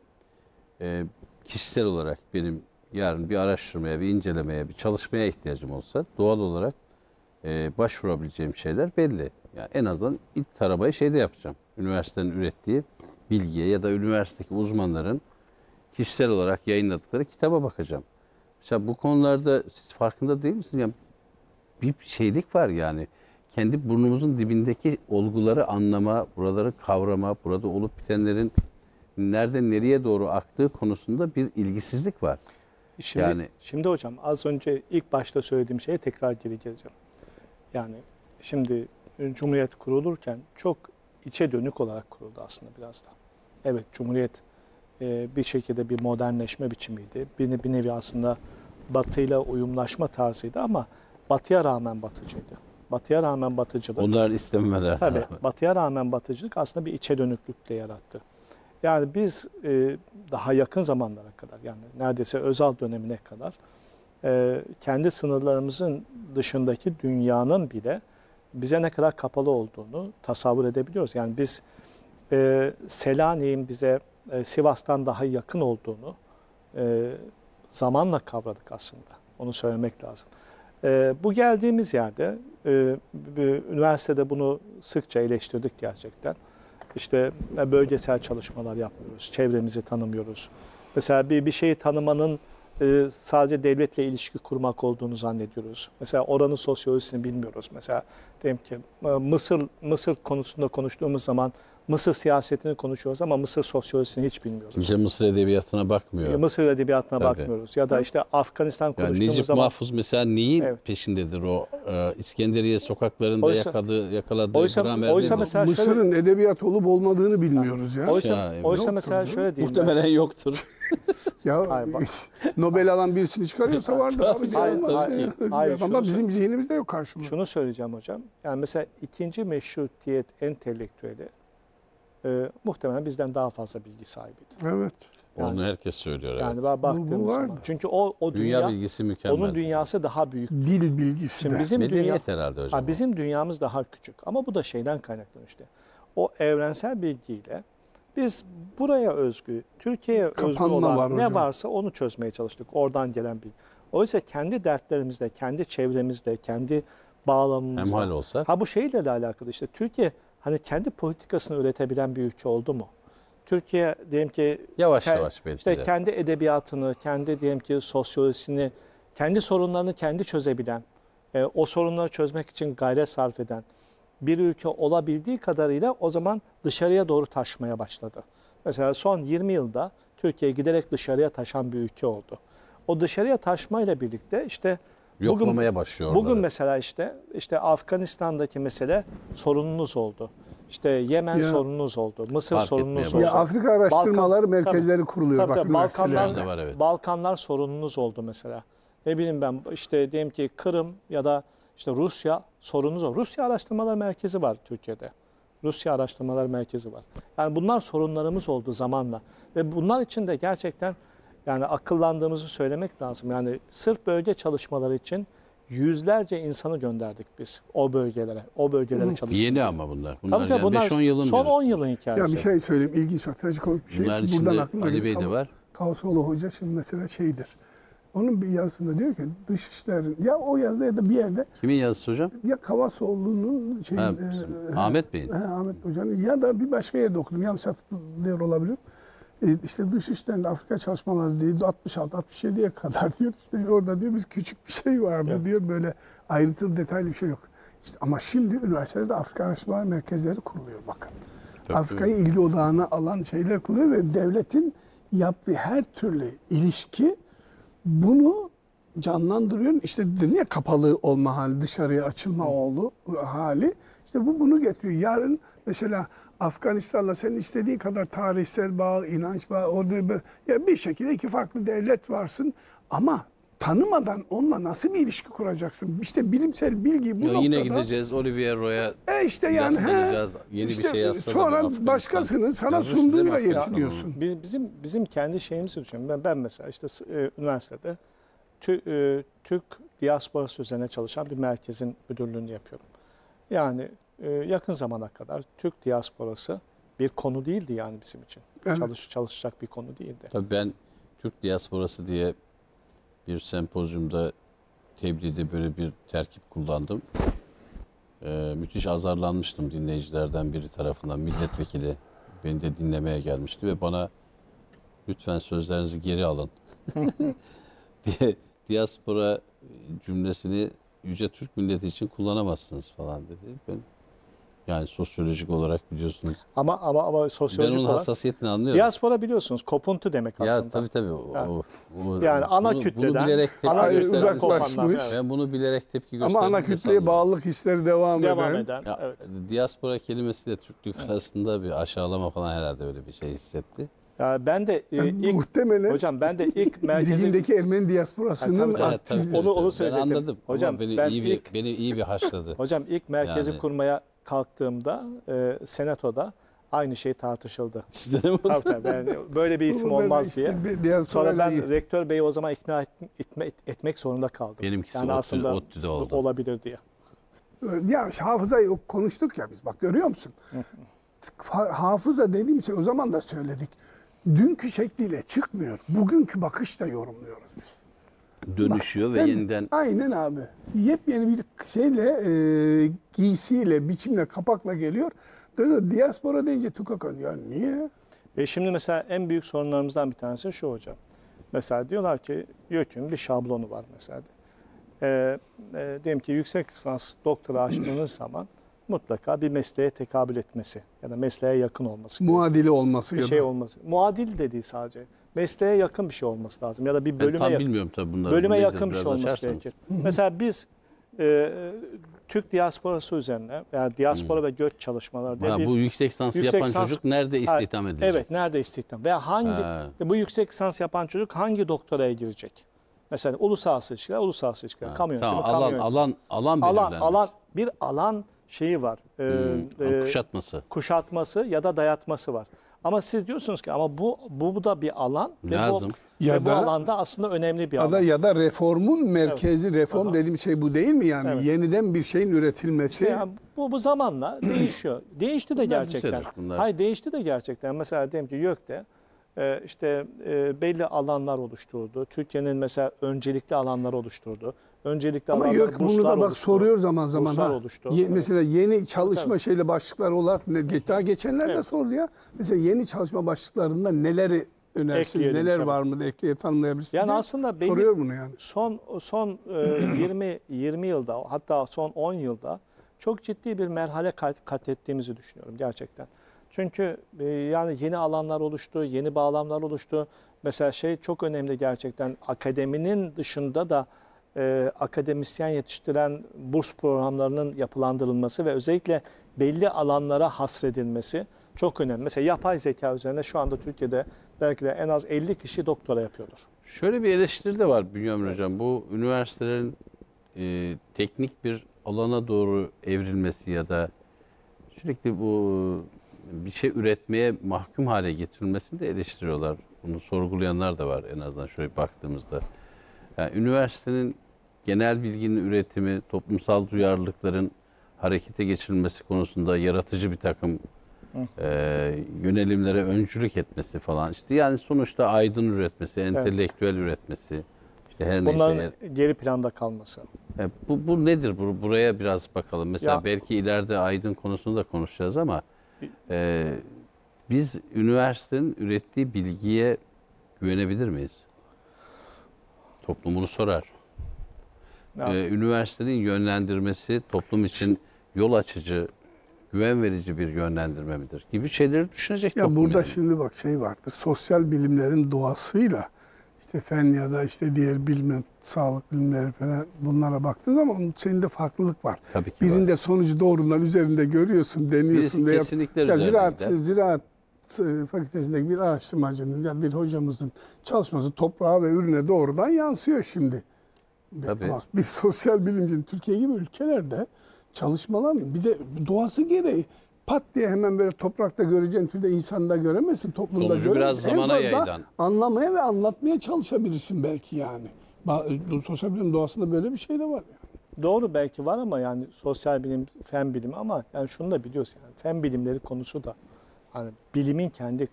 kişisel olarak benim yarın bir araştırmaya, bir incelemeye, bir çalışmaya ihtiyacım olsa doğal olarak başvurabileceğim şeyler belli. Yani en azından ilk taramayı şeyde yapacağım. Üniversitenin ürettiği bilgiye ya da üniversitedeki uzmanların kişisel olarak yayınladıkları kitaba bakacağım. Mesela bu konularda siz farkında değil misiniz? Yani bir şeylik var yani. Kendi burnumuzun dibindeki olguları anlama, buraları kavrama, burada olup bitenlerin nereden nereye doğru aktığı konusunda bir ilgisizlik var. Şimdi hocam az önce ilk başta söylediğim şeye tekrar geri geleceğim. Yani şimdi Cumhuriyet kurulurken çok içe dönük olarak kuruldu aslında biraz da. Evet, Cumhuriyet bir şekilde bir modernleşme biçimiydi. Bir nevi aslında Batı'yla uyumlaşma tarzıydı ama Batı'ya rağmen Batıcıydı. Batı'ya rağmen Batıcılık. Onların istememeler. Tabii Batı'ya rağmen Batıcılık aslında bir içe dönüklükle yarattı. Yani biz daha yakın zamanlara kadar yani neredeyse Özal dönemine kadar kendi sınırlarımızın dışındaki dünyanın bile bize ne kadar kapalı olduğunu tasavvur edebiliyoruz. Yani biz Selanik'in bize Sivas'tan daha yakın olduğunu zamanla kavradık aslında. Onu söylemek lazım. Bu geldiğimiz yerde üniversitede bunu sıkça eleştirdik gerçekten. İşte bölgesel çalışmalar yapmıyoruz, çevremizi tanımıyoruz. Mesela bir şeyi tanımanın sadece devletle ilişki kurmak olduğunu zannediyoruz. Mesela oranın sosyolojisini bilmiyoruz. Mesela diyelim ki Mısır konusunda konuştuğumuz zaman Mısır siyasetini konuşuyoruz ama Mısır sosyolojisini hiç bilmiyoruz. Kimse Mısır edebiyatına bakmıyor. Mısır edebiyatına bakmıyoruz. Ya da işte Afganistan konuştuğumuz yani Necip zaman... Mahfuz mesela neyin peşindedir o? İskenderiye sokaklarında yakaladığı gramer. Oysa mesela Mısır'ın edebiyat olup olmadığını bilmiyoruz ya. Oysa mesela şöyle diyeyim. Muhtemelen yoktur. Ya Hayır, Nobel alan birisini çıkarıyorsa vardır. Hayır, Ama bizim zihnimizde yok karşılığı. Şunu söyleyeceğim hocam. Yani mesela ikinci meşrutiyet entelektüeli muhtemelen bizden daha fazla bilgi sahibidir. Evet. Onu herkes söylüyor. Yani baktığımız zaman. Çünkü o dünya bilgisi mükemmel. onun dünyası daha büyük. Dil bilgisi Şimdi de. bizim Medeniyet herhalde hocam. bizim dünyamız daha küçük. Ama bu da şeyden kaynaklanıyor işte. O evrensel bilgiyle biz buraya özgü, Türkiye'ye özgü Kapanma olan var ne hocam. varsa onu çözmeye çalıştık. Oradan gelen bilgi. Oysa kendi dertlerimizde, kendi çevremizde, kendi bağlamımızda. Hemhal olsak. Bu şeyle de alakalı işte. Türkiye hani kendi politikasını üretebilen bir ülke oldu mu? Türkiye diyelim ki Yavaş yavaş belki işte de. kendi edebiyatını, kendi diyelim ki sosyolojisini, kendi sorunlarını kendi çözebilen, o sorunları çözmek için gayret sarf eden bir ülke olabildiği kadarıyla o zaman dışarıya doğru taşmaya başladı. Mesela son 20 yılda Türkiye giderek dışarıya taşan bir ülke oldu. O dışarıya taşmayla birlikte işte Yoklamaya başlıyor bugün onları. mesela işte Afganistan'daki mesele sorununuz oldu. İşte Yemen Ya. sorununuz oldu. Mısır Fark sorununuz etmeye oldu. Ya Afrika araştırmalar Balkan- merkezleri tabii, kuruluyor tabii, bak tabii. üniversitelerde. de var, evet. Balkanlar sorununuz oldu mesela. Ne bileyim ben işte diyelim ki Kırım ya da işte Rusya sorununuz oldu. Rusya Araştırmalar Merkezi var Türkiye'de. Rusya Araştırmalar Merkezi var. Yani bunlar sorunlarımız oldu zamanla. Ve bunlar için de gerçekten yani akıllandığımızı söylemek lazım. Yani sırf bölge çalışmaları için yüzlerce insanı gönderdik biz o bölgelere. O bölgelere çalışsın. Yeni diye. ama bunlar. Tabii Bunlar tabii yani bunlar 5-10 yılın son bir. 10 yılın Ya hikayesi. bir şey söyleyeyim, ilginç bak, trajikomik bir şey. Bunlar Buradan içinde aklıma Ali geldi. Bey de var. Kavasoğlu Hoca şimdi mesela şeydir. Onun bir yazısında diyor ki dışişlerin, ya o yazıda ya da bir yerde, Kimin yazısı hocam? ya Kavasoğlu'nun Ha, Ahmet Bey'in. Ahmet Hoca'nın ya da bir başka yerde okudum. Yanlış hatırlıyor olabilirim. İşte dışişlerinde Afrika çalışmaları diye 66-67'ye kadar diyor. İşte orada diyor bir küçük bir şey vardı Evet. diyor. Böyle ayrıntılı detaylı bir şey yok. İşte ama şimdi üniversitelerde Afrika Araştırmalar Merkezleri kuruluyor bakın. Tabii. Afrika'yı ilgi odağına alan şeyler kuruluyor ve devletin yaptığı her türlü ilişki bunu canlandırıyor. İşte dedin ya, kapalı olma hali, dışarıya açılma hali. İşte bu bunu getiriyor. Yarın mesela Afganistan'la senin istediğin kadar tarihsel bağ, inanç bağı, ya bir şekilde iki farklı devlet varsın ama tanımadan onunla nasıl bir ilişki kuracaksın? İşte bilimsel bilgi bu Ya noktada. yine gideceğiz Olivier Roy'a. İşte yani yaslanacağız. Yeni işte bir şey yazsa da sonra Afganistan başkasının sana yazmış değil mi sunduğuyla Afganistan yetiniyorsun. Bizim kendi şeyimizi düşünüyorum. Ben mesela işte üniversitede Türk diasporası üzerine çalışan bir merkezin müdürlüğünü yapıyorum. Yani yakın zamana kadar Türk diasporası bir konu değildi yani bizim için. Evet. Çalışacak bir konu değildi. Tabii ben Türk diasporası diye bir sempozyumda tebliğde böyle bir terkip kullandım. Müthiş azarlanmıştım dinleyicilerden biri tarafından. Milletvekili beni de dinlemeye gelmişti ve bana lütfen sözlerinizi geri alın diye diaspora cümlesini Yüce Türk milleti için kullanamazsınız falan dedi. Ben yani sosyolojik olarak biliyorsunuz. Ama Ben sosyolojik onun olarak hassasiyetini anlıyorum. diaspora biliyorsunuz kopuntu demek Ya aslında. tabii. Yani ana bunu kütleden, bilerek tepki ana gösteren- kütleden uzaklaşmış. kopanlar. Evet. Ben bunu bilerek tepki gösterdim. Ama ana de kütleye sanmıyorum. bağlılık hisleri devam eden. Ya, Evet. diaspora kelimesiyle Türklük arasında bir aşağılama falan herhalde öyle bir şey hissetti. Ya ben de ilk Muhtemelen hocam ben de ilk merkezi zihnindeki Ermeni diasporasının Ha, tabii, aktivitesi. Onu Ben söyleyecektim. anladım. Hocam, Hocam ben beni iyi bir haşladı. Hocam ilk merkezi Yani. kurmaya kalktığımda senatoda aynı şey tartışıldı. Sizde de mi? Tabii, yani böyle bir isim Ama ben olmaz işte diye. bir diasporayla Sonra ben ilgili- rektör beyi o zaman ikna etmek zorunda kaldım. Benimkisi yani ODTÜ'de- aslında ODTÜ'de oldu. olabilir diye. Ya hafızayı konuştuk ya biz, bak görüyor musun? Hafıza dediğim şey o zaman da söyledik. Dünkü şekliyle çıkmıyor. Bugünkü bakışla yorumluyoruz biz. Dönüşüyor ve Ben- yeniden Aynen abi. Yepyeni bir şeyle, giysiyle, biçimle, kapakla geliyor. Diaspora deyince tukak. Ya niye? Şimdi mesela en büyük sorunlarımızdan bir tanesi şu hocam. Mesela diyorlar ki YÖK'ün bir şablonu var mesela. Diyelim ki yüksek lisans doktora açtığınız zaman mutlaka bir mesleğe tekabül etmesi ya da mesleğe yakın olması gerekiyor. Muadili olması Bir ya şey da. olması. Muadil de değil sadece. Mesleğe yakın bir şey olması lazım ya da bir ben bölüme tam yakın. bilmiyorum tabii bunları. Bölüme Bu nedir? yakın bir Biraz şey olması açarsanız. gerekir. Mesela biz Türk diasporası üzerine veya diaspora ve göç çalışmaları diye Ha, bir bu yüksek lisansı yüksek yapan lisans- çocuk nerede istihdam edilecek? evet nerede istihdam veya hangi Ha. bu yüksek lisans yapan çocuk hangi doktoraya girecek? Mesela uluslararası ilişkiler, kamu yönetimi, Tamam, kamu yönetimi. alan belirlenmesi. Bir alan şeyi var. Kuşatması. Kuşatması ya da dayatması var. Ama siz diyorsunuz ki ama bu da bir alan Lazım. Ya bu da- alanda aslında önemli bir alan. Ya da reformun merkezi, reform Aha. dediğim şey bu değil mi yani? Evet. Yeniden bir şeyin üretilmesi. Yani bu zamanla değişiyor. Değişti de Bunlar gerçekten. liseler, bunlar. Hayır değişti de gerçekten. Mesela diyelim ki YÖK'te belli alanlar oluşturdu. Türkiye'nin mesela öncelikli alanlar oluşturdu. Öncelikli Ama alanlar yok, bunu burslar da bak oluştu. soruyor zaman zaman. Burslar Ha. oluştu. Mesela yeni çalışma Tabii. şeyle başlıklar olarak daha geçenlerde Evet. sordu ya. Mesela yeni çalışma başlıklarında neleri önersiniz? Ekleyelim, Neler tabii. var mı da ekleyip tanımlayabilirsiniz? Yani diye aslında belli, soruyor bunu yani. son 20 yılda, hatta son 10 yılda çok ciddi bir merhale kat ettiğimizi düşünüyorum gerçekten. Çünkü yani yeni alanlar oluştu, yeni bağlamlar oluştu. Mesela çok önemli gerçekten, akademinin dışında da akademisyen yetiştiren burs programlarının yapılandırılması ve özellikle belli alanlara hasredilmesi çok önemli. Mesela yapay zeka üzerine şu anda Türkiye'de belki de en az 50 kişi doktora yapıyordur. Şöyle bir eleştiri de var Bünyamin Hocam. Bu üniversitelerin teknik bir alana doğru evrilmesi ya da sürekli bu bir şey üretmeye mahkum hale getirilmesini de eleştiriyorlar. Bunu sorgulayanlar da var en azından şöyle baktığımızda. Yani üniversitenin genel bilginin üretimi, toplumsal duyarlılıkların harekete geçirilmesi konusunda yaratıcı bir takım yönelimlere öncülük etmesi falan. İşte yani sonuçta aydın üretmesi, entelektüel üretmesi. İşte her Bunların neyse. geri planda kalması. Bu nedir? Buraya biraz bakalım. Mesela Ya, belki ileride aydın konusunu da konuşacağız ama biz üniversitenin ürettiği bilgiye güvenebilir miyiz? Toplum bunu sorar. Üniversitenin yönlendirmesi toplum için yol açıcı, güven verici bir yönlendirme midir? Gibi şeyleri düşünecek Ya toplum. burada yani. şimdi bak vardır. Sosyal bilimlerin doğasıyla işte fen ya da işte diğer bilimler, sağlık bilimleri falan, bunlara baktığın zaman onun içinde farklılık var. Tabii ki Birinde var. sonucu doğrudan üzerinde görüyorsun, deniyorsun. Birisi kesinlikle ya üzerinde ziraat fakültesindeki bir araştırmacının ya bir hocamızın çalışması toprağa ve ürüne doğrudan yansıyor şimdi. Tabii. Ama bir sosyal bilimcinin Türkiye gibi ülkelerde çalışmaların bir de doğası gereği pat diye hemen böyle toprakta göreceğin türde insanda göremezsin, toplumda Sonucu biraz göremezsin. En zamana fazla yayılan. anlamaya ve anlatmaya çalışabilirsin belki yani. Sosyal bilim doğasında böyle bir şey de var yani. doğru belki var ama yani sosyal bilim, fen bilimi, ama yani şunu da biliyorsun, yani fen bilimleri konusu da hani bilimin kendi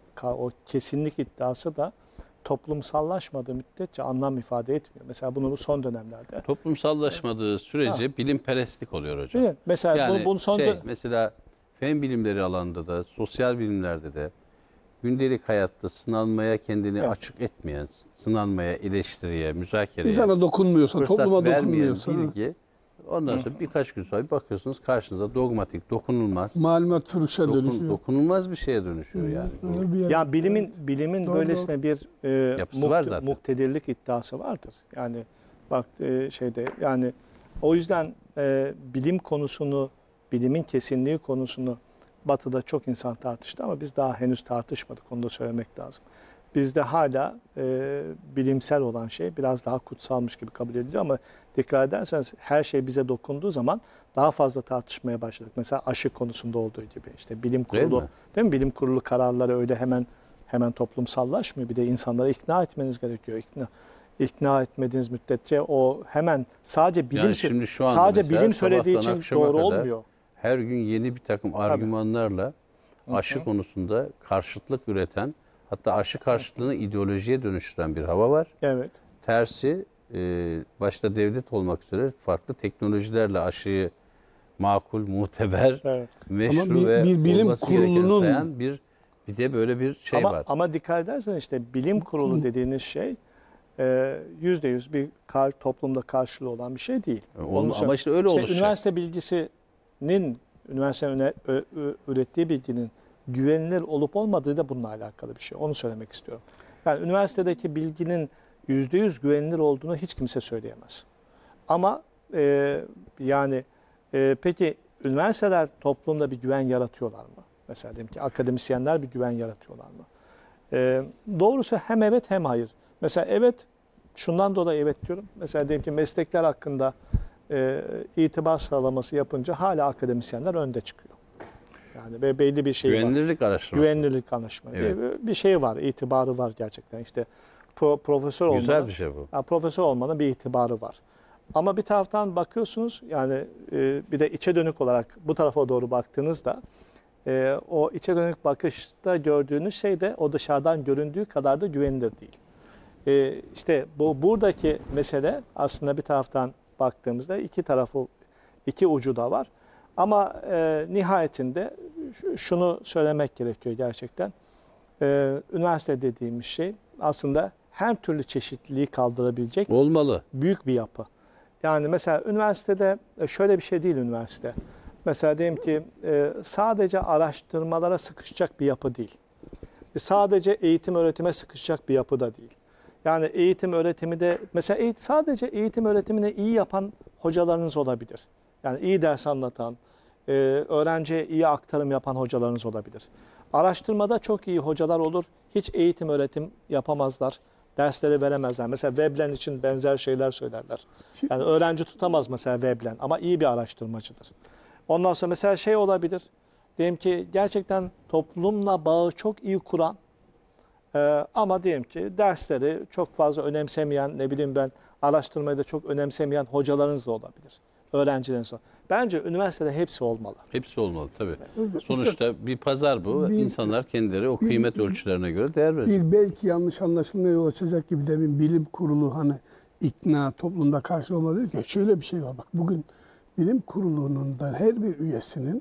o kesinlik iddiası da toplumsallaşmadığı müddetçe anlam ifade etmiyor. Mesela bunu bu son dönemlerde. Toplumsallaşmadığı sürece bilimperestlik oluyor hocam. Değil mi? Mesela Yani bunu son mesela fen bilimleri alanında da, sosyal bilimlerde de gündelik hayatta sınanmaya kendini açık etmeyen, sınanmaya, eleştiriye, müzakereye İnsana dokunmuyorsa, fırsat topluma vermeyen dokunmuyorsa. bilgi, ondan sonra birkaç gün sonra bir bakıyorsunuz karşınıza dogmatik, dokunulmaz, Malumat fırışa dönüşüyor. dokunulmaz bir şeye dönüşüyor yani. Öyle bir yer- ya bilimin Doğru, böylesine bir Yapısı var zaten. muktedirlik iddiası vardır. Yani bak yani o yüzden bilim konusunu, bilimin kesinliği konusunu Batı'da çok insan tartıştı ama biz daha henüz tartışmadık. Onu da söylemek lazım. Bizde hala bilimsel olan şey biraz daha kutsalmış gibi kabul ediliyor ama dikkat ederseniz her şey bize dokunduğu zaman daha fazla tartışmaya başladık. Mesela aşı konusunda olduğu gibi işte bilim kurulu, değil mi? Bilim kurulu kararları öyle hemen toplumsallaşmıyor. Bir de insanları ikna etmeniz gerekiyor. İkna etmediğiniz müddetçe o hemen sadece bilim Yani şimdi şu anda sadece mesela bilim söylediği sabahtan için akşama doğru kadar olmuyor. her gün yeni bir takım argümanlarla aşı konusunda karşıtlık üreten, hatta aşı karşıtlığını ideolojiye dönüştüren bir hava var. Evet. Tersi başta devlet olmak üzere farklı teknolojilerle aşıyı makul, muteber, Evet. meşru Ama bir ve bilim olması gereken kurulunun- sayan bir de böyle bir şey var. Ama dikkat edersen işte bilim kurulu dediğiniz şey %100 bir toplumda karşılığı olan bir şey değil. Ama işte öyle olacak. Üniversite bilgisinin, üniversitenin ürettiği bilginin güvenilir olup olmadığı da bununla alakalı bir şey. Onu söylemek istiyorum. Yani üniversitedeki bilginin %100 güvenilir olduğunu hiç kimse söyleyemez. Ama peki üniversiteler toplumda bir güven yaratıyorlar mı? Mesela diyelim ki akademisyenler bir güven yaratıyorlar mı? Doğrusu hem evet hem hayır. Mesela evet, şundan dolayı evet diyorum. Mesela diyelim ki meslekler hakkında itibar sıralaması yapınca hala akademisyenler önde çıkıyor. Yani belli bir şey var. Güvenilirlik araştırması. Güvenilirlik anlaşması. Evet. Bir şey var, itibarı var gerçekten. İşte profesör olmanın, Güzel bir şey bu. profesör olmanın bir itibarı var. Ama bir taraftan bakıyorsunuz yani bir de içe dönük olarak bu tarafa doğru baktığınızda O içe dönük bakışta gördüğünüz şey de o dışarıdan göründüğü kadar da güvenilir değil. İşte buradaki mesele aslında bir taraftan baktığımızda iki ucu da var. Ama nihayetinde şunu söylemek gerekiyor gerçekten. Üniversite dediğimiz şey aslında her türlü çeşitliliği kaldırabilecek Olmalı. büyük bir yapı. Yani mesela üniversitede şöyle bir şey değil üniversite. Mesela diyelim ki sadece araştırmalara sıkışacak bir yapı değil. Sadece eğitim öğretime sıkışacak bir yapı da değil. Yani eğitim öğretimi de mesela sadece eğitim öğretimini iyi yapan hocalarınız olabilir. Yani iyi ders anlatan, öğrenciye iyi aktarım yapan hocalarınız olabilir. Araştırmada çok iyi hocalar olur. Hiç eğitim öğretim yapamazlar. Dersleri veremezler. Mesela Veblen için benzer şeyler söylerler. Yani öğrenci tutamaz mesela Veblen ama iyi bir araştırmacıdır. Ondan sonra mesela şey olabilir. Diyelim ki gerçekten toplumla bağı çok iyi kuran ama diyelim ki dersleri çok fazla önemsemeyen, ne bileyim ben araştırmayı da çok önemsemeyen hocalarınız da olabilir. Öğrencileriniz de. Bence üniversitede hepsi olmalı. Hepsi olmalı tabii. Sonuçta bir pazar bu. İnsanlar kendileri o kıymet ölçülerine göre değer verir. Bir belki yanlış anlaşılmaya yol açacak gibi demin bilim kurulu hani ikna toplumda karşı olmalı dedi ki şöyle bir şey var. Bak bugün bilim kurulunun da her bir üyesinin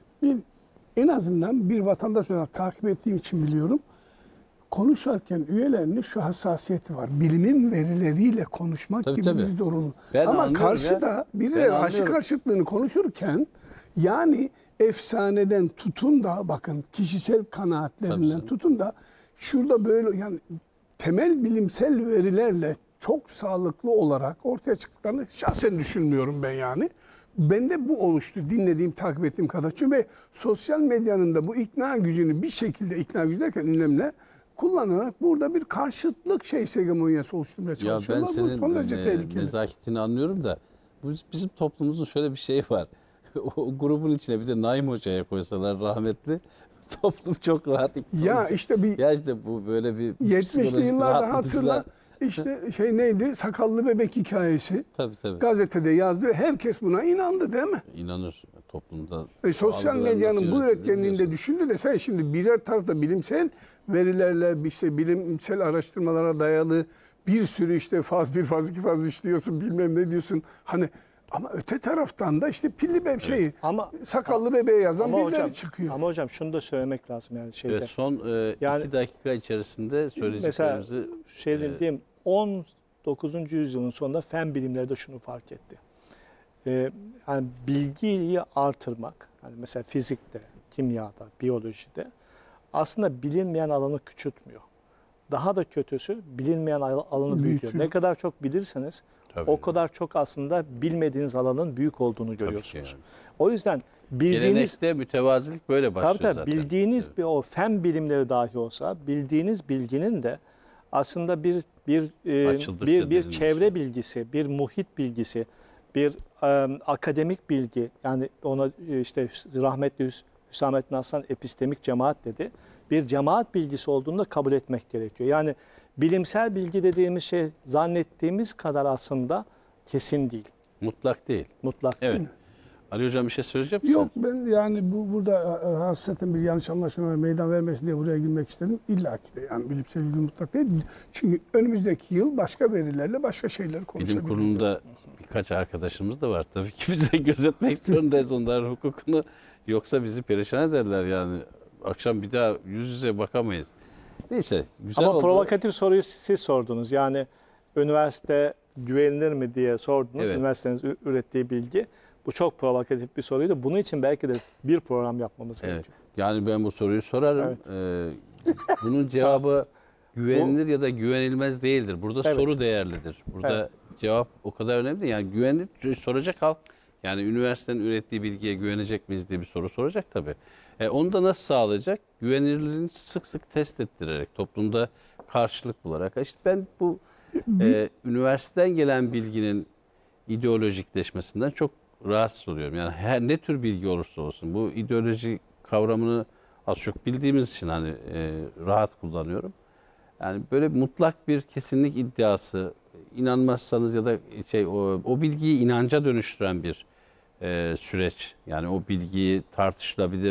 en azından bir vatandaş olarak takip ettiğim için biliyorum. Konuşarken üyelerinin şu hassasiyeti var. Bilimin verileriyle konuşmak gibi bir zorunlu. Ama karşıda birileri aşı karşıtlığını konuşurken yani efsaneden tutun da bakın kişisel kanaatlerinden tutun da şurada böyle yani temel bilimsel verilerle çok sağlıklı olarak ortaya çıktıklarını şahsen düşünmüyorum ben yani. Bende bu oluştu dinlediğim, takip ettiğim kadar. Çünkü sosyal medyanın da bu ikna gücünü bir şekilde ikna gücü derken ünlemle kullanarak burada bir karşıtlık hegemonyası oluşturmaya çalışıyorlar. Ya ben bu son derece senin tehlikeli. nezaketini anlıyorum da bizim toplumumuzun şöyle bir şeyi var. O grubun içine bir de Naim Hoca'ya koysalar rahmetli toplum çok rahat ikna Ya işte bu böyle bir 70'li yıllarda hatırla işte neydi sakallı bebek hikayesi. Tabii. Gazetede yazdı ve herkes buna inandı değil mi? İnanır toplumda. Sosyal medyanın bu üretkenliğinde düşündü de sen şimdi birer tarafta bilimsel verilerle işte bilimsel araştırmalara dayalı bir sürü işte faz 1, faz 2, faz 3 diyorsun bilmem ne diyorsun. Hani ama öte taraftan da işte pilli bebek sakallı bebeğe yazan birileri çıkıyor. Ama hocam şunu da söylemek lazım yani şeyde. Evet, son 2 dakika içerisinde söyleyeceklerimizi. Mesela diyeyim 19. yüzyılın sonunda fen bilimleri de şunu fark etti. Yani bilgiyi artırmak, yani mesela fizikte, kimyada, biyolojide aslında bilinmeyen alanı küçültmüyor. Daha da kötüsü bilinmeyen alanı büyütüyor. Ne kadar çok bilirseniz o kadar çok aslında bilmediğiniz alanın büyük olduğunu görüyorsunuz. Yani. O yüzden gelenekte mütevazilik böyle başlıyor zaten. Bildiğiniz o fen bilimleri dahi olsa bildiğiniz bilginin de aslında bir çevre bilgisi, bir muhit bilgisi, bir akademik bilgi, yani ona işte rahmetli Hüsamettin Aslan epistemik cemaat dedi. Bir cemaat bilgisi olduğunu da kabul etmek gerekiyor. Yani bilimsel bilgi dediğimiz şey zannettiğimiz kadar aslında kesin değil. Mutlak değil. Mutlak evet. değil. Ali Hocam bir şey söyleyecek misin? Yok ben yani burada hasreten bir yanlış anlaşılmaya meydan vermesin diye buraya girmek istedim. İlla ki de yani bilimsel bilgi mutlak değil. Çünkü önümüzdeki yıl başka verilerle başka şeyler konuşabiliriz. Bilim kurulunda birkaç arkadaşımız da var. Tabii ki biz de gözetmek zorundayız onların hukukunu. Yoksa bizi perişan ederler yani. Akşam bir daha yüz yüze bakamayız. Neyse güzel ama oldu. Provokatif soruyu siz sordunuz. Yani üniversite güvenilir mi diye sordunuz. Evet. Üniversitenin ürettiği bilgi. Bu çok provokatif bir soruydu. Bunun için belki de bir program yapmamız gerekiyor. Yani ben bu soruyu sorarım. Evet. Bunun cevabı güvenilir ya da güvenilmez değildir. Burada soru değerlidir. Burada cevap o kadar önemli değil. Yani güvenilir soracak halk. Yani üniversitenin ürettiği bilgiye güvenecek miyiz diye bir soru soracak tabii. Onu da nasıl sağlayacak? Güvenilirliğini sık sık test ettirerek, toplumda karşılık bularak. İşte ben bu üniversiteden gelen bilginin ideolojikleşmesinden çok rahatsız oluyorum. Yani her ne tür bilgi olursa olsun bu ideoloji kavramını az çok bildiğimiz için hani rahat kullanıyorum. Yani böyle mutlak bir kesinlik iddiası, inanmazsanız ya da o bilgiyi inanca dönüştüren bir süreç. Yani o bilgiyi tartışılabilir,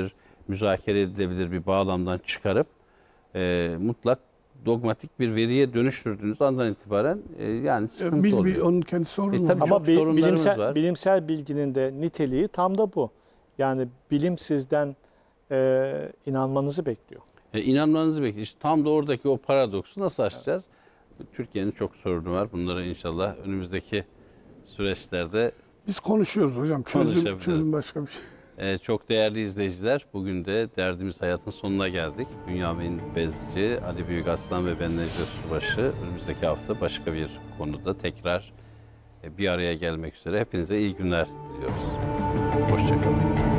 müzakere edilebilir bir bağlamdan çıkarıp mutlak dogmatik bir veriye dönüştürdüğünüz andan itibaren yani sıkıntı oluyor. Onun kendi sorunu tabii var. çok Ama sorunlarımız var. bilimsel bilginin de niteliği tam da bu. Yani bilim sizden inanmanızı bekliyor. İnanmanızı bekliyor. İşte tam da oradaki o paradoksu nasıl aşacağız? Türkiye'nin çok sorunu var. Bunları inşallah önümüzdeki süreçlerde Biz konuşuyoruz hocam. Konuşabiliriz. Çözüm başka bir şey. çok değerli izleyiciler, bugün de Derdimiz Hayatın sonuna geldik. Bünyamin Bezci, Ali Büyükaslan ve ben Necdet Subaşı önümüzdeki hafta başka bir konuda tekrar bir araya gelmek üzere. Hepinize iyi günler diliyoruz. Hoşçakalın.